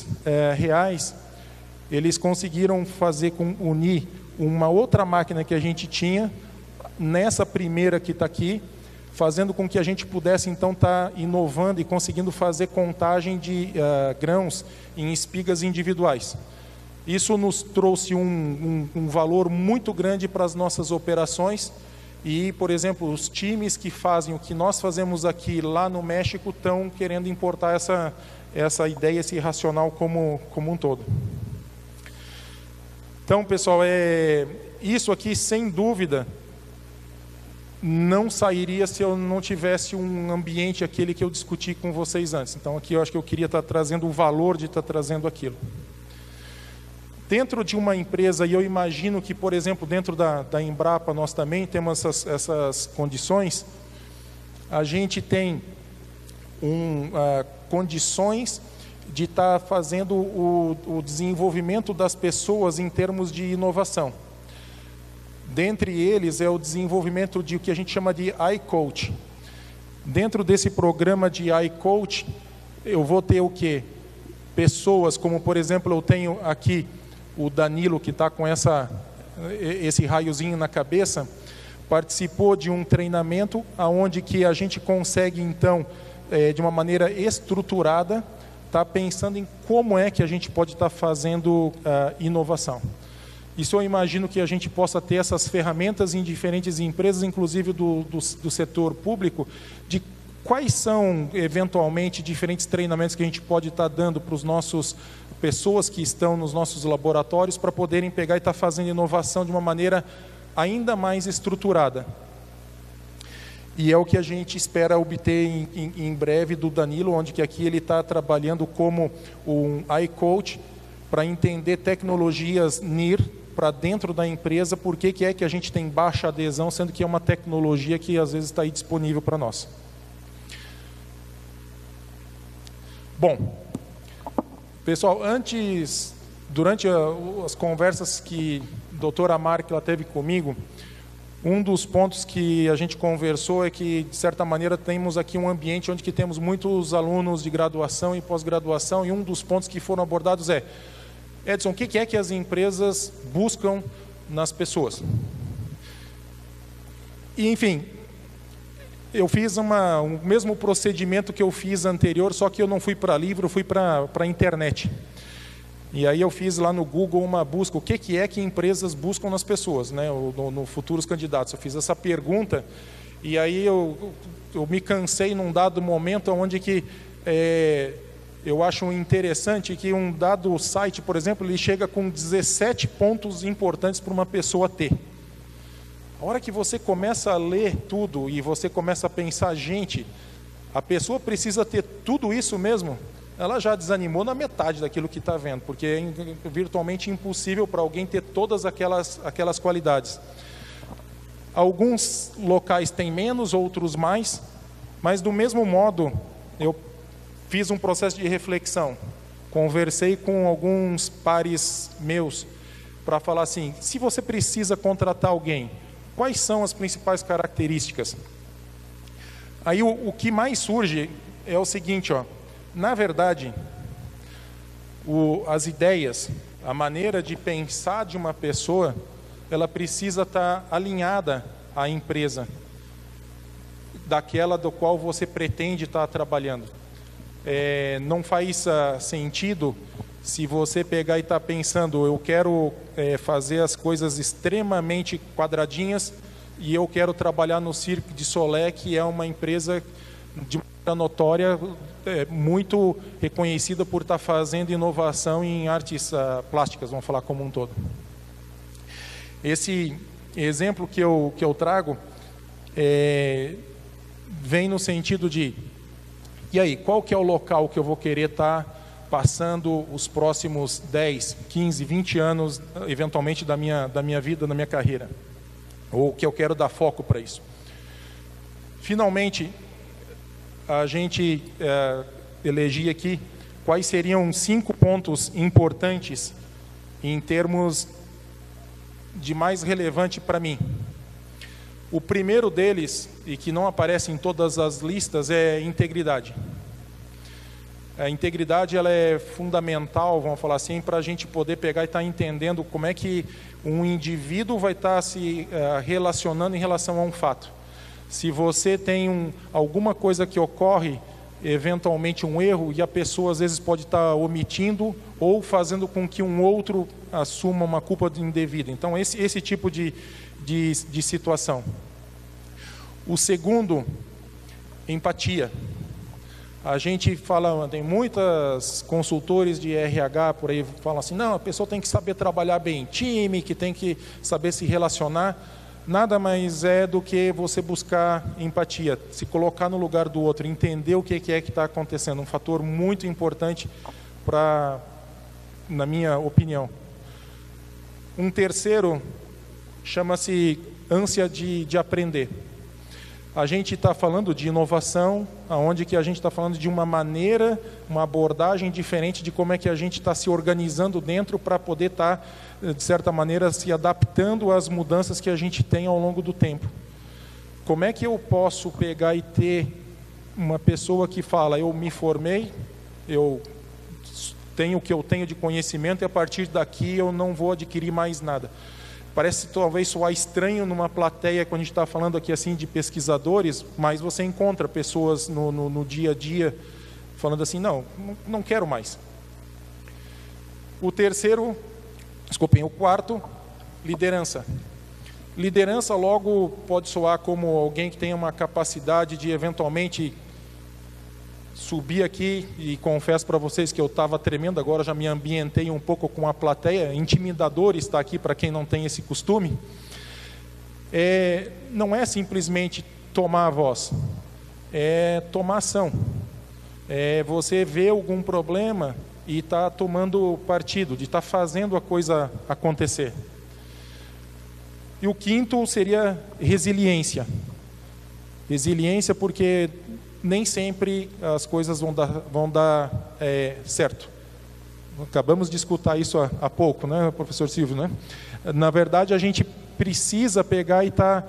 N: eles conseguiram unir uma outra máquina que a gente tinha, nessa primeira que está aqui, fazendo com que a gente pudesse então estar inovando e conseguindo fazer contagem de grãos em espigas individuais. Isso nos trouxe um valor muito grande para as nossas operações. E, por exemplo, os times que fazem o que nós fazemos aqui lá no México estão querendo importar essa ideia, esse racional como um todo. Então, pessoal, isso aqui, sem dúvida, não sairia se eu não tivesse um ambiente aquele que eu discuti com vocês antes. Então, aqui eu acho que eu queria estar trazendo o valor de estar trazendo aquilo. Dentro de uma empresa, e eu imagino que, por exemplo, dentro da Embrapa, nós também temos essas condições, a gente tem condições de estar fazendo o desenvolvimento das pessoas em termos de inovação. Dentre eles é o desenvolvimento de o que a gente chama de iCoach. Dentro desse programa de iCoach, eu vou ter o quê? Pessoas como, por exemplo, eu tenho aqui o Danilo, que está com esse raiozinho na cabeça, participou de um treinamento onde que a gente consegue, então, de uma maneira estruturada, estar pensando em como é que a gente pode estar fazendo inovação. Isso eu imagino que a gente possa ter essas ferramentas em diferentes empresas, inclusive do setor público, de quais são, eventualmente, diferentes treinamentos que a gente pode estar dando para os nossos pessoas que estão nos nossos laboratórios, para poderem pegar e estar fazendo inovação de uma maneira ainda mais estruturada. E é o que a gente espera obter em breve do Danilo, onde que aqui ele está trabalhando como um iCoach, para entender tecnologias NIR para dentro da empresa, por que é que a gente tem baixa adesão, sendo que é uma tecnologia que às vezes está aí disponível para nós. Bom, pessoal, durante as conversas que a doutora Mark teve comigo, um dos pontos que a gente conversou é que, de certa maneira, temos aqui um ambiente onde que temos muitos alunos de graduação e pós-graduação, e um dos pontos que foram abordados é: Edson, o que é que as empresas buscam nas pessoas? E, enfim, eu fiz o mesmo procedimento que eu fiz anterior, só que eu não fui para livro, eu fui para a internet. E aí eu fiz lá no Google uma busca, o que é que empresas buscam nas pessoas, né, no futuros candidatos. Eu fiz essa pergunta e aí eu me cansei num dado momento onde que eu acho interessante que um dado site, por exemplo, ele chega com 17 pontos importantes para uma pessoa ter. A hora que você começa a ler tudo e você começa a pensar, gente, a pessoa precisa ter tudo isso mesmo? Ela já desanimou na metade daquilo que está vendo, porque é virtualmente impossível para alguém ter todas aquelas qualidades. Alguns locais têm menos, outros mais, mas do mesmo modo, eu fiz um processo de reflexão, conversei com alguns pares meus, para falar assim, se você precisa contratar alguém, quais são as principais características? Aí o que mais surge é o seguinte, ó, na verdade, as ideias, a maneira de pensar de uma pessoa, ela precisa estar alinhada à empresa, daquela do qual você pretende estar trabalhando. Não faz sentido se você pegar e estar pensando, eu quero fazer as coisas extremamente quadradinhas e eu quero trabalhar no Cirque du Soleil, que é uma empresa de maneira notória, muito reconhecida por estar fazendo inovação em artes plásticas, vamos falar como um todo. Esse exemplo que eu trago vem no sentido de, e aí, qual que é o local que eu vou querer estar passando os próximos 10, 15, 20 anos, eventualmente, da minha vida, da minha carreira? Ou que eu quero dar foco para isso? Finalmente, a gente elegia aqui quais seriam 5 pontos importantes em termos de mais relevante para mim. O primeiro deles, e que não aparece em todas as listas, é integridade. A integridade ela é fundamental, vamos falar assim, para a gente poder pegar e estar entendendo como é que um indivíduo vai estar se relacionando em relação a um fato. Se você tem alguma coisa que ocorre, eventualmente um erro, e a pessoa às vezes pode estar omitindo ou fazendo com que um outro assuma uma culpa indevida. Então, esse tipo de situação. O segundo, empatia. A gente fala, tem muitos consultores de RH por aí, falam assim, não, a pessoa tem que saber trabalhar bem em time, que tem que saber se relacionar. Nada mais é do que você buscar empatia, se colocar no lugar do outro, entender o que é que está acontecendo. Um fator muito importante na minha opinião. Um terceiro chama-se ânsia de aprender. A gente está falando de inovação, onde que a gente está falando de uma maneira, uma abordagem diferente de como é que a gente está se organizando dentro para poder estar, de certa maneira, se adaptando às mudanças que a gente tem ao longo do tempo. Como é que eu posso pegar e ter uma pessoa que fala, eu me formei, eu tenho o que eu tenho de conhecimento e a partir daqui eu não vou adquirir mais nada? Parece talvez soar estranho numa plateia, quando a gente está falando aqui assim de pesquisadores, mas você encontra pessoas no dia a dia falando assim, não quero mais. O quarto, liderança. Liderança logo pode soar como alguém que tem uma capacidade de eventualmente subir aqui, e confesso para vocês que eu estava tremendo, agora já me ambientei um pouco com a plateia, intimidador estar aqui para quem não tem esse costume. Não é simplesmente tomar a voz, é tomar ação. É você ver algum problema e estar tomando partido, de estar fazendo a coisa acontecer. E o quinto seria resiliência. Resiliência porque nem sempre as coisas vão dar certo. Acabamos de escutar isso há pouco, né, professor Silvio, né? Na verdade, a gente precisa pegar e estar,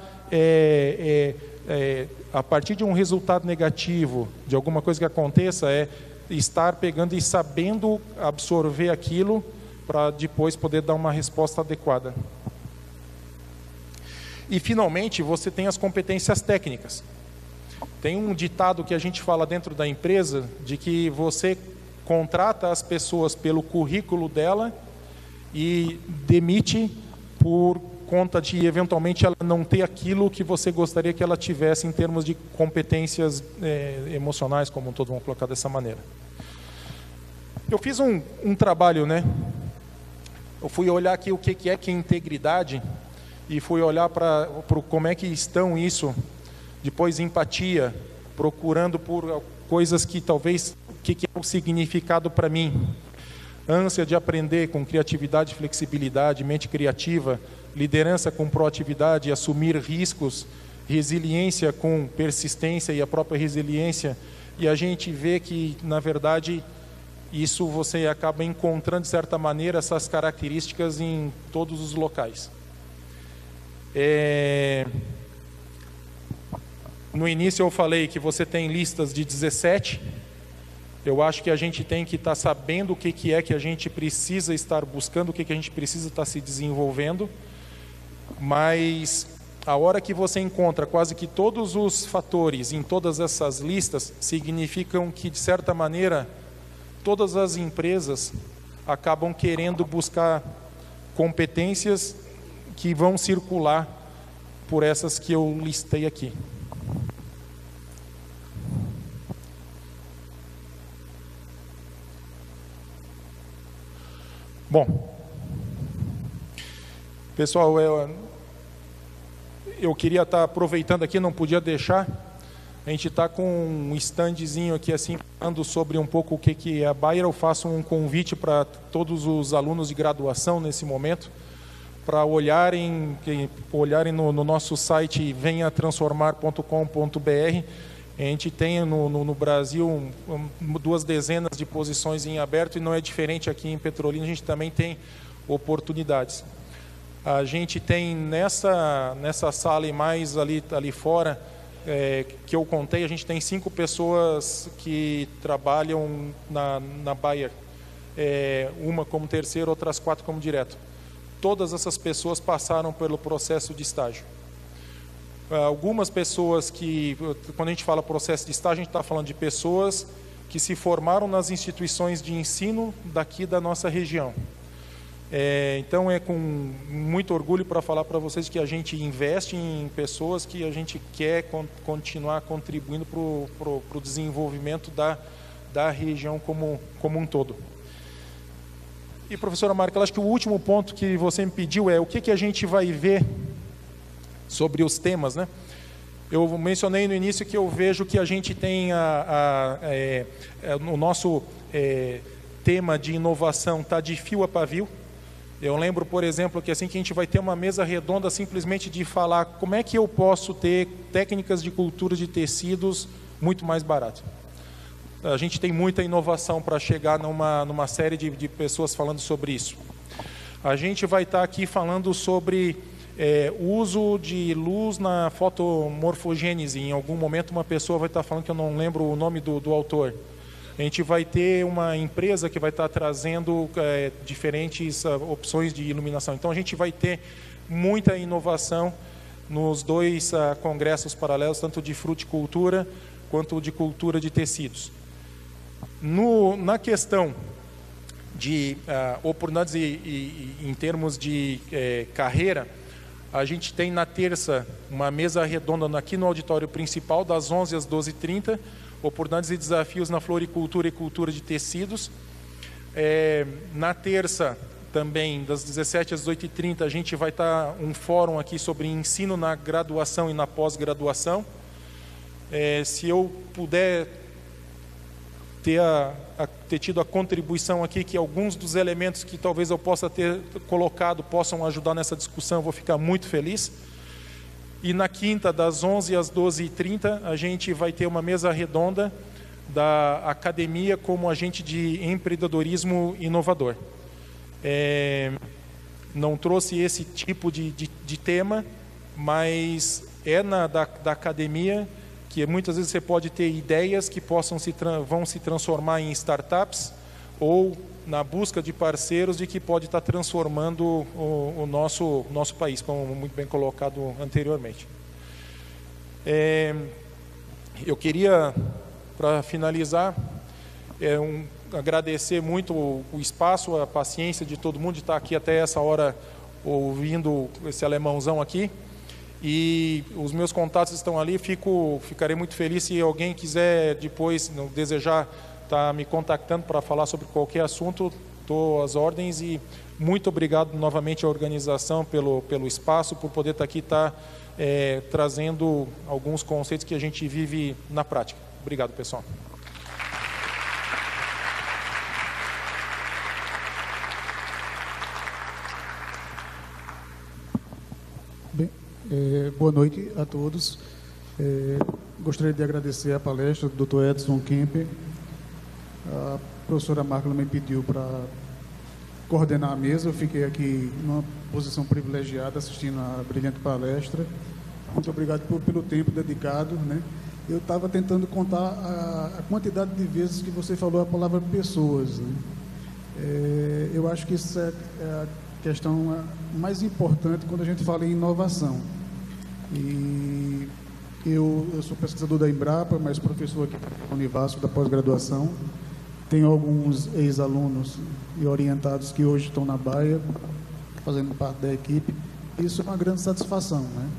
N: a partir de um resultado negativo, de alguma coisa que aconteça, estar pegando e sabendo absorver aquilo para depois poder dar uma resposta adequada. E, finalmente, você tem as competências técnicas. Tem um ditado que a gente fala dentro da empresa, de que você contrata as pessoas pelo currículo dela e demite por conta de, eventualmente, ela não ter aquilo que você gostaria que ela tivesse em termos de competências emocionais, como um todo, vamos colocar dessa maneira. Eu fiz um trabalho, né? Eu fui olhar aqui o que é integridade e fui olhar para como é que estão isso, depois empatia, procurando por coisas que talvez, o que é o significado para mim. Ânsia de aprender com criatividade, flexibilidade, mente criativa, liderança com proatividade, assumir riscos, resiliência com persistência e a própria resiliência. E a gente vê que, na verdade, isso você acaba encontrando, de certa maneira, essas características em todos os locais. No início eu falei que você tem listas de 17. Eu acho que a gente tem que estar sabendo o que é que a gente precisa estar buscando, o que a gente precisa estar se desenvolvendo. Mas a hora que você encontra quase que todos os fatores em todas essas listas, significam que, de certa maneira, todas as empresas acabam querendo buscar competências que vão circular por essas que eu listei aqui. Bom, pessoal, eu queria estar aproveitando aqui, não podia deixar. A gente está com um standzinho aqui, assim, falando sobre um pouco o que é a Bayer. Eu faço um convite para todos os alunos de graduação nesse momento, para olharem no nosso site venhatransformar.com.br. A gente tem no Brasil 2 dezenas de posições em aberto e não é diferente aqui em Petrolina, a gente também tem oportunidades. A gente tem nessa sala e mais ali fora, que eu contei, a gente tem 5 pessoas que trabalham na Bayer, uma como terceiro, outras 4 como direto. Todas essas pessoas passaram pelo processo de estágio. Algumas pessoas que, quando a gente fala processo de estágio, a gente está falando de pessoas que se formaram nas instituições de ensino daqui da nossa região. Então é com muito orgulho para falar para vocês que a gente investe em pessoas que a gente quer continuar contribuindo para o desenvolvimento da região como um todo. E, professora Marca, eu acho que o último ponto que você me pediu é o que a gente vai ver sobre os temas, né? Eu mencionei no início que eu vejo que a gente tem o nosso tema de inovação está de fio a pavio. Eu lembro, por exemplo, que assim que a gente vai ter uma mesa redonda simplesmente de falar como é que eu posso ter técnicas de cultura de tecidos muito mais barato. A gente tem muita inovação para chegar numa série de pessoas falando sobre isso. A gente vai estar aqui falando sobre uso de luz na fotomorfogênese. Em algum momento uma pessoa vai estar falando, que eu não lembro o nome do autor. A gente vai ter uma empresa que vai estar trazendo diferentes opções de iluminação. Então a gente vai ter muita inovação nos 2 congressos paralelos, tanto de fruticultura quanto de cultura de tecidos. Na questão de oportunidades em termos de carreira, a gente tem na terça uma mesa redonda aqui no auditório principal, das 11 às 12h30, oportunidades e desafios na floricultura e cultura de tecidos. Na terça, também, das 17 às 18h30, a gente vai estar um fórum aqui sobre ensino na graduação e na pós-graduação. Se eu puder ter tido a contribuição aqui, que alguns dos elementos que talvez eu possa ter colocado possam ajudar nessa discussão, eu vou ficar muito feliz. E na quinta, das 11 às 12h30, a gente vai ter uma mesa redonda da academia como agente de empreendedorismo inovador. Não trouxe esse tipo de tema, mas da academia, que muitas vezes você pode ter ideias que vão se transformar em startups, ou na busca de parceiros de que pode estar transformando o nosso país, como muito bem colocado anteriormente. Eu queria, para finalizar, agradecer muito o espaço, a paciência de todo mundo de estar aqui até essa hora ouvindo esse alemãozão aqui. E os meus contatos estão ali, ficarei muito feliz se alguém quiser depois, desejar, estar me contactando para falar sobre qualquer assunto, estou às ordens. E muito obrigado novamente à organização pelo espaço, por poder estar aqui, trazendo alguns conceitos que a gente vive na prática. Obrigado, pessoal.
O: Bem, boa noite a todos. Gostaria de agradecer a palestra do Dr. Edson Kemper. A professora Marcela me pediu para coordenar a mesa. Eu fiquei aqui numa posição privilegiada assistindo a brilhante palestra. Muito obrigado pelo tempo dedicado, né? Eu estava tentando contar a quantidade de vezes que você falou a palavra pessoas, né? Eu acho que isso é a questão mais importante quando a gente fala em inovação. E eu sou pesquisador da Embrapa, mas professor aqui da Univasf, da pós-graduação. Tenho alguns ex-alunos e orientados que hoje estão na Baia, fazendo parte da equipe. Isso é uma grande satisfação, né?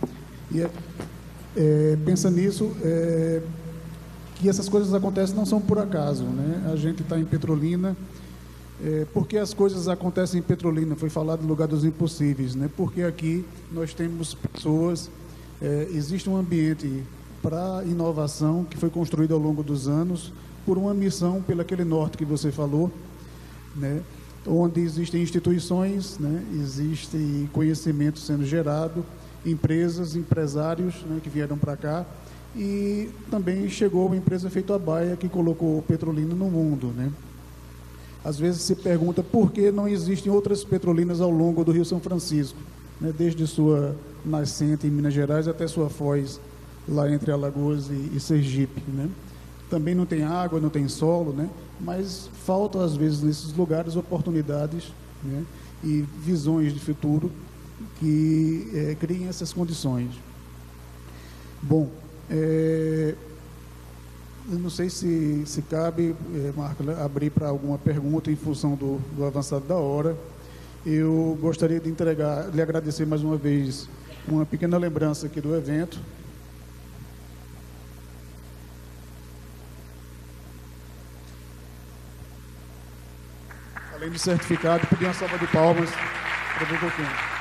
O: E pensa nisso, que essas coisas acontecem não são por acaso, né? A gente está em Petrolina, porque as coisas acontecem em Petrolina, foi falado no lugar dos impossíveis, né? Porque aqui nós temos pessoas, existe um ambiente para inovação que foi construído ao longo dos anos por uma missão, pelo aquele norte que você falou, né? Onde existem instituições, né? Existe conhecimento sendo gerado, empresas, empresários, né, que vieram para cá, e também chegou a empresa feito a Baia, que colocou Petrolina no mundo, né? Às vezes se pergunta por que não existem outras petrolinas ao longo do Rio São Francisco, né, desde sua nascente em Minas Gerais até sua foz lá entre Alagoas e Sergipe, né? Também não tem água, não tem solo, né? Mas faltam às vezes nesses lugares oportunidades, né, e visões de futuro que criem essas condições. Bom, eu não sei se cabe, Marco, abrir para alguma pergunta em função do avançado da hora. Eu gostaria de lhe agradecer mais uma vez uma pequena lembrança aqui do evento. Além do certificado, pedir uma salva de palmas para o Dr. Kemper.